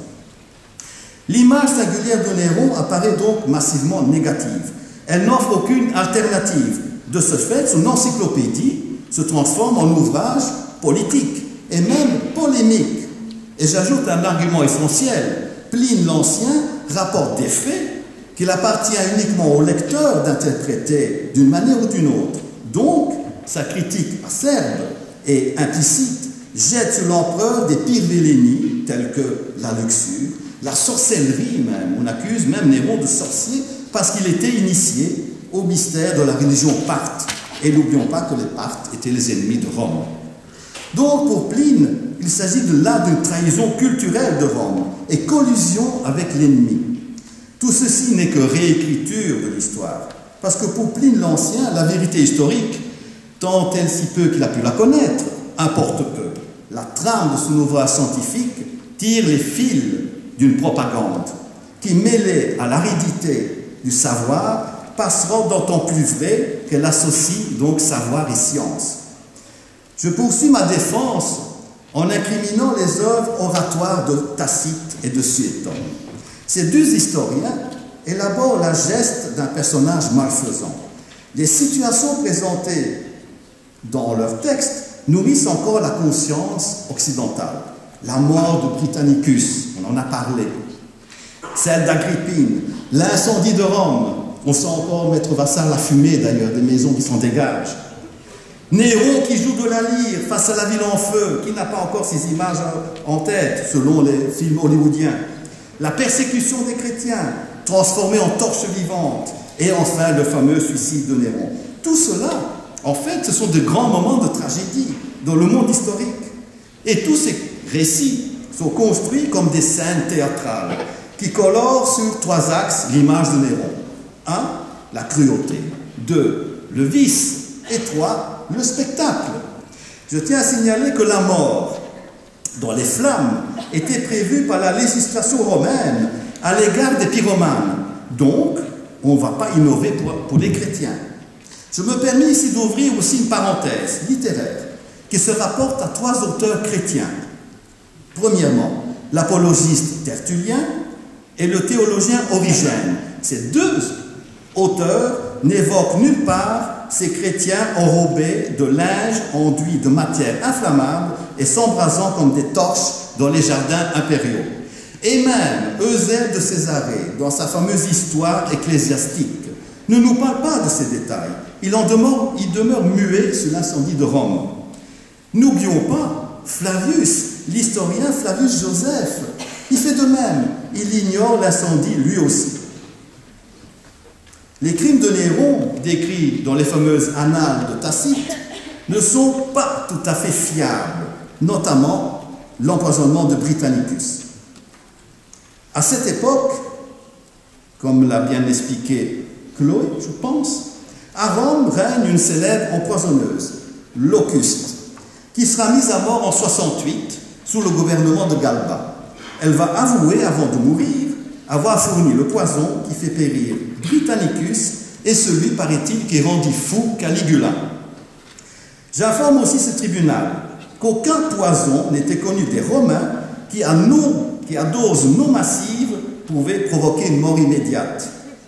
L'image singulière de Néron apparaît donc massivement négative. Elle n'offre aucune alternative. De ce fait, son encyclopédie se transforme en ouvrage politique et même polémique. Et j'ajoute un argument essentiel. Pline l'Ancien rapporte des faits qu'il appartient uniquement au lecteur d'interpréter d'une manière ou d'une autre. Donc, sa critique acerbe et implicite jette sur l'empereur des pires vélénies, telles que la luxure, la sorcellerie même. On accuse même Néron de sorcier parce qu'il était initié au mystère de la religion parthe. Et n'oublions pas que les Parthes étaient les ennemis de Rome. Donc pour Pline, il s'agit de là d'une trahison culturelle de Rome et collusion avec l'ennemi. Tout ceci n'est que réécriture de l'histoire, parce que pour Pline l'Ancien, la vérité historique, tant elle si peu qu'il a pu la connaître, importe peu. La trame de son ouvrage scientifique tire les fils d'une propagande qui, mêlée à l'aridité du savoir, passera d'autant plus vrai qu'elle associe donc savoir et science. Je poursuis ma défense en incriminant les œuvres oratoires de Tacite et de Suétone. Ces deux historiens élaborent la geste d'un personnage malfaisant. Les situations présentées dans leurs textes nourrissent encore la conscience occidentale. La mort de Britannicus, on en a parlé. Celle d'Agrippine, l'incendie de Rome. On sent encore, maître Vassar, la fumée d'ailleurs, des maisons qui s'en dégagent. Néron qui joue de la lyre face à la ville en feu, qui n'a pas encore ces images en tête, selon les films hollywoodiens. La persécution des chrétiens, transformée en torche vivante. Et enfin, le fameux suicide de Néron. Tout cela, en fait, ce sont de grands moments de tragédie dans le monde historique. Et tous ces récits sont construits comme des scènes théâtrales qui colorent sur trois axes l'image de Néron. un. La cruauté. deux. Le vice. Et trois. Le spectacle. Je tiens à signaler que la mort, dans les flammes, était prévue par la législation romaine à l'égard des pyromanes. Donc, on ne va pas innover pour, pour les chrétiens. Je me permets ici d'ouvrir aussi une parenthèse littéraire qui se rapporte à trois auteurs chrétiens. Premièrement, l'apologiste Tertullien et le théologien Origène. Ces deux auteurs n'évoquent nulle part ces chrétiens enrobés de linge enduit de matière inflammable et s'embrasant comme des torches dans les jardins impériaux. Et même Eusèbe de Césarée, dans sa fameuse histoire ecclésiastique, ne nous parle pas de ces détails. Il en demeure, il demeure muet sur l'incendie de Rome. N'oublions pas Flavius, l'historien Flavius Joseph. Il fait de même. Il ignore l'incendie lui aussi. Les crimes de Néron, décrits dans les fameuses annales de Tacite, ne sont pas tout à fait fiables, notamment l'empoisonnement de Britannicus. À cette époque, comme l'a bien expliqué Chloé, je pense, à Rome règne une célèbre empoisonneuse, Locuste, qui sera mise à mort en soixante-huit sous le gouvernement de Galba. Elle va avouer, avant de mourir, avoir fourni le poison qui fait périr Britannicus et celui, paraît-il, qui rendit fou Caligula. J'informe aussi ce tribunal qu'aucun poison n'était connu des Romains qui, à, non, qui, à dose non massive, pouvait provoquer une mort immédiate.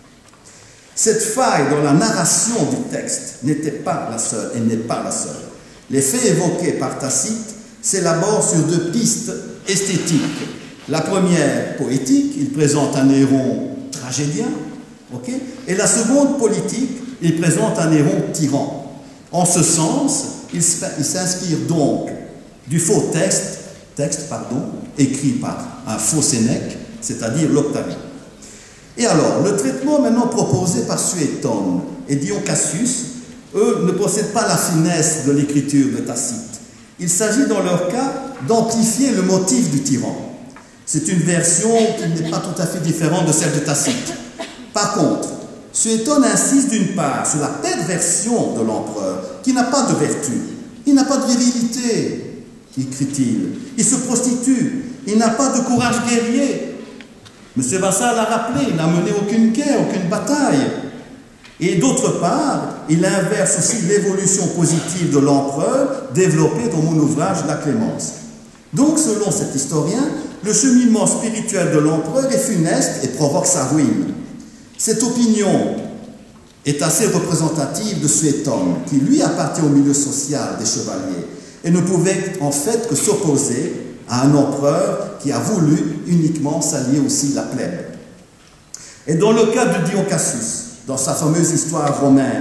Cette faille dans la narration du texte n'était pas la seule, et n'est pas la seule. Les faits évoqués par Tacite s'élaborent sur deux pistes esthétiques. La première, poétique, il présente un Néron tragédien, okay, et la seconde, politique, il présente un Néron tyran. En ce sens, il s'inspire donc du faux texte, texte pardon, écrit par un faux Sénèque, c'est-à-dire l'Octavie. Et alors, le traitement maintenant proposé par Suétone et Dion Cassius, eux, ne possèdent pas la finesse de l'écriture de Tacite. Il s'agit dans leur cas d'amplifier le motif du tyran. C'est une version qui n'est pas tout à fait différente de celle de Tacite. Par contre, Suétone insiste d'une part sur la perversion de l'empereur, qui n'a pas de vertu, il n'a pas de virilité, écrit-il, il se prostitue, il n'a pas de courage guerrier. M. Vassal l'a rappelé, il n'a mené aucune guerre, aucune bataille. Et d'autre part, il inverse aussi l'évolution positive de l'empereur développée dans mon ouvrage La Clémence. Donc, selon cet historien, le cheminement spirituel de l'empereur est funeste et provoque sa ruine. Cette opinion est assez représentative de Suétone, qui lui appartient au milieu social des chevaliers et ne pouvait en fait que s'opposer à un empereur qui a voulu uniquement s'allier aussi la plèbe. Et dans le cas de Dion Cassius, dans sa fameuse histoire romaine,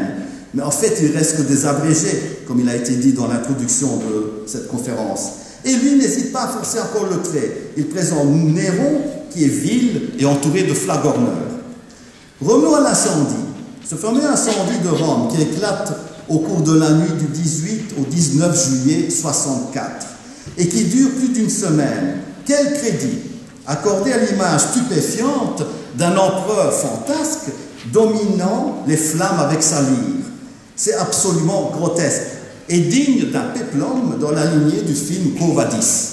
Mais en fait, il reste que des abrégés, comme il a été dit dans l'introduction de cette conférence. Et lui n'hésite pas à forcer encore le trait. Il présente Néron, qui est vil et entouré de flagorneurs. Revenons à l'incendie. Ce fameux incendie de Rome qui éclate au cours de la nuit du dix-huit au dix-neuf juillet soixante-quatre et qui dure plus d'une semaine. Quel crédit accordé à l'image stupéfiante d'un empereur fantasque dominant les flammes avec sa lyre? C'est absolument grotesque et digne d'un péplum dans la lignée du film Quo Vadis.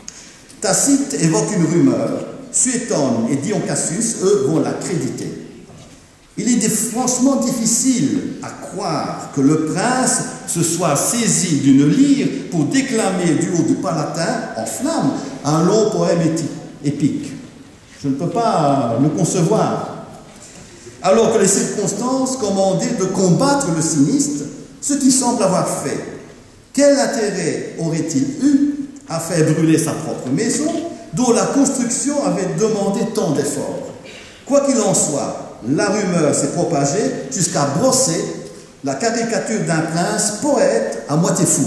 Tacite évoque une rumeur, Suétone et Dion Cassius, eux, vont la créditer. Il est franchement difficile à croire que le prince se soit saisi d'une lyre pour déclamer du haut du Palatin, en flammes, un long poème épique. Je ne peux pas le concevoir. Alors que les circonstances commandaient de combattre le sinistre, ce qui semble avoir fait. Quel intérêt aurait-il eu à faire brûler sa propre maison, dont la construction avait demandé tant d'efforts? Quoi qu'il en soit, la rumeur s'est propagée jusqu'à brosser la caricature d'un prince poète à moitié fou.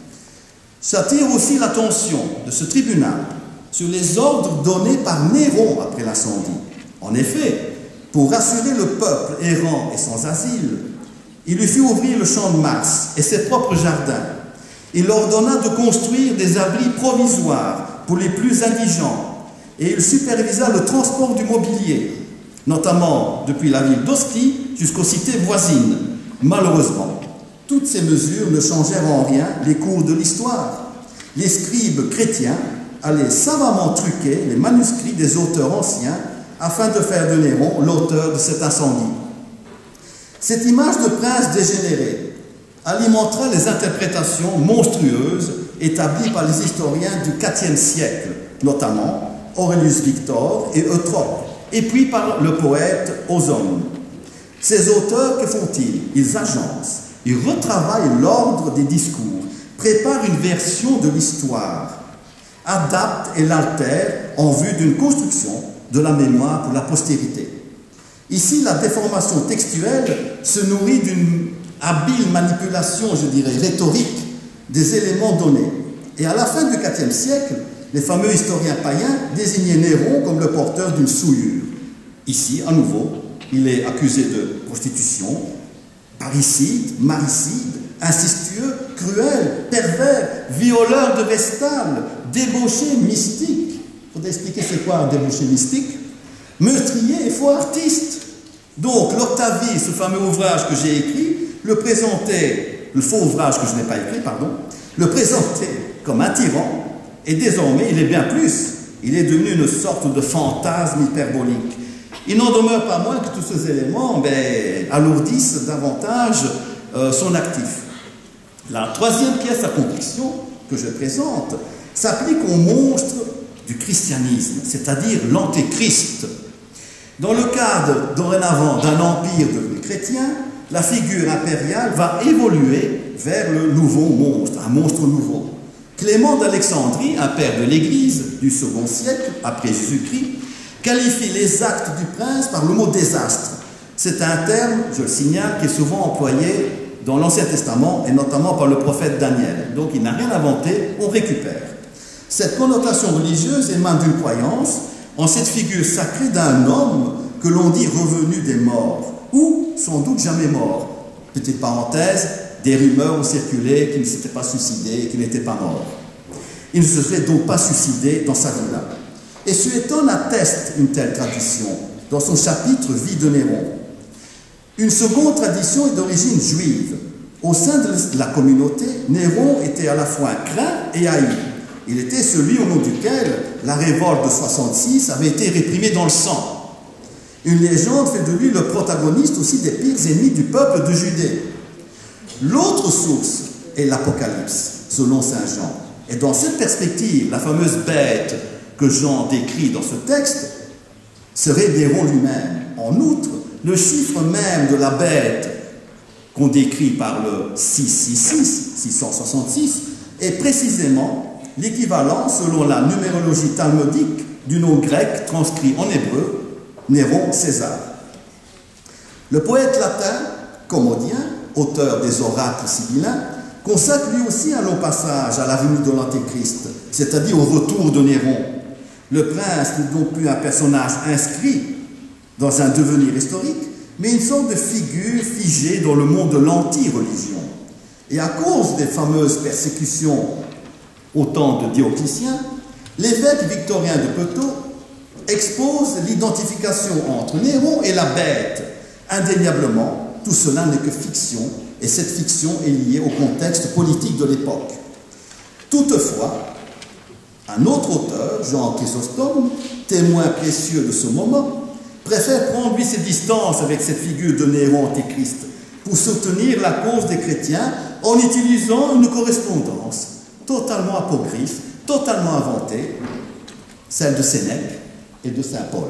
J'attire aussi l'attention de ce tribunal sur les ordres donnés par Néron après l'incendie. En effet, pour rassurer le peuple errant et sans asile, il lui fit ouvrir le champ de Mars et ses propres jardins. Il ordonna de construire des abris provisoires pour les plus indigents et il supervisa le transport du mobilier, notamment depuis la ville d'Ostie jusqu'aux cités voisines. Malheureusement, toutes ces mesures ne changèrent en rien les cours de l'histoire. Les scribes chrétiens allaient savamment truquer les manuscrits des auteurs anciens afin de faire de Néron l'auteur de cet incendie. Cette image de prince dégénéré alimentera les interprétations monstrueuses établies par les historiens du quatrième siècle, notamment Aurelius Victor et Eutrope, et puis par le poète Ozone. Ces auteurs, que font-ils? Ils agencent, ils retravaillent l'ordre des discours, préparent une version de l'histoire, adaptent et l'altèrent en vue d'une construction de la mémoire pour la postérité. Ici, la déformation textuelle se nourrit d'une habile manipulation, je dirais, rhétorique des éléments donnés. Et à la fin du quatrième siècle, les fameux historiens païens désignaient Néron comme le porteur d'une souillure. Ici, à nouveau, il est accusé de prostitution, parricide, maricide, incestueux, cruel, pervers, violeur de Vestale, débauché mystique. Il faudrait expliquer c'est quoi un débauché mystique. Meurtrier et faux artiste. Donc, l'Octavie, ce fameux ouvrage que j'ai écrit, le présentait, le faux ouvrage que je n'ai pas écrit, pardon, le présentait comme un tyran, et désormais, il est bien plus. Il est devenu une sorte de fantasme hyperbolique. Il n'en demeure pas moins que tous ces éléments ben, alourdissent davantage euh, son actif. La troisième pièce à conviction que je présente s'applique au monstre du christianisme, c'est-à-dire l'antéchrist. Dans le cadre, dorénavant, d'un empire devenu chrétien, la figure impériale va évoluer vers le nouveau monstre, un monstre nouveau. Clément d'Alexandrie, un père de l'Église du second siècle, après Jésus-Christ, qualifie les actes du prince par le mot désastre. C'est un terme, je le signale, qui est souvent employé dans l'Ancien Testament, et notamment par le prophète Daniel. Donc il n'a rien inventé, on récupère. Cette connotation religieuse émane d'une croyance en cette figure sacrée d'un homme que l'on dit revenu des morts, ou sans doute jamais mort. Petite parenthèse, des rumeurs ont circulé qu'il ne s'était pas suicidé, qu'il n'était pas mort. Il ne se serait donc pas suicidé dans sa vie-là. Et Suétone atteste une telle tradition dans son chapitre « Vie de Néron ». Une seconde tradition est d'origine juive. Au sein de la communauté, Néron était à la fois craint et haï. Il était celui au nom duquel la révolte de soixante-six avait été réprimée dans le sang. Une légende fait de lui le protagoniste aussi des pires ennemis du peuple de Judée. L'autre source est l'Apocalypse, selon saint Jean. Et dans cette perspective, la fameuse bête que Jean décrit dans ce texte serait Néron lui-même. En outre, le chiffre même de la bête qu'on décrit par le six cent soixante-six, six cent soixante-six, est précisément l'équivalent, selon la numérologie talmudique, du nom grec transcrit en hébreu, Néron César. Le poète latin commodien auteur des oracles sibyllins, consacre lui aussi un long passage à la venue de l'Antéchrist, c'est-à-dire au retour de Néron. Le prince n'est donc plus un personnage inscrit dans un devenir historique, mais une sorte de figure figée dans le monde de l'anti-religion. Et à cause des fameuses persécutions au temps de Dioclétien, l'évêque victorien de Peto expose l'identification entre Néron et la bête. Indéniablement, tout cela n'est que fiction, et cette fiction est liée au contexte politique de l'époque. Toutefois, un autre auteur, Jean Chrysostome, témoin précieux de ce moment, préfère prendre lui ses distances avec cette figure de Néron antéchrist pour soutenir la cause des chrétiens en utilisant une correspondance totalement apocryphe, totalement inventée, celle de Sénèque et de saint Paul,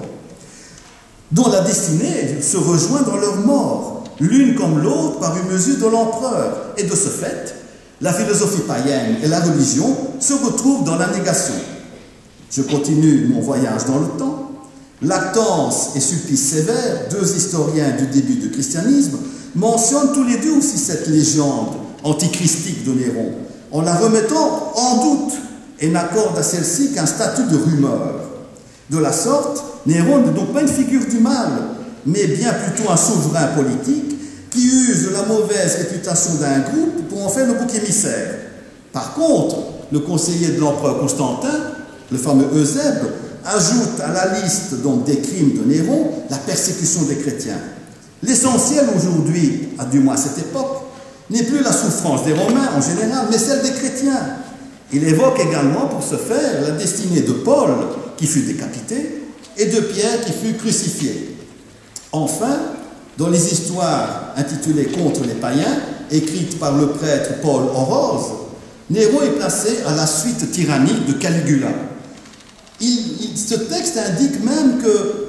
dont la destinée se rejoint dans leur mort, l'une comme l'autre par une mesure de l'empereur. Et de ce fait, la philosophie païenne et la religion se retrouvent dans la négation. Je continue mon voyage dans le temps. Lactance et Sulpice Sévère, deux historiens du début du christianisme, mentionnent tous les deux aussi cette légende antichristique de Néron, en la remettant en doute et n'accorde à celle-ci qu'un statut de rumeur. De la sorte, Néron n'est donc pas une figure du mal, mais bien plutôt un souverain politique qui use de la mauvaise réputation d'un groupe pour en faire le bouc émissaire. Par contre, le conseiller de l'empereur Constantin, le fameux Eusèbe, ajoute à la liste donc des crimes de Néron la persécution des chrétiens. L'essentiel aujourd'hui, à du moins à cette époque, n'est plus la souffrance des Romains en général, mais celle des chrétiens. Il évoque également pour ce faire la destinée de Paul, qui fut décapité, et de Pierre, qui fut crucifié. Enfin, dans les histoires intitulées Contre les païens, écrites par le prêtre Paul Orose, Néron est placé à la suite tyrannique de Caligula. Il, il, ce texte indique même que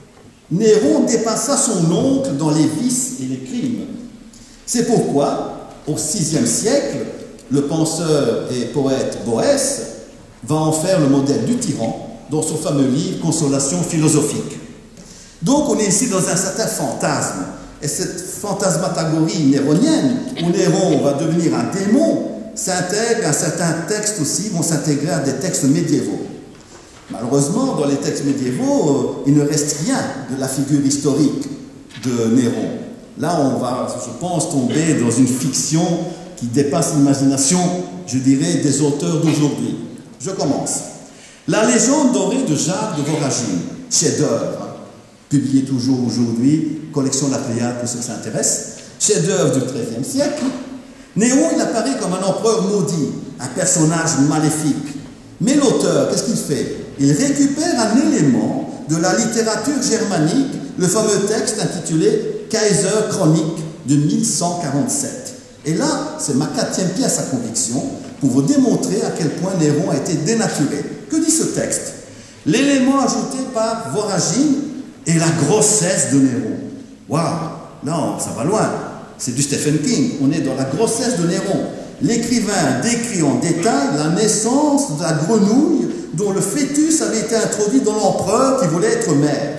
Néron dépassa son oncle dans les vices et les crimes. C'est pourquoi, au sixième siècle, le penseur et poète Boès va en faire le modèle du tyran dans son fameux livre Consolation philosophique. Donc on est ici dans un certain fantasme, et cette fantasmagorie néronienne, où Néron va devenir un démon, s'intègre à certains textes aussi, vont s'intégrer à des textes médiévaux. Malheureusement, dans les textes médiévaux, euh, il ne reste rien de la figure historique de Néron. Là, on va, je pense, tomber dans une fiction qui dépasse l'imagination, je dirais, des auteurs d'aujourd'hui. Je commence. La légende dorée de Jacques de Voragine, chef-d'œuvre, publié toujours aujourd'hui, collection de la Pléiade pour ceux qui s'intéressent, chef-d'œuvre du treizième siècle. Néron, il apparaît comme un empereur maudit, un personnage maléfique. Mais l'auteur, qu'est-ce qu'il fait? Il récupère un élément de la littérature germanique, le fameux texte intitulé Kaiser Chronique de mille cent quarante-sept. Et là, c'est ma quatrième pièce à conviction pour vous démontrer à quel point Néron a été dénaturé. Que dit ce texte? L'élément ajouté par Voragine est la grossesse de Néron. Waouh! Non, ça va loin. C'est du Stephen King. On est dans la grossesse de Néron. L'écrivain décrit en détail la naissance de la grenouille dont le fœtus avait été introduit dans l'empereur qui voulait être maire.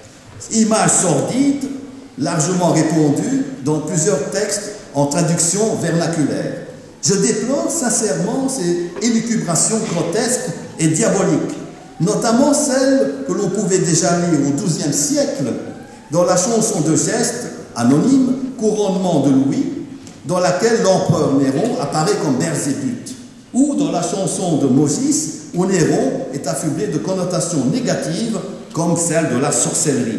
Image sordide, largement répandue dans plusieurs textes en traduction vernaculaire. Je déplore sincèrement ces élucubrations grotesques et diaboliques, notamment celles que l'on pouvait déjà lire au douzième siècle dans la chanson de geste anonyme Couronnement de Louis, dans laquelle l'empereur Néron apparaît comme Beelzébuth, ou dans la chanson de Mogis, où Néron est affublé de connotations négatives comme celle de la sorcellerie.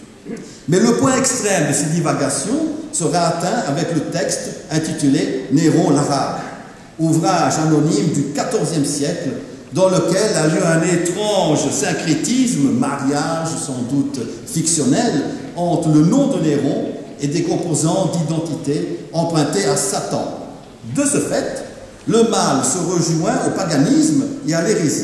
Mais le point extrême de ces divagations sera atteint avec le texte intitulé Néron l'Arabe, ouvrage anonyme du quatorzième siècle, dans lequel a lieu un étrange syncrétisme, mariage sans doute fictionnel, entre le nom de Néron et des composants d'identité empruntés à Satan. De ce fait, le mal se rejoint au paganisme et à l'hérésie.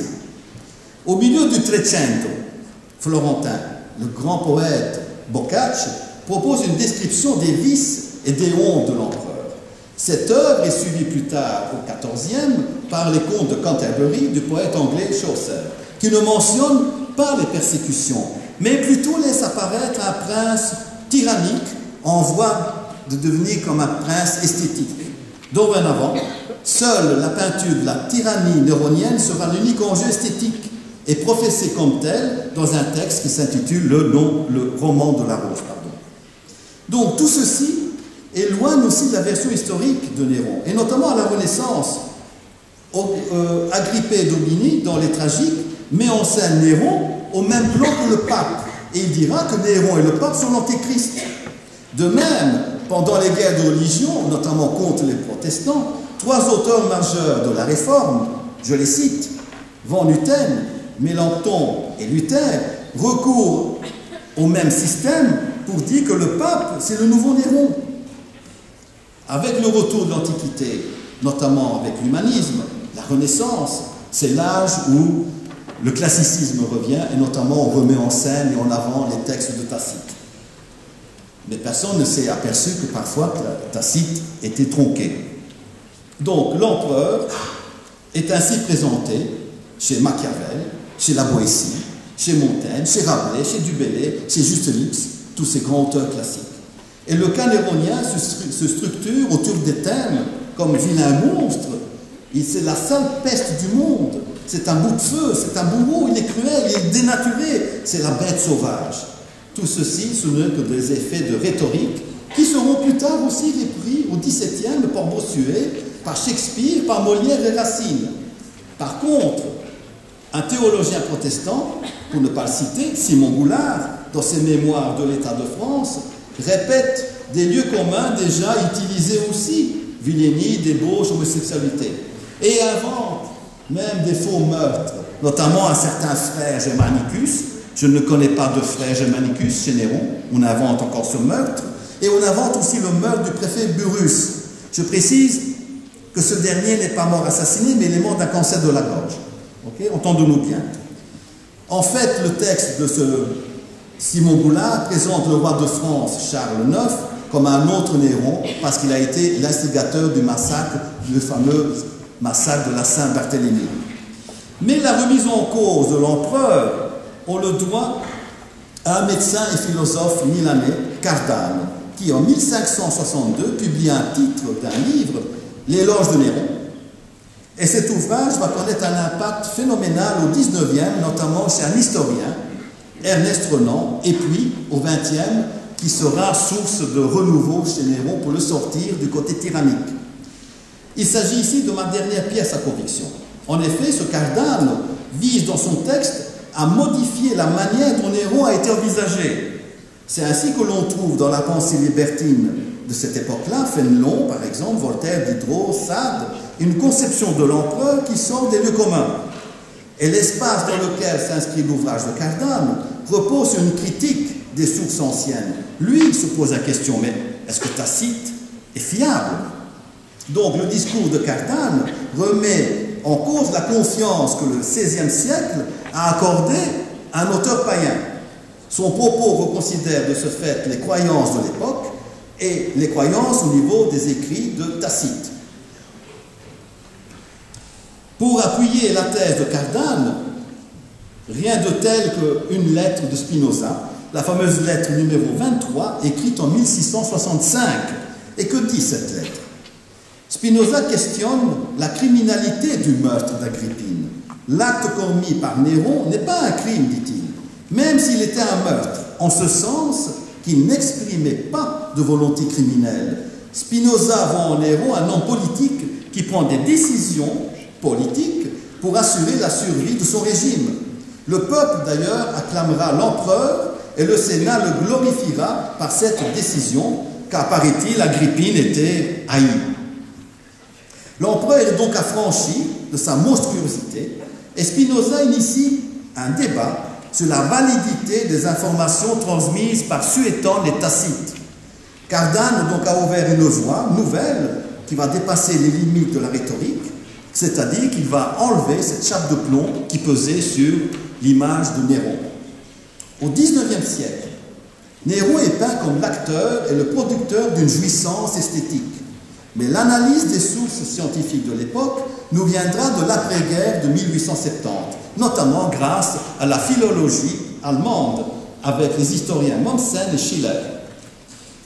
Au milieu du Trecento florentin, le grand poète Boccaccio propose une description des vices et des hontes de l'empereur. Cette œuvre est suivie plus tard, au quatorzième, par les contes de Canterbury du poète anglais Chaucer, qui ne mentionne pas les persécutions, mais plutôt laisse apparaître un prince tyrannique en voie de devenir comme un prince esthétique. Dorénavant, seule la peinture de la tyrannie néronienne sera l'unique enjeu esthétique et professée comme telle dans un texte qui s'intitule le, le roman de la rose. Pardon. Donc tout ceci éloigne aussi de la version historique de Néron, et notamment à la Renaissance. Euh, Agrippé Domini, dans les Tragiques, met en scène Néron au même plan que le pape, et il dira que Néron et le pape sont l'antéchrist. De même, pendant les guerres de religion, notamment contre les protestants, trois auteurs majeurs de la Réforme, je les cite, Van Hutten, Mélenchon et Luther, recourent au même système pour dire que le pape, c'est le nouveau Néron. Avec le retour de l'Antiquité, notamment avec l'humanisme, la Renaissance, c'est l'âge où le classicisme revient, et notamment on remet en scène et en avant les textes de Tacite. Mais personne ne s'est aperçu que parfois Tacite était tronqué. Donc l'empereur est ainsi présenté chez Machiavel, chez la Boétie, chez Montaigne, chez Rabelais, chez Du Bellay, chez Juste Lipse, tous ces grands auteurs classiques. Et le cas néronien se, se structure autour des thèmes comme vilain monstre. C'est la sale peste du monde. C'est un bout de feu, c'est un bourreau, il est cruel, il est dénaturé. C'est la bête sauvage. Tout ceci, ce n'est que des effets de rhétorique qui seront plus tard aussi repris au dix-septième par Bossuet, par Shakespeare, par Molière et Racine. Par contre, un théologien protestant, pour ne pas le citer, Simon Goulard, dans ses mémoires de l'État de France, répète des lieux communs déjà utilisés aussi, vilainie, débauche, homosexualité, et invente même des faux meurtres, notamment un certain frère Germanicus. Je ne connais pas de frère Germanicus chez Néron, on invente encore ce meurtre, et on invente aussi le meurtre du préfet Burrus. Je précise que ce dernier n'est pas mort assassiné, mais il est mort d'un cancer de la gorge. Okay? Entendons-nous bien. En fait, le texte de ce Simon Goulard présente le roi de France, Charles neuf, comme un autre Néron, parce qu'il a été l'instigateur du massacre, le fameux massacre de la Saint-Barthélemy. Mais la remise en cause de l'empereur, on le doit à un médecin et philosophe milanais, Cardano, qui en mille cinq cent soixante-deux publie un titre d'un livre, L'éloge de Néron. Et cet ouvrage va connaître un impact phénoménal au dix-neuvième, notamment chez un historien, Ernest Renan, et puis au vingtième, qui sera source de renouveau chez Néron pour le sortir du côté tyrannique. Il s'agit ici de ma dernière pièce à conviction. En effet, ce Cardano vise dans son texte à modifier la manière dont Néron a été envisagé. C'est ainsi que l'on trouve dans la pensée libertine de cette époque-là, Fénelon par exemple, Voltaire, Diderot, Sade, une conception de l'empereur qui sort des lieux communs. Et l'espace dans lequel s'inscrit l'ouvrage de Cardano repose sur une critique des sources anciennes. Lui se pose la question, mais est-ce que Tacite est fiable? Donc le discours de Cardano remet en cause la confiance que le seizième siècle a accordée à un auteur païen. Son propos reconsidère de ce fait les croyances de l'époque et les croyances au niveau des écrits de Tacite. Pour appuyer la thèse de Cardano, rien de tel qu'une lettre de Spinoza, la fameuse lettre numéro vingt-trois, écrite en mille six cent soixante-cinq. Et que dit cette lettre? Spinoza questionne la criminalité du meurtre d'Agrippine. L'acte commis par Néron n'est pas un crime, dit-il, même s'il était un meurtre, en ce sens qu'il n'exprimait pas de volonté criminelle. Spinoza voit en Néron un homme politique qui prend des décisions politiques pour assurer la survie de son régime. Le peuple, d'ailleurs, acclamera l'empereur et le Sénat le glorifiera par cette décision, car, paraît-il, Agrippine était haïe. L'empereur est donc affranchi de sa monstruosité, et Spinoza initie un débat sur la validité des informations transmises par Suétone et Tacite. Cardano donc a ouvert une voie nouvelle qui va dépasser les limites de la rhétorique, c'est-à-dire qu'il va enlever cette chape de plomb qui pesait sur l'image de Néron. Au dix-neuvième siècle, Néron est peint comme l'acteur et le producteur d'une jouissance esthétique. Mais l'analyse des sources scientifiques de l'époque nous viendra de l'après-guerre de mille huit cent soixante-dix, notamment grâce à la philologie allemande, avec les historiens Mommsen et Schiller.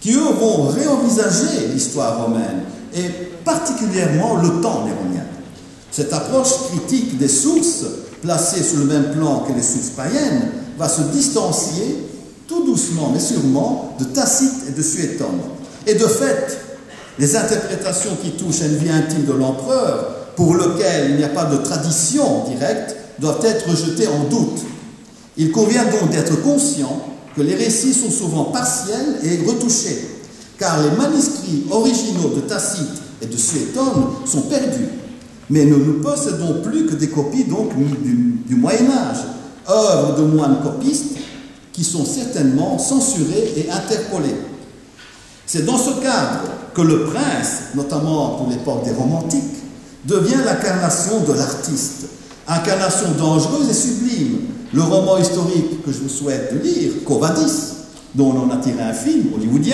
qui eux vont réenvisager l'histoire romaine, et particulièrement le temps néronien. Cette approche critique des sources, placée sur le même plan que les sources païennes, va se distancier tout doucement mais sûrement de Tacite et de Suétone. Et de fait, les interprétations qui touchent à une vie intime de l'empereur, pour lequel il n'y a pas de tradition directe, doivent être rejetées en doute. Il convient donc d'être conscient que les récits sont souvent partiels et retouchés, car les manuscrits originaux de Tacite et de Suétone sont perdus. Mais nous ne possédons plus que des copies donc du, du Moyen-Âge, œuvres de moines copistes qui sont certainement censurées et interpolées. C'est dans ce cadre que le prince, notamment pour l'époque des romantiques, devient l'incarnation de l'artiste, incarnation dangereuse et sublime. Le roman historique que je vous souhaite de lire, Quo Vadis, dont on a tiré un film hollywoodien,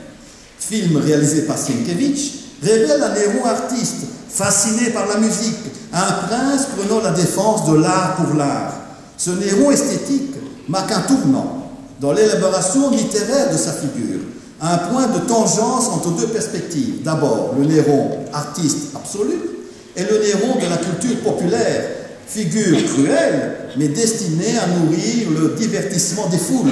film réalisé par Sienkiewicz, révèle un héros artiste, fasciné par la musique, un prince prenant la défense de l'art pour l'art. Ce héros esthétique marque un tournant dans l'élaboration littéraire de sa figure, un point de tangence entre deux perspectives. D'abord, le Néron, artiste absolu, et le Néron de la culture populaire, figure cruelle, mais destinée à nourrir le divertissement des foules.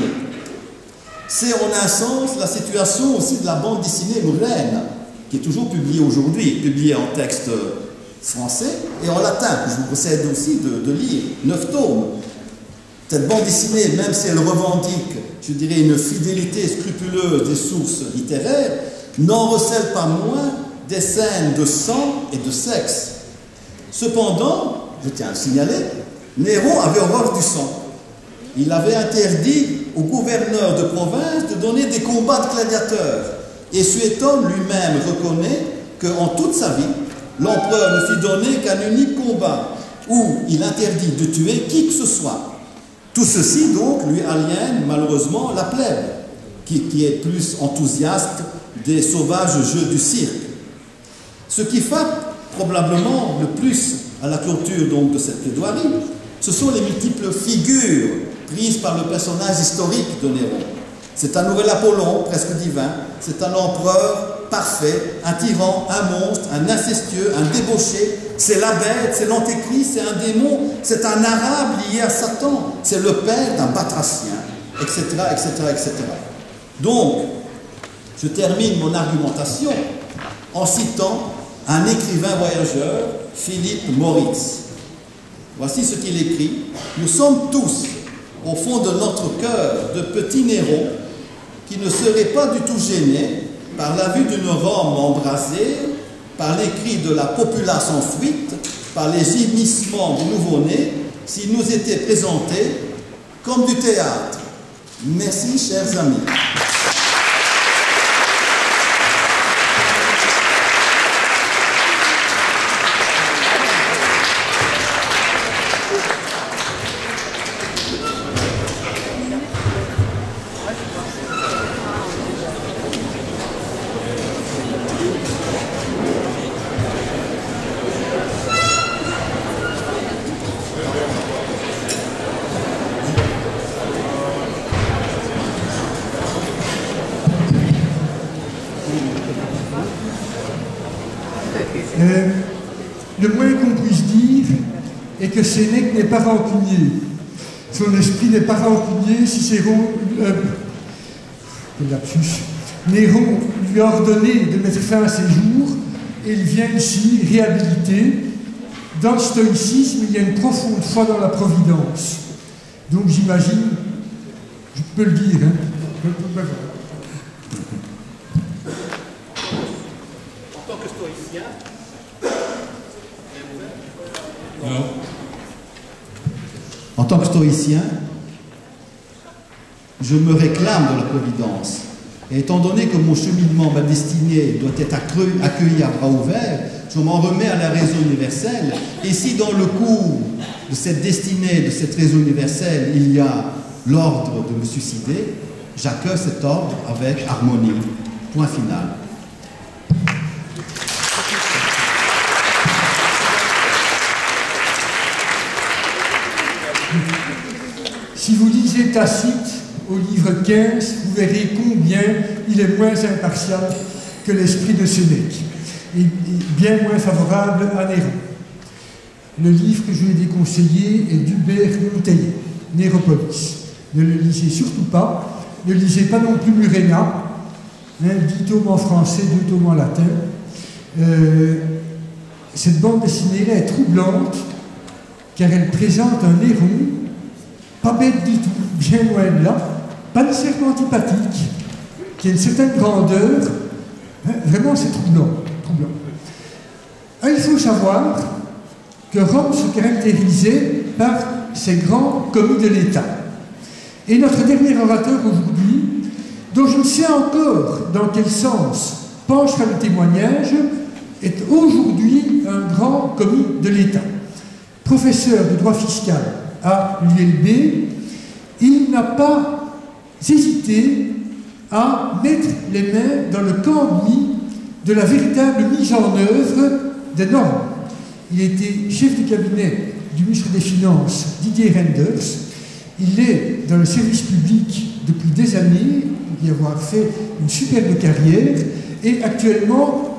C'est en un sens la situation aussi de la bande dessinée Murène, qui est toujours publiée aujourd'hui, publiée en texte français et en latin, que je vous conseille aussi de, de lire, neuf tomes. Cette bande dessinée, même si elle revendique, je dirais, une fidélité scrupuleuse des sources littéraires, n'en recèle pas moins des scènes de sang et de sexe. Cependant, je tiens à le signaler, Néron avait horreur du sang. Il avait interdit au gouverneur de province de donner des combats de gladiateurs. Et Suétone lui-même reconnaît qu'en toute sa vie, l'empereur ne fit donner qu'un unique combat, où il interdit de tuer qui que ce soit. Tout ceci, donc, lui aliène malheureusement la plèbe, qui, qui est plus enthousiaste des sauvages jeux du cirque. Ce qui frappe probablement le plus à la clôture donc, de cette plaidoirie, ce sont les multiples figures prises par le personnage historique de Néron. C'est un nouvel Apollon, presque divin, c'est un empereur parfait, un tyran, un monstre, un incestueux, un débauché, c'est la bête, c'est l'antéchrist, c'est un démon, c'est un arabe lié à Satan, c'est le père d'un batracien, et cetera, et cetera, et cetera. Donc, je termine mon argumentation en citant un écrivain voyageur, Philippe Moritz. Voici ce qu'il écrit. Nous sommes tous, au fond de notre cœur, de petits Nérons qui ne seraient pas du tout gênés par la vue d'une Rome embrasée, par les cris de la populace en fuite, par les gémissements du nouveau-né, s'il nous était présenté comme du théâtre. Merci, chers amis. Euh, le moins qu'on puisse dire est que Sénèque n'est pas rancunier. Son esprit n'est pas rancunier si Céron, euh, lapsus, Néron lui a ordonné de mettre fin à ses jours et il vient ici réhabilité. Dans le stoïcisme, il y a une profonde foi dans la providence. Donc j'imagine, je peux le dire, hein, en tant que stoïcien, non. En tant que stoïcien, je me réclame de la providence. Et étant donné que mon cheminement, ma destinée doit être accueilli à bras ouverts, je m'en remets à la raison universelle. Et si dans le cours de cette destinée, de cette raison universelle, il y a l'ordre de me suicider, j'accueille cet ordre avec harmonie. Point final. Si vous lisez Tacite, au livre quinze, vous verrez combien il est moins impartial que l'esprit de Sénèque, et bien moins favorable à Néron. Le livre que je lui ai déconseillé est d'Hubert Montaigne, Néropolis. Ne le lisez surtout pas. Ne lisez pas non plus Murena, hein, dix tomes en français, deux tomes en latin. Euh, cette bande dessinée-là est troublante, car elle présente un Néron, pas bête du tout, bien loin de là, pas nécessairement antipathique, qui a une certaine grandeur. Hein, vraiment, c'est troublant. troublant. Alors, il faut savoir que Rome se caractérisait par ses grands commis de l'État. Et notre dernier orateur aujourd'hui, dont je ne sais encore dans quel sens penchera le témoignage, est aujourd'hui un grand commis de l'État. Professeur de droit fiscal à l'U L B, il n'a pas hésité à mettre les mains dans le cambouis de la véritable mise en œuvre des normes. Il était chef du cabinet du ministre des Finances, Didier Reynders. Il est dans le service public depuis des années, il y avoir fait une superbe carrière, et actuellement,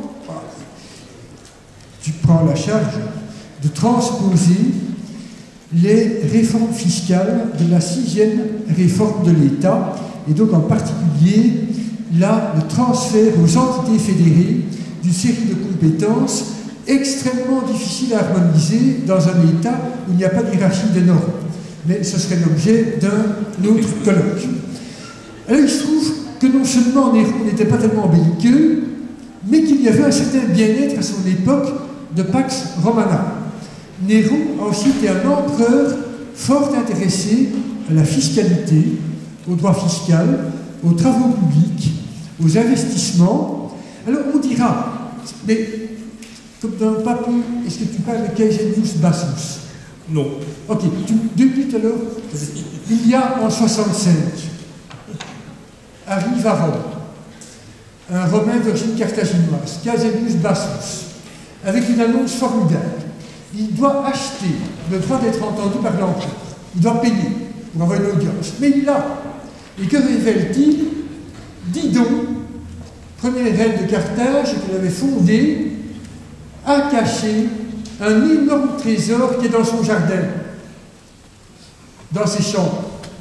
tu prends la charge de transposer les réformes fiscales de la sixième réforme de l'État, et donc en particulier là, le transfert aux entités fédérées d'une série de compétences extrêmement difficiles à harmoniser dans un État où il n'y a pas de hiérarchie des normes. Mais ce serait l'objet d'un autre colloque. Alors il se trouve que non seulement Néron n'était pas tellement belliqueux, mais qu'il y avait un certain bien-être à son époque de Pax Romana. Néron a aussi été un empereur fort intéressé à la fiscalité, au droit fiscal, aux travaux publics, aux investissements. Alors on dira, mais comme dans le papier, est-ce que tu parles de Caesius Bassus? Non. Ok, tu, deux minutes alors. Il y a en soixante-cinq, arrive à Rome, un Romain d'origine carthaginoise, Caesius Bassus, avec une annonce formidable. Il doit acheter le droit d'être entendu par l'empereur. Il doit payer pour avoir une audience. Mais il l'a. Et que révèle-t-il? Didon, premier reine de Carthage qu'il avait fondé, a caché un énorme trésor qui est dans son jardin, dans ses chambres.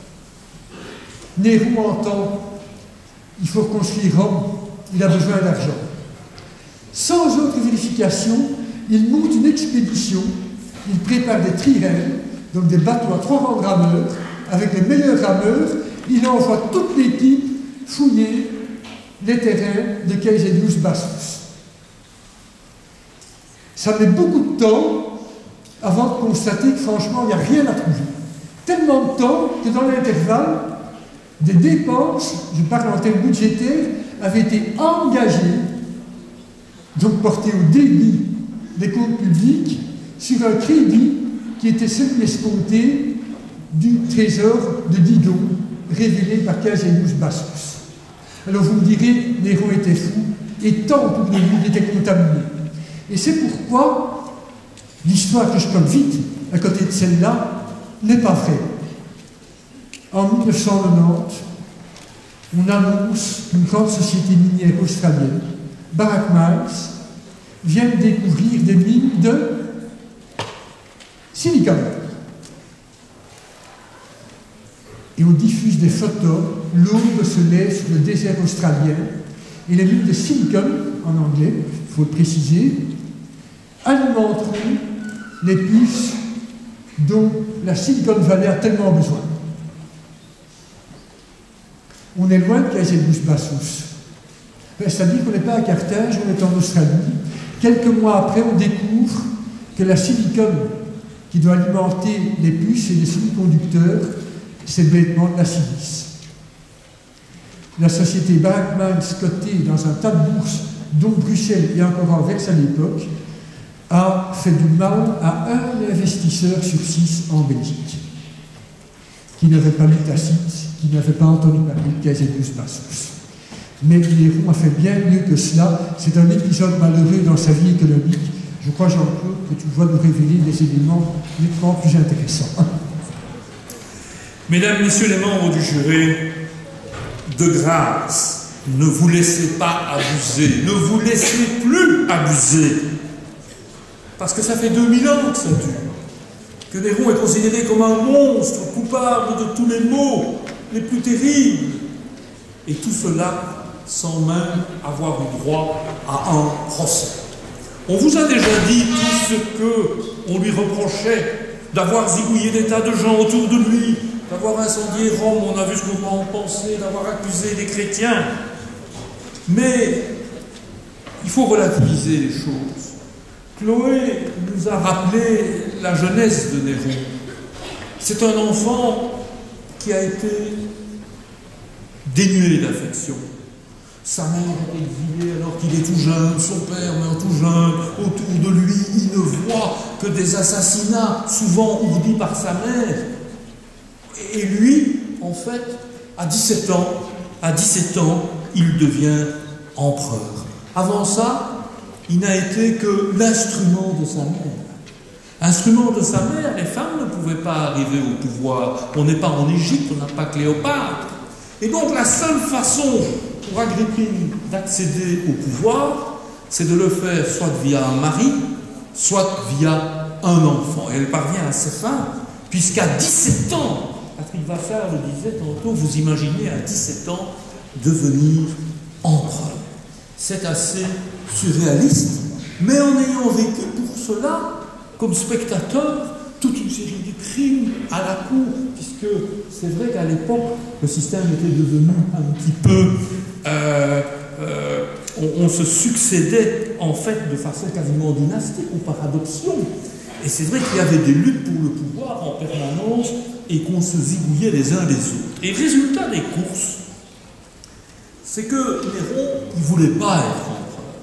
Néron entend, il faut construire Rome, il a besoin d'argent. Sans autre vérification, il monte une expédition, il prépare des trirèmes, donc des bateaux à trois rangs de rameurs, avec les meilleurs rameurs, il envoie toute l'équipe fouiller les terrains de Caesius Bassus. Ça met beaucoup de temps avant de constater que franchement, il n'y a rien à trouver. Tellement de temps que dans l'intervalle, des dépenses, je parle en termes budgétaires, avaient été engagées, donc portées au débit des comptes publics, sur un crédit qui était celui escompté du trésor de Didon, révélé par Caesius Bassus. Alors vous me direz, Néron était fou, et tant pour lui, il était contaminé. Et c'est pourquoi l'histoire que je donne vite, à côté de celle-là, n'est pas vraie. En mille neuf cent quatre-vingt-dix, on annonce qu'une grande société minière australienne, Barrack Mines, vient de découvrir des mines de silicone. Et on diffuse des photos, l'aube se lève sur le désert australien, et les mines de silicone, en anglais, il faut le préciser, alimenteront les puces dont la Silicon Valley a tellement besoin. On est loin de Caesius Bassus. C'est-à-dire qu'on n'est pas à Carthage, on est en Australie. Quelques mois après, on découvre que la silicone qui doit alimenter les puces et les semi-conducteurs, c'est bêtement de la silice. La société Barrack Mines, cotée dans un tas de bourses, dont Bruxelles et encore Anvers à l'époque, a fait du mal à un investisseur sur six en Belgique, qui n'avait pas lu Tacite, qui n'avait pas entendu parler de Caesius Bassus. Mais Néron a fait bien mieux que cela. C'est un épisode malheureux dans sa vie économique. Je crois, Jean-Claude, que tu vas nous révéler des éléments nettement plus intéressants. Mesdames, Messieurs les membres du jury, de grâce, ne vous laissez pas abuser, ne vous laissez plus abuser. Parce que ça fait deux mille ans que ça dure, que Néron est considéré comme un monstre coupable de tous les maux les plus terribles. Et tout cela sans même avoir eu droit à un procès. On vous a déjà dit tout ce qu'on lui reprochait, d'avoir zigouillé des tas de gens autour de lui, d'avoir incendié Rome, on a vu ce que vous en pensez, d'avoir accusé des chrétiens. Mais il faut relativiser les choses. Chloé nous a rappelé la jeunesse de Néron. C'est un enfant qui a été dénué d'affection. Sa mère est exilée alors qu'il est tout jeune, son père meurt tout jeune, autour de lui, il ne voit que des assassinats, souvent ourdis par sa mère. Et lui, en fait, à dix-sept ans, à dix-sept ans, il devient empereur. Avant ça, il n'a été que l'instrument de sa mère. Instrument de sa mère, les femmes ne pouvaient pas arriver au pouvoir. On n'est pas en Égypte, on n'a pas Cléopâtre. Et donc la seule façon pour Agrippine d'accéder au pouvoir, c'est de le faire soit via un mari, soit via un enfant. Et elle parvient à ses fins, puisqu'à dix-sept ans, Patrick Vassart le disait tantôt, vous imaginez à dix-sept ans devenir empereur. C'est assez surréaliste, mais en ayant vécu pour cela, comme spectateur, toute une série de crimes à la cour, puisque c'est vrai qu'à l'époque, le système était devenu un petit peu... Euh, euh, on, on se succédait en fait de façon quasiment dynastique ou par adoption. Et c'est vrai qu'il y avait des luttes pour le pouvoir en permanence et qu'on se zigouillait les uns les autres. Et le résultat des courses, c'est que Néron, il ne voulait pas être empereur.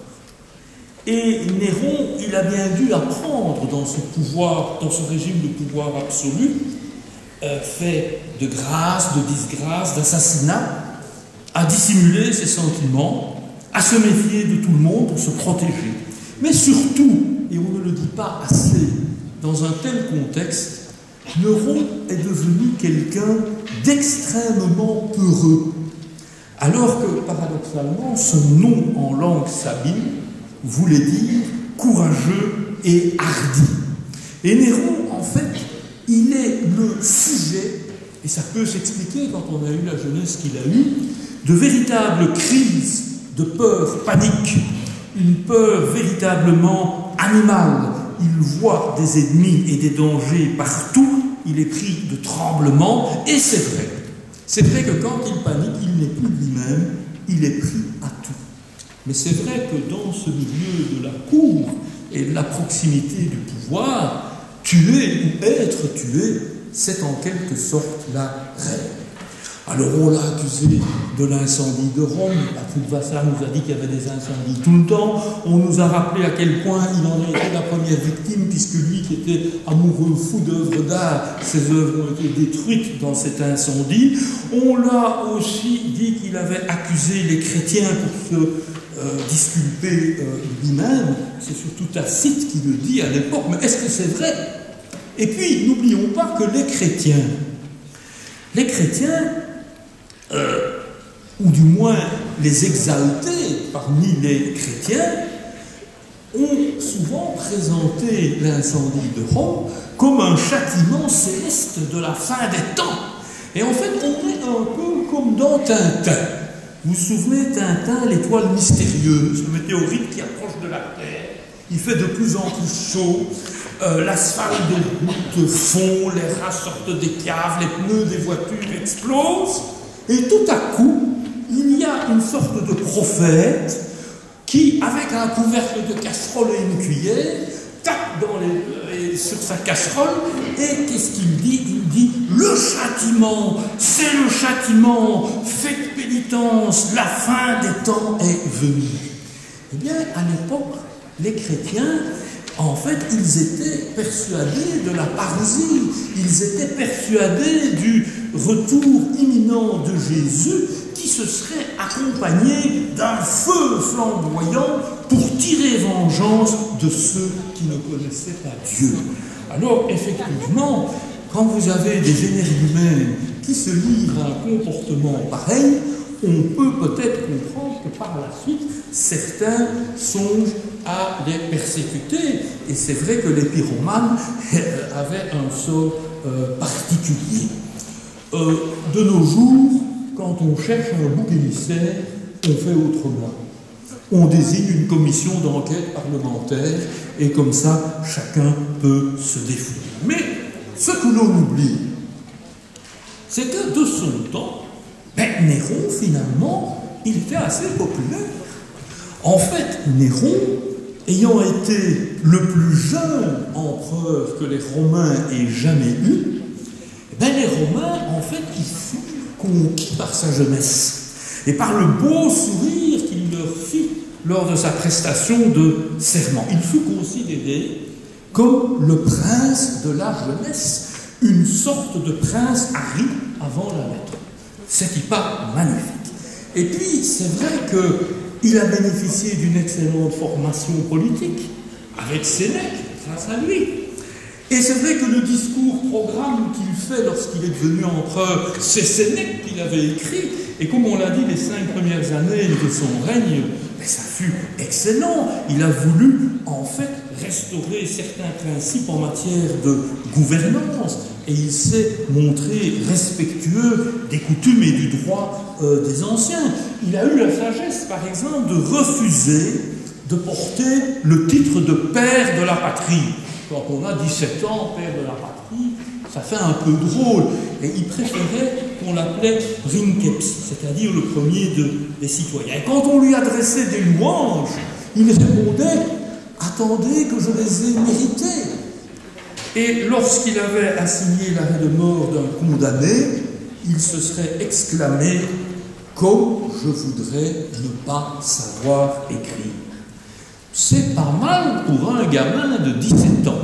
Et Néron, il a bien dû apprendre dans ce pouvoir, dans ce régime de pouvoir absolu, euh, fait de grâce, de disgrâce, d'assassinat, à dissimuler ses sentiments, à se méfier de tout le monde pour se protéger. Mais surtout, et on ne le dit pas assez, dans un tel contexte, Néron est devenu quelqu'un d'extrêmement peureux. Alors que, paradoxalement, son nom en langue sabine voulait dire courageux et hardi. Et Néron, en fait, il est le sujet, et ça peut s'expliquer quand on a eu la jeunesse qu'il a eue, de véritables crises de peur, panique, une peur véritablement animale. Il voit des ennemis et des dangers partout, il est pris de tremblements, et c'est vrai. C'est vrai que quand il panique, il n'est plus lui-même, il est pris à tout. Mais c'est vrai que dans ce milieu de la cour et de la proximité du pouvoir, tuer ou être tué, c'est en quelque sorte la règle. Alors on l'a accusé de l'incendie de Rome, Patrick Vassart nous a dit qu'il y avait des incendies tout le temps, on nous a rappelé à quel point il en a été la première victime, puisque lui qui était amoureux fou d'œuvres d'art, ses œuvres ont été détruites dans cet incendie. On l'a aussi dit qu'il avait accusé les chrétiens pour se euh, disculper euh, lui-même, c'est surtout Tacite qui le dit à l'époque, mais est-ce que c'est vrai? Et puis n'oublions pas que les chrétiens, les chrétiens, Euh, ou du moins les exaltés parmi les chrétiens, ont souvent présenté l'incendie de Rome comme un châtiment céleste de la fin des temps. Et en fait, on est un peu comme dans Tintin. Vous vous souvenez, Tintin, l'étoile mystérieuse, le météorite qui approche de la Terre, il fait de plus en plus chaud, euh, l'asphalte des routes fond, les rats sortent des caves, les pneus des voitures explosent. Et tout à coup, il y a une sorte de prophète qui, avec un couvercle de casserole et une cuillère, tape dans les, sur sa casserole, et qu'est-ce qu'il dit? Il dit « Le châtiment, c'est le châtiment, faites pénitence, la fin des temps est venue. » Eh bien, à l'époque, les chrétiens, en fait, ils étaient persuadés de la parousie, ils étaient persuadés du retour imminent de Jésus qui se serait accompagné d'un feu flamboyant pour tirer vengeance de ceux qui ne connaissaient pas Dieu. Alors, effectivement, quand vous avez des énergumènes qui se livrent à un comportement pareil, on peut peut-être comprendre que par la suite, certains songent à les persécuter. Et c'est vrai que les pyromanes avaient un sort euh, particulier. Euh, de nos jours, quand on cherche un bouc émissaire, on fait autrement. On désigne une commission d'enquête parlementaire et comme ça, chacun peut se défouler. Mais ce que l'on oublie, c'est que de son temps, ben, Néron, finalement, il était assez populaire. En fait, Néron, ayant été le plus jeune empereur que les Romains aient jamais eu, ben, les Romains, en fait, ils furent conquis par sa jeunesse et par le beau sourire qu'il leur fit lors de sa prestation de serment. Il fut considéré comme le prince de la jeunesse, une sorte de prince Harry avant la lettre. C'est qui pas magnifique. Et puis, c'est vrai qu'il a bénéficié d'une excellente formation politique, avec Sénèque, grâce à lui. Et c'est vrai que le discours-programme qu'il fait lorsqu'il est devenu empereur, c'est Sénèque qui l'avait écrit. Et comme on l'a dit, les cinq premières années de son règne, mais ça fut excellent. Il a voulu, en fait, restaurer certains principes en matière de gouvernance. Et il s'est montré respectueux des coutumes et du droit euh, des anciens. Il a eu la sagesse, par exemple, de refuser de porter le titre de père de la patrie. Quand on a dix-sept ans, père de la patrie, ça fait un peu drôle. Et il préférait qu'on l'appelait princeps, c'est-à-dire le premier de, des citoyens. Et quand on lui adressait des louanges, il répondait « Attendez que je les ai méritées ». Et lorsqu'il avait assigné l'arrêt de mort d'un condamné, il se serait exclamé « Comme je voudrais ne pas savoir écrire ». C'est pas mal pour un gamin de dix-sept ans.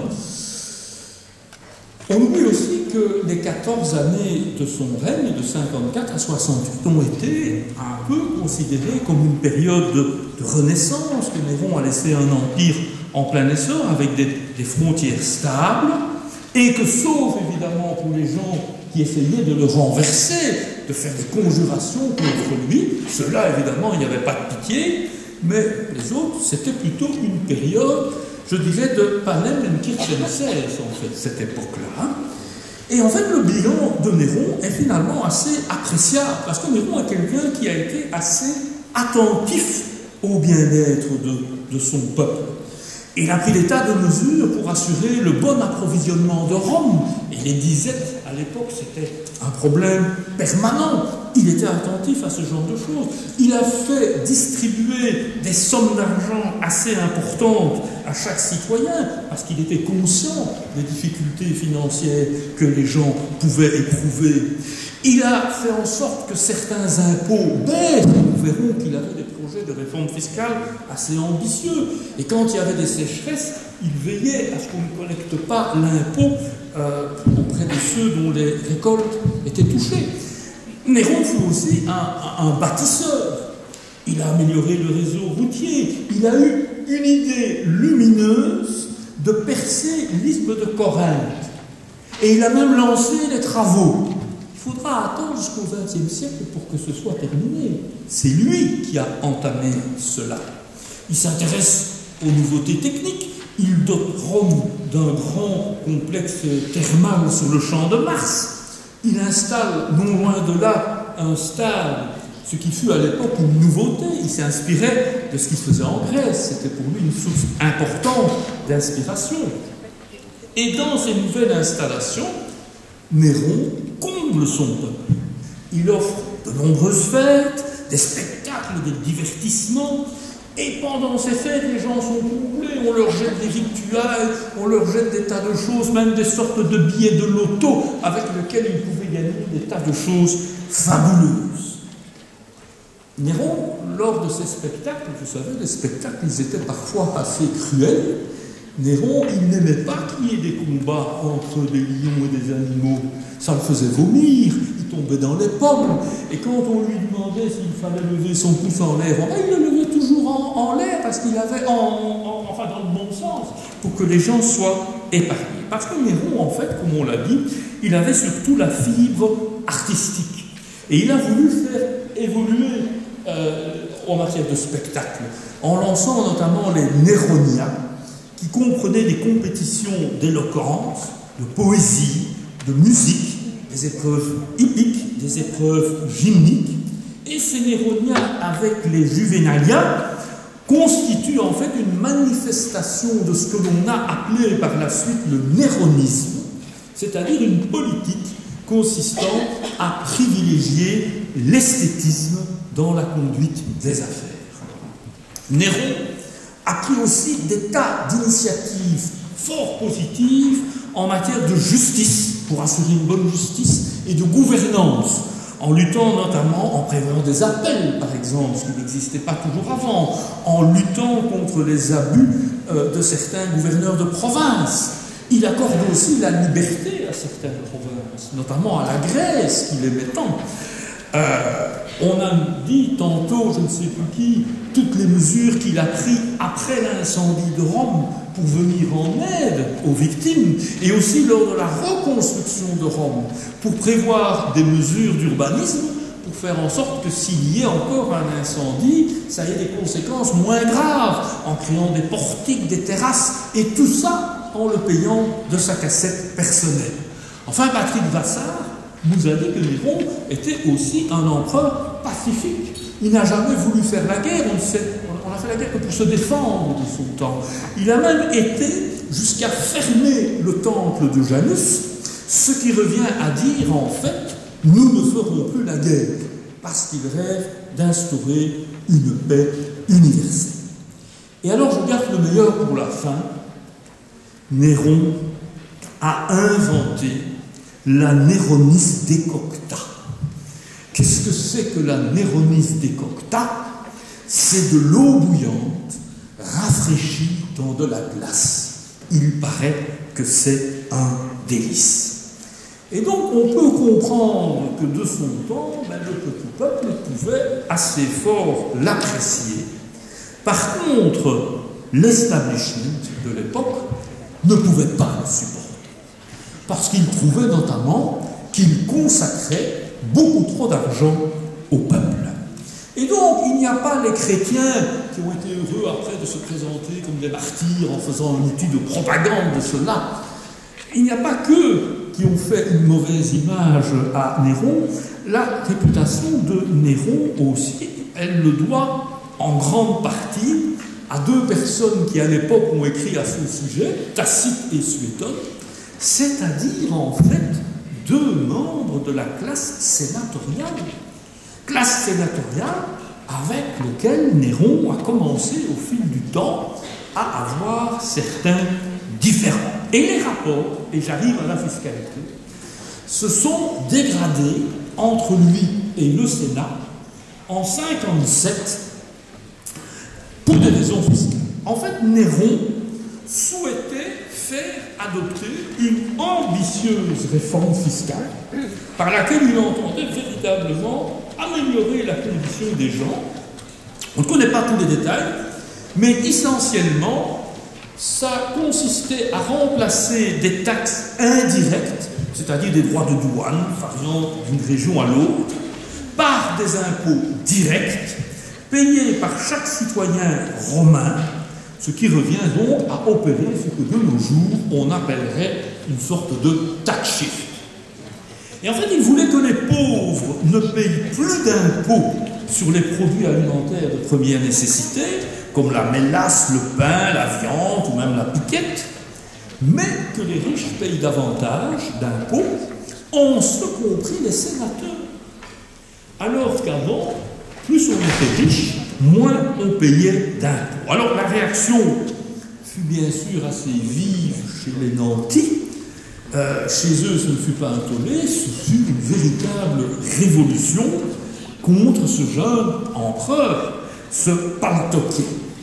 On oublie aussi que les quatorze années de son règne, de cinquante-quatre à soixante-huit, ont été un peu considérées comme une période de, de renaissance, que Néron a laissé un empire en plein essor, avec des, des frontières stables, et que, sauf évidemment pour les gens qui essayaient de le renverser, de faire des conjurations contre lui, ceux-là, évidemment, il n'y avait pas de pitié, mais les autres, c'était plutôt une période, je dirais, de Panem et Circenses, en fait, cette époque-là. Et en fait, le bilan de Néron est finalement assez appréciable, parce que Néron est quelqu'un qui a été assez attentif au bien-être de, de son peuple. Il a pris des tas de mesures pour assurer le bon approvisionnement de Rome. Et les disettes, à l'époque, c'était un problème permanent. Il était attentif à ce genre de choses. Il a fait distribuer des sommes d'argent assez importantes à chaque citoyen, parce qu'il était conscient des difficultés financières que les gens pouvaient éprouver. Il a fait en sorte que certains impôts baissent. Nous verrons qu'il avait des projets de réforme fiscale assez ambitieux. Et quand il y avait des sécheresses, il veillait à ce qu'on ne collecte pas l'impôt euh, auprès de ceux dont les récoltes étaient touchées. Néron fut aussi un, un, un bâtisseur. Il a amélioré le réseau routier. Il a eu une idée lumineuse de percer l'isthme de Corinthe. Et il a même lancé les travaux. Il faudra attendre jusqu'au vingtième siècle pour que ce soit terminé. C'est lui qui a entamé cela. Il s'intéresse aux nouveautés techniques. Il dote Rome d'un grand complexe thermal sur le champ de Mars. Il installe, non loin de là, un stade, ce qui fut à l'époque une nouveauté. Il s'est inspiré de ce qui se faisait en Grèce. C'était pour lui une source importante d'inspiration. Et dans ces nouvelles installations, Néron comble son peuple. Il offre de nombreuses fêtes, des spectacles, des divertissements. Et pendant ces fêtes, les gens sont comblés, on leur jette des victuailles, on leur jette des tas de choses, même des sortes de billets de loto avec lesquels ils pouvaient gagner des tas de choses fabuleuses. Néron, lors de ces spectacles, vous savez, les spectacles, ils étaient parfois assez cruels. Néron, il n'aimait pas qu'il y ait des combats entre des lions et des animaux. Ça le faisait vomir, il tombait dans les pommes. Et quand on lui demandait s'il fallait lever son pouce en l'air, il le levait toujours en, en l'air parce qu'il avait, en, en, enfin dans le bon sens, pour que les gens soient épargnés. Parce que Néron, en fait, comme on l'a dit, il avait surtout la fibre artistique. Et il a voulu faire évoluer euh, en matière de spectacle, en lançant notamment les Néronia, qui comprenaient des compétitions d'éloquence, de poésie, de musique, des épreuves hippiques, des épreuves gymniques. Et ces Néronia, avec les Juvenalia, constituent en fait une manifestation de ce que l'on a appelé par la suite le néronisme, c'est-à-dire une politique consistant à privilégier l'esthétisme dans la conduite des affaires. Néron a pris aussi des tas d'initiatives fort positives en matière de justice, pour assurer une bonne justice, et de gouvernance, en luttant notamment, en prévoyant des appels, par exemple, ce qui n'existait pas toujours avant, en luttant contre les abus euh, de certains gouverneurs de province. Il accorde aussi la liberté à certaines provinces, notamment à la Grèce, qu'il aimait tant. Euh, on a dit tantôt, je ne sais plus qui, toutes les mesures qu'il a prises après l'incendie de Rome pour venir en aide aux victimes, et aussi lors de la reconstruction de Rome, pour prévoir des mesures d'urbanisme, pour faire en sorte que s'il y ait encore un incendie, ça ait des conséquences moins graves, en créant des portiques, des terrasses, et tout ça en le payant de sa cassette personnelle. Enfin, Patrick Vassart nous a dit que Néron était aussi un empereur pacifique. Il n'a jamais voulu faire la guerre, on, sait, on a fait la guerre que pour se défendre de son temps. Il a même été jusqu'à fermer le temple de Janus, ce qui revient à dire en fait, nous ne ferons plus la guerre, parce qu'il rêve d'instaurer une paix universelle. Et alors je garde le meilleur pour la fin. Néron a inventé la Néronis decocta. Qu'est-ce que c'est que la Néronis decocta? C'est de l'eau bouillante rafraîchie dans de la glace. Il paraît que c'est un délice. Et donc on peut comprendre que de son temps, ben, le petit peuple pouvait assez fort l'apprécier. Par contre, l'establishment de l'époque ne pouvait pas le supporter. Parce qu'il trouvait notamment qu'il consacrait beaucoup trop d'argent au peuple. Et donc, il n'y a pas les chrétiens qui ont été heureux après de se présenter comme des martyrs en faisant un outil de propagande de cela. Il n'y a pas qu'eux qui ont fait une mauvaise image à Néron. La réputation de Néron aussi, elle le doit en grande partie à deux personnes qui à l'époque ont écrit à ce sujet, Tacite et Suétone, c'est-à-dire en fait deux membres de la classe sénatoriale. Classe sénatoriale avec laquelle Néron a commencé au fil du temps à avoir certains différends. Et les rapports, et j'arrive à la fiscalité, se sont dégradés entre lui et le Sénat en cinquante-sept pour des raisons fiscales. En fait, Néron souhaitait faire adopter une ambitieuse réforme fiscale par laquelle il entendait véritablement améliorer la condition des gens. On ne connaît pas tous les détails, mais essentiellement, ça consistait à remplacer des taxes indirectes, c'est-à-dire des droits de douane, variant d'une région à l'autre, par des impôts directs, payés par chaque citoyen romain, ce qui revient donc à opérer ce que de nos jours on appellerait une sorte de tax shift. Et en fait, il voulait que les pauvres ne payent plus d'impôts sur les produits alimentaires de première nécessité, comme la mélasse, le pain, la viande ou même la piquette, mais que les riches payent davantage d'impôts, en ce compris les sénateurs. Alors qu'avant, plus on était riche, moins on payait d'impôts. Alors la réaction fut bien sûr assez vive chez les nantis. Euh, chez eux, ce ne fut pas un tollé, ce fut une véritable révolution contre ce jeune empereur, ce Pantocchia.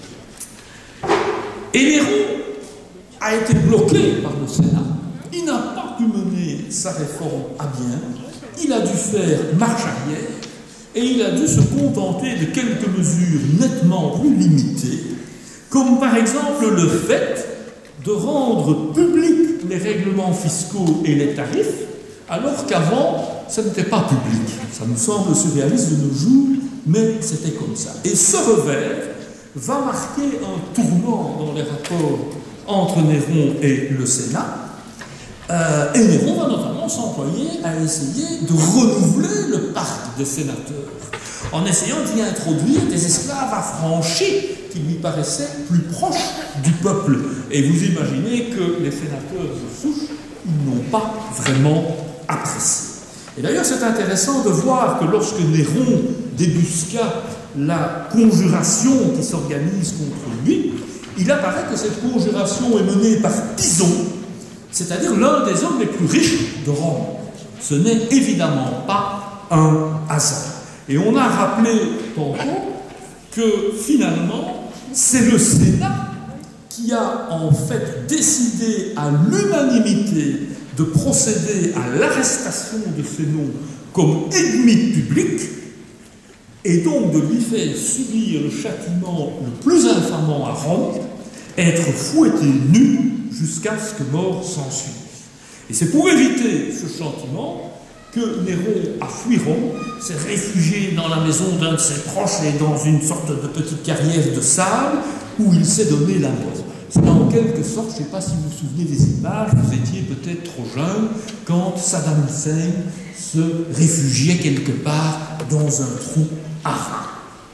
Et Néron a été bloqué par le Sénat. Il n'a pas pu mener sa réforme à bien. Il a dû faire marche arrière et il a dû se contenter de quelques mesures nettement plus limitées, comme par exemple le fait de rendre public les règlements fiscaux et les tarifs, alors qu'avant, ça n'était pas public. Ça nous semble surréaliste de nos jours, mais c'était comme ça. Et ce revers va marquer un tournant dans les rapports entre Néron et le Sénat. Euh, et Néron va notamment s'employer à essayer de renouveler le parc des sénateurs, en essayant d'y introduire des esclaves affranchis qui lui paraissaient plus proches du peuple. Et vous imaginez que les sénateurs de souche, ils n'ont pas vraiment apprécié. Et d'ailleurs, c'est intéressant de voir que lorsque Néron débusqua la conjuration qui s'organise contre lui, il apparaît que cette conjuration est menée par Pison, c'est-à-dire l'un des hommes les plus riches de Rome. Ce n'est évidemment pas un hasard. Et on a rappelé tantôt que finalement, c'est le Sénat qui a en fait décidé à l'unanimité de procéder à l'arrestation de Fénon comme ennemi public et donc de lui faire subir le châtiment le plus infamant à Rome, être fouetté nu jusqu'à ce que mort s'ensuive. Et c'est pour éviter ce châtiment que Néron a fui Rome, s'est réfugié dans la maison d'un de ses proches et dans une sorte de petite carrière de sable où il s'est donné la mort. C'est en quelque sorte, je ne sais pas si vous vous souvenez des images, vous étiez peut-être trop jeune quand Saddam Hussein se réfugiait quelque part dans un trou armé.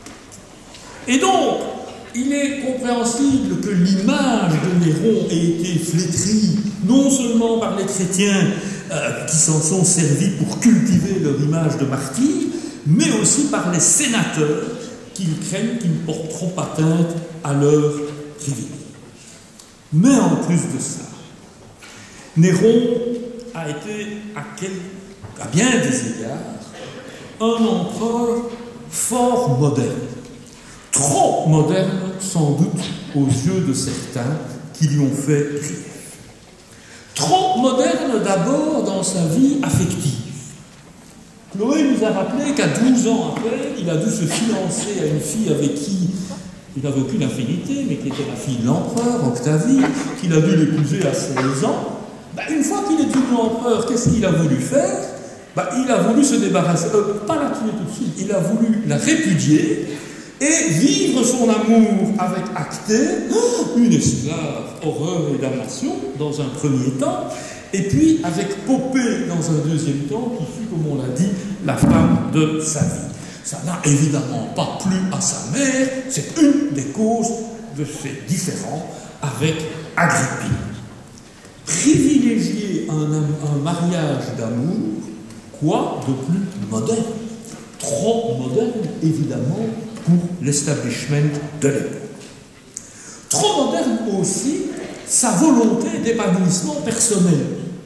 Et donc, il est compréhensible que l'image de Néron ait été flétrie, non seulement par les chrétiens euh, qui s'en sont servis pour cultiver leur image de martyr, mais aussi par les sénateurs qu'ils craignent qu'ils ne porteront atteinte à leur privilège. Mais en plus de ça, Néron a été, à, quel, à bien des égards, un empereur fort moderne. Trop moderne, sans doute, aux yeux de certains qui lui ont fait grief. Trop moderne d'abord dans sa vie affective. Chloé nous a rappelé qu'à douze ans après, il a dû se fiancer à une fille avec qui il n'avait aucune affinité, mais qui était la fille de l'empereur, Octavie, qu'il a dû l'épouser à seize ans. Ben, une fois qu'il est devenu empereur, qu'est-ce qu'il a voulu faire? Ben, il a voulu se débarrasser, euh, pas la tuer tout de suite, il a voulu la répudier et vivre son amour avec Actée, une esclave, horreur et damnation, dans un premier temps, et puis avec Popée dans un deuxième temps, qui fut, comme on l'a dit, la femme de sa vie. Ça n'a évidemment pas plu à sa mère, c'est une des causes de ces différends avec Agrippine. Privilégier un, un mariage d'amour, quoi de plus moderne? Trop moderne, évidemment, pour l'establishment de l'époque. Trop moderne aussi, sa volonté d'épanouissement personnel.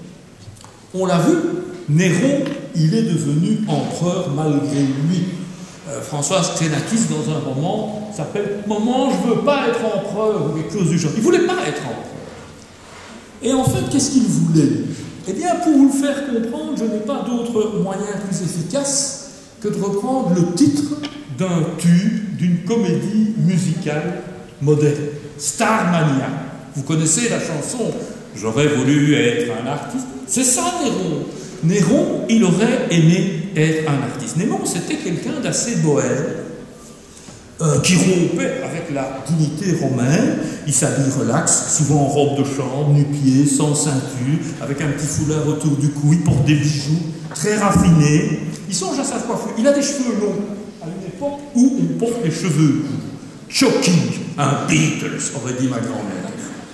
On l'a vu, Néron, il est devenu empereur malgré lui. Euh, Françoise Xenakis, dans un roman, s'appelle « Maman, je ne veux pas être empereur » ou quelque chose du genre. Il ne voulait pas être empereur. Et en fait, qu'est-ce qu'il voulait? Eh bien, pour vous le faire comprendre, je n'ai pas d'autre moyen plus efficace que de reprendre le titre d'un tube d'une comédie musicale moderne, Starmania. Vous connaissez la chanson « J'aurais voulu être un artiste ». C'est ça, Néron. Néron, il aurait aimé être un artiste. Néron, c'était quelqu'un d'assez bohème, euh, qui rompait avec la dignité romaine. Il s'habille relax, souvent en robe de chambre, nu-pieds, sans ceinture, avec un petit foulard autour du cou. Il porte des bijoux très raffinés. Il songe à sa coiffure. Il a des cheveux longs, à une époque où on porte les cheveux shocking, un Beatles, aurait dit ma grand-mère.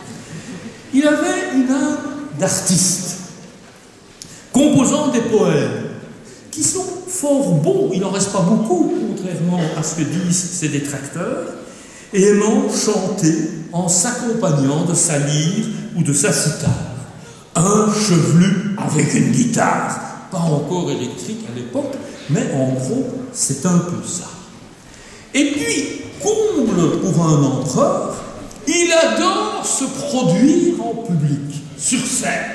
Il avait une âme d'artiste, composant des poèmes qui sont fort bons, il n'en reste pas beaucoup, contrairement à ce que disent ses détracteurs, et aimant chanter en s'accompagnant de sa lyre ou de sa cithare. Un chevelu avec une guitare, pas encore électrique à l'époque, mais en gros, c'est un peu ça. Et puis, comble pour un empereur, il adore se produire en public, sur scène,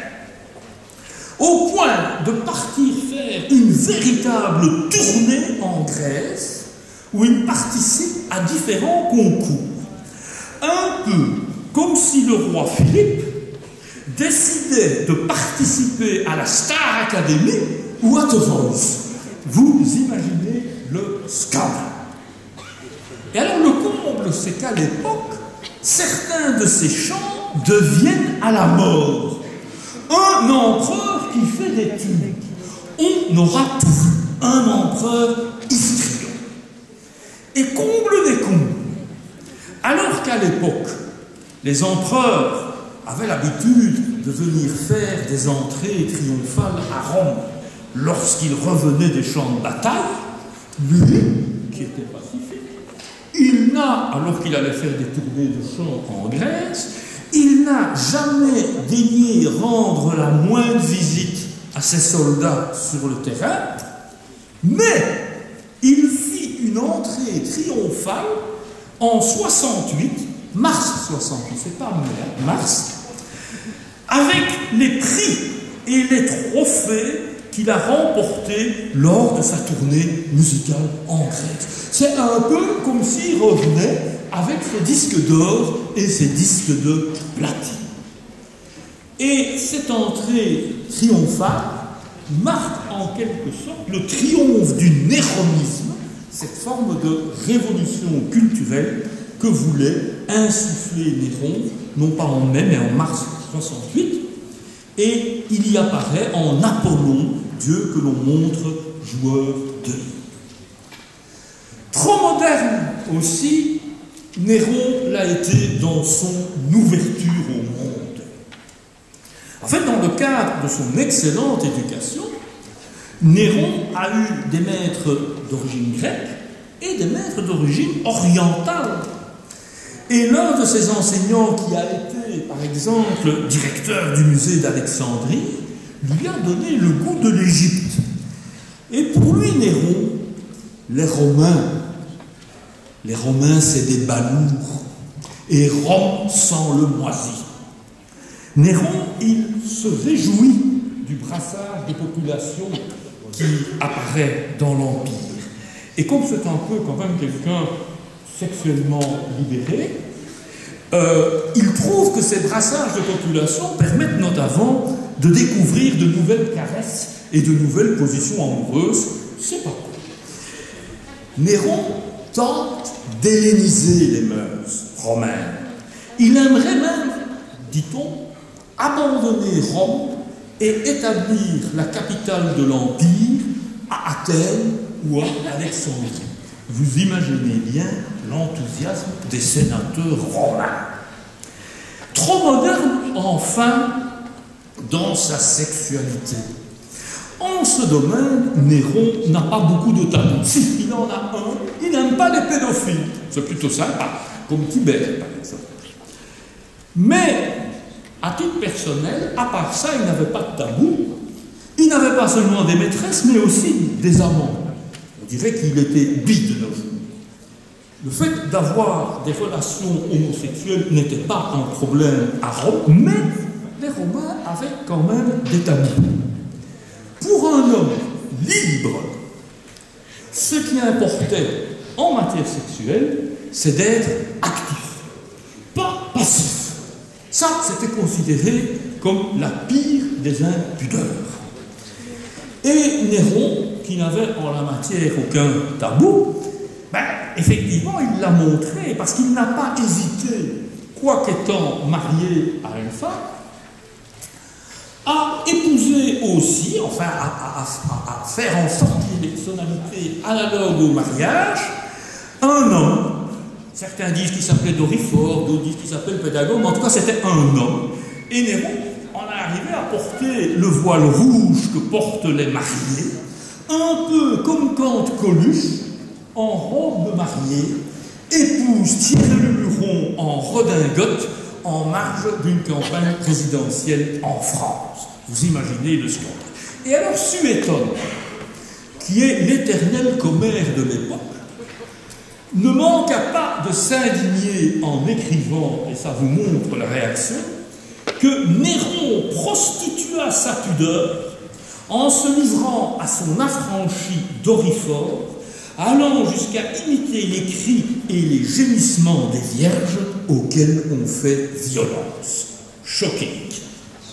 au point de partir faire une véritable tournée en Grèce, où il participe à différents concours. Un peu comme si le roi Philippe décidait de participer à la Star Academy ou à The Voice. Vous imaginez le scandale. Et alors le comble, c'est qu'à l'époque, certains de ces chants deviennent à la mode. Un empereur qui fait des tubes. On aura tout vu. Un empereur histrion. Et comble des combles, alors qu'à l'époque, les empereurs avaient l'habitude de venir faire des entrées triomphales à Rome lorsqu'ils revenaient des champs de bataille, lui, qui était pacifique, il n'a, alors qu'il allait faire des tournées de chants en Grèce, il n'a jamais daigné rendre la moindre visite à ses soldats sur le terrain, mais il fit une entrée triomphale en soixante-huit, mars soixante-huit, c'est pas mai, mars, avec les prix et les trophées qu'il a remportés lors de sa tournée musicale en Grèce. C'est un peu comme s'il revenait avec ses disques d'or et ses disques de platine. Et cette entrée triomphale marque en quelque sorte le triomphe du néronisme, cette forme de révolution culturelle que voulait insuffler Néron, non pas en mai, mais en mars soixante-huit, et il y apparaît en Apollon, Dieu que l'on montre joueur de lyre. Trop moderne aussi, Néron l'a été dans son ouverture au monde. En fait, dans le cadre de son excellente éducation, Néron a eu des maîtres d'origine grecque et des maîtres d'origine orientale. Et l'un de ses enseignants, qui a été, par exemple, directeur du musée d'Alexandrie, lui a donné le goût de l'Égypte. Et pour lui, Néron, les Romains, les Romains, c'est des balourds, et Rome sent le moisi. Néron, il se réjouit du brassage des populations qui apparaît dans l'Empire. Et comme c'est un peu quand même quelqu'un sexuellement libéré, euh, il trouve que ces brassages de population permettent notamment de découvrir de nouvelles caresses et de nouvelles positions amoureuses. C'est pas quoi. Néron tente d'helléniser les mœurs romaines. Il aimerait même, dit-on, abandonner Rome et établir la capitale de l'Empire à Athènes ou à Alexandrie. Vous imaginez bien l'enthousiasme des sénateurs romains. Trop moderne, enfin, dans sa sexualité. En ce domaine, Néron n'a pas beaucoup de tabous. Si, il en a un, il n'aime pas les pédophiles. C'est plutôt sympa, comme Tibère, par exemple. Mais, à titre personnel, à part ça, il n'avait pas de tabou. Il n'avait pas seulement des maîtresses, mais aussi des amants. On dirait qu'il était bi de nos jours. Le fait d'avoir des relations homosexuelles n'était pas un problème à Rome, mais les Romains avaient quand même des tabous. Pour un homme libre, ce qui importait en matière sexuelle, c'est d'être actif, pas passif. Ça, c'était considéré comme la pire des impudeurs. Et Néron, qui n'avait en la matière aucun tabou, ben, effectivement, il l'a montré, parce qu'il n'a pas hésité, quoiqu'étant marié à une femme, à épouser aussi, enfin, à, à, à, à faire en sorte qu'il ait une tonalité analogue au mariage, un homme. Certains disent qu'il s'appelait Doryphore, d'autres disent qu'il s'appelle Pédagogue, mais en tout cas, c'était un homme. Et Néron en est arrivé à porter le voile rouge que portent les mariés, un peu comme quand Coluche, en robe de mariée, épouse Thierry Le Luron en redingote en marge d'une campagne présidentielle en France. Vous imaginez le scandale. Et alors Suétone, qui est l'éternel commère de l'époque, ne manqua pas de s'indigner en écrivant, et ça vous montre la réaction, que Néron prostitua sa pudeur en se livrant à son affranchi Doryphore, allant jusqu'à imiter les cris et les gémissements des vierges auxquels on fait violence. Shocking.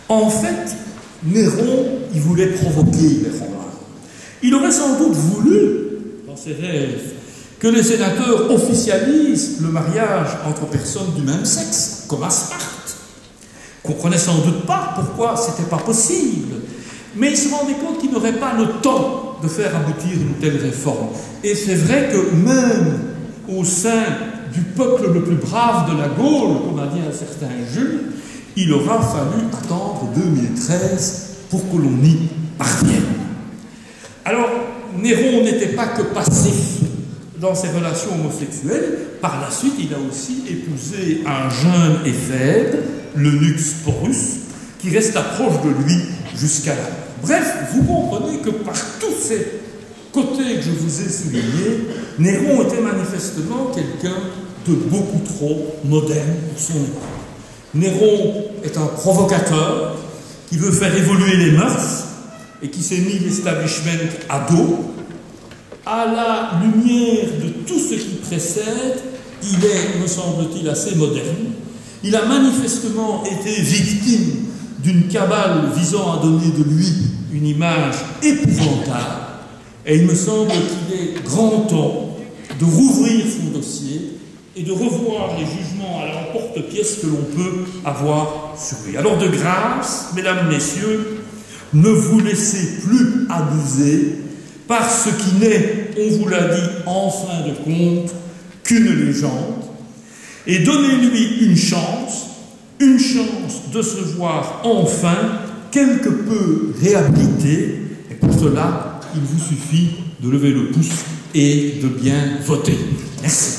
En fait, Néron, il voulait provoquer les Romains. Il aurait sans doute voulu, dans ses rêves, que les sénateurs officialisent le mariage entre personnes du même sexe, comme à Sparte. Il ne comprenait sans doute pas pourquoi ce n'était pas possible, mais il se rendait compte qu'il n'aurait pas le temps de faire aboutir une telle réforme. Et c'est vrai que même au sein du peuple le plus brave de la Gaule, comme a dit un certain Jules, il aura fallu attendre deux mille treize pour que l'on y parvienne. Alors, Néron n'était pas que passif dans ses relations homosexuelles. Par la suite, il a aussi épousé un jeune éphèbe, l'eunuque Sporus, qui resta proche de lui jusqu'à la mort. Bref, vous comprenez que par tous ces côtés que je vous ai soulignés, Néron était manifestement quelqu'un de beaucoup trop moderne pour son époque. Néron est un provocateur qui veut faire évoluer les mœurs et qui s'est mis l'establishment à dos. À la lumière de tout ce qui précède, il est, me semble-t-il, assez moderne. Il a manifestement été victime d'une cabale visant à donner de lui une image épouvantable. Et il me semble qu'il est grand temps de rouvrir son dossier et de revoir les jugements à l'emporte-pièce que l'on peut avoir sur lui. Alors de grâce, mesdames, messieurs, ne vous laissez plus abuser par ce qui n'est, on vous l'a dit en fin de compte, qu'une légende, et donnez-lui une chance, une chance de se voir enfin quelque peu réhabilité, et pour cela, il vous suffit de lever le pouce et de bien voter. Merci.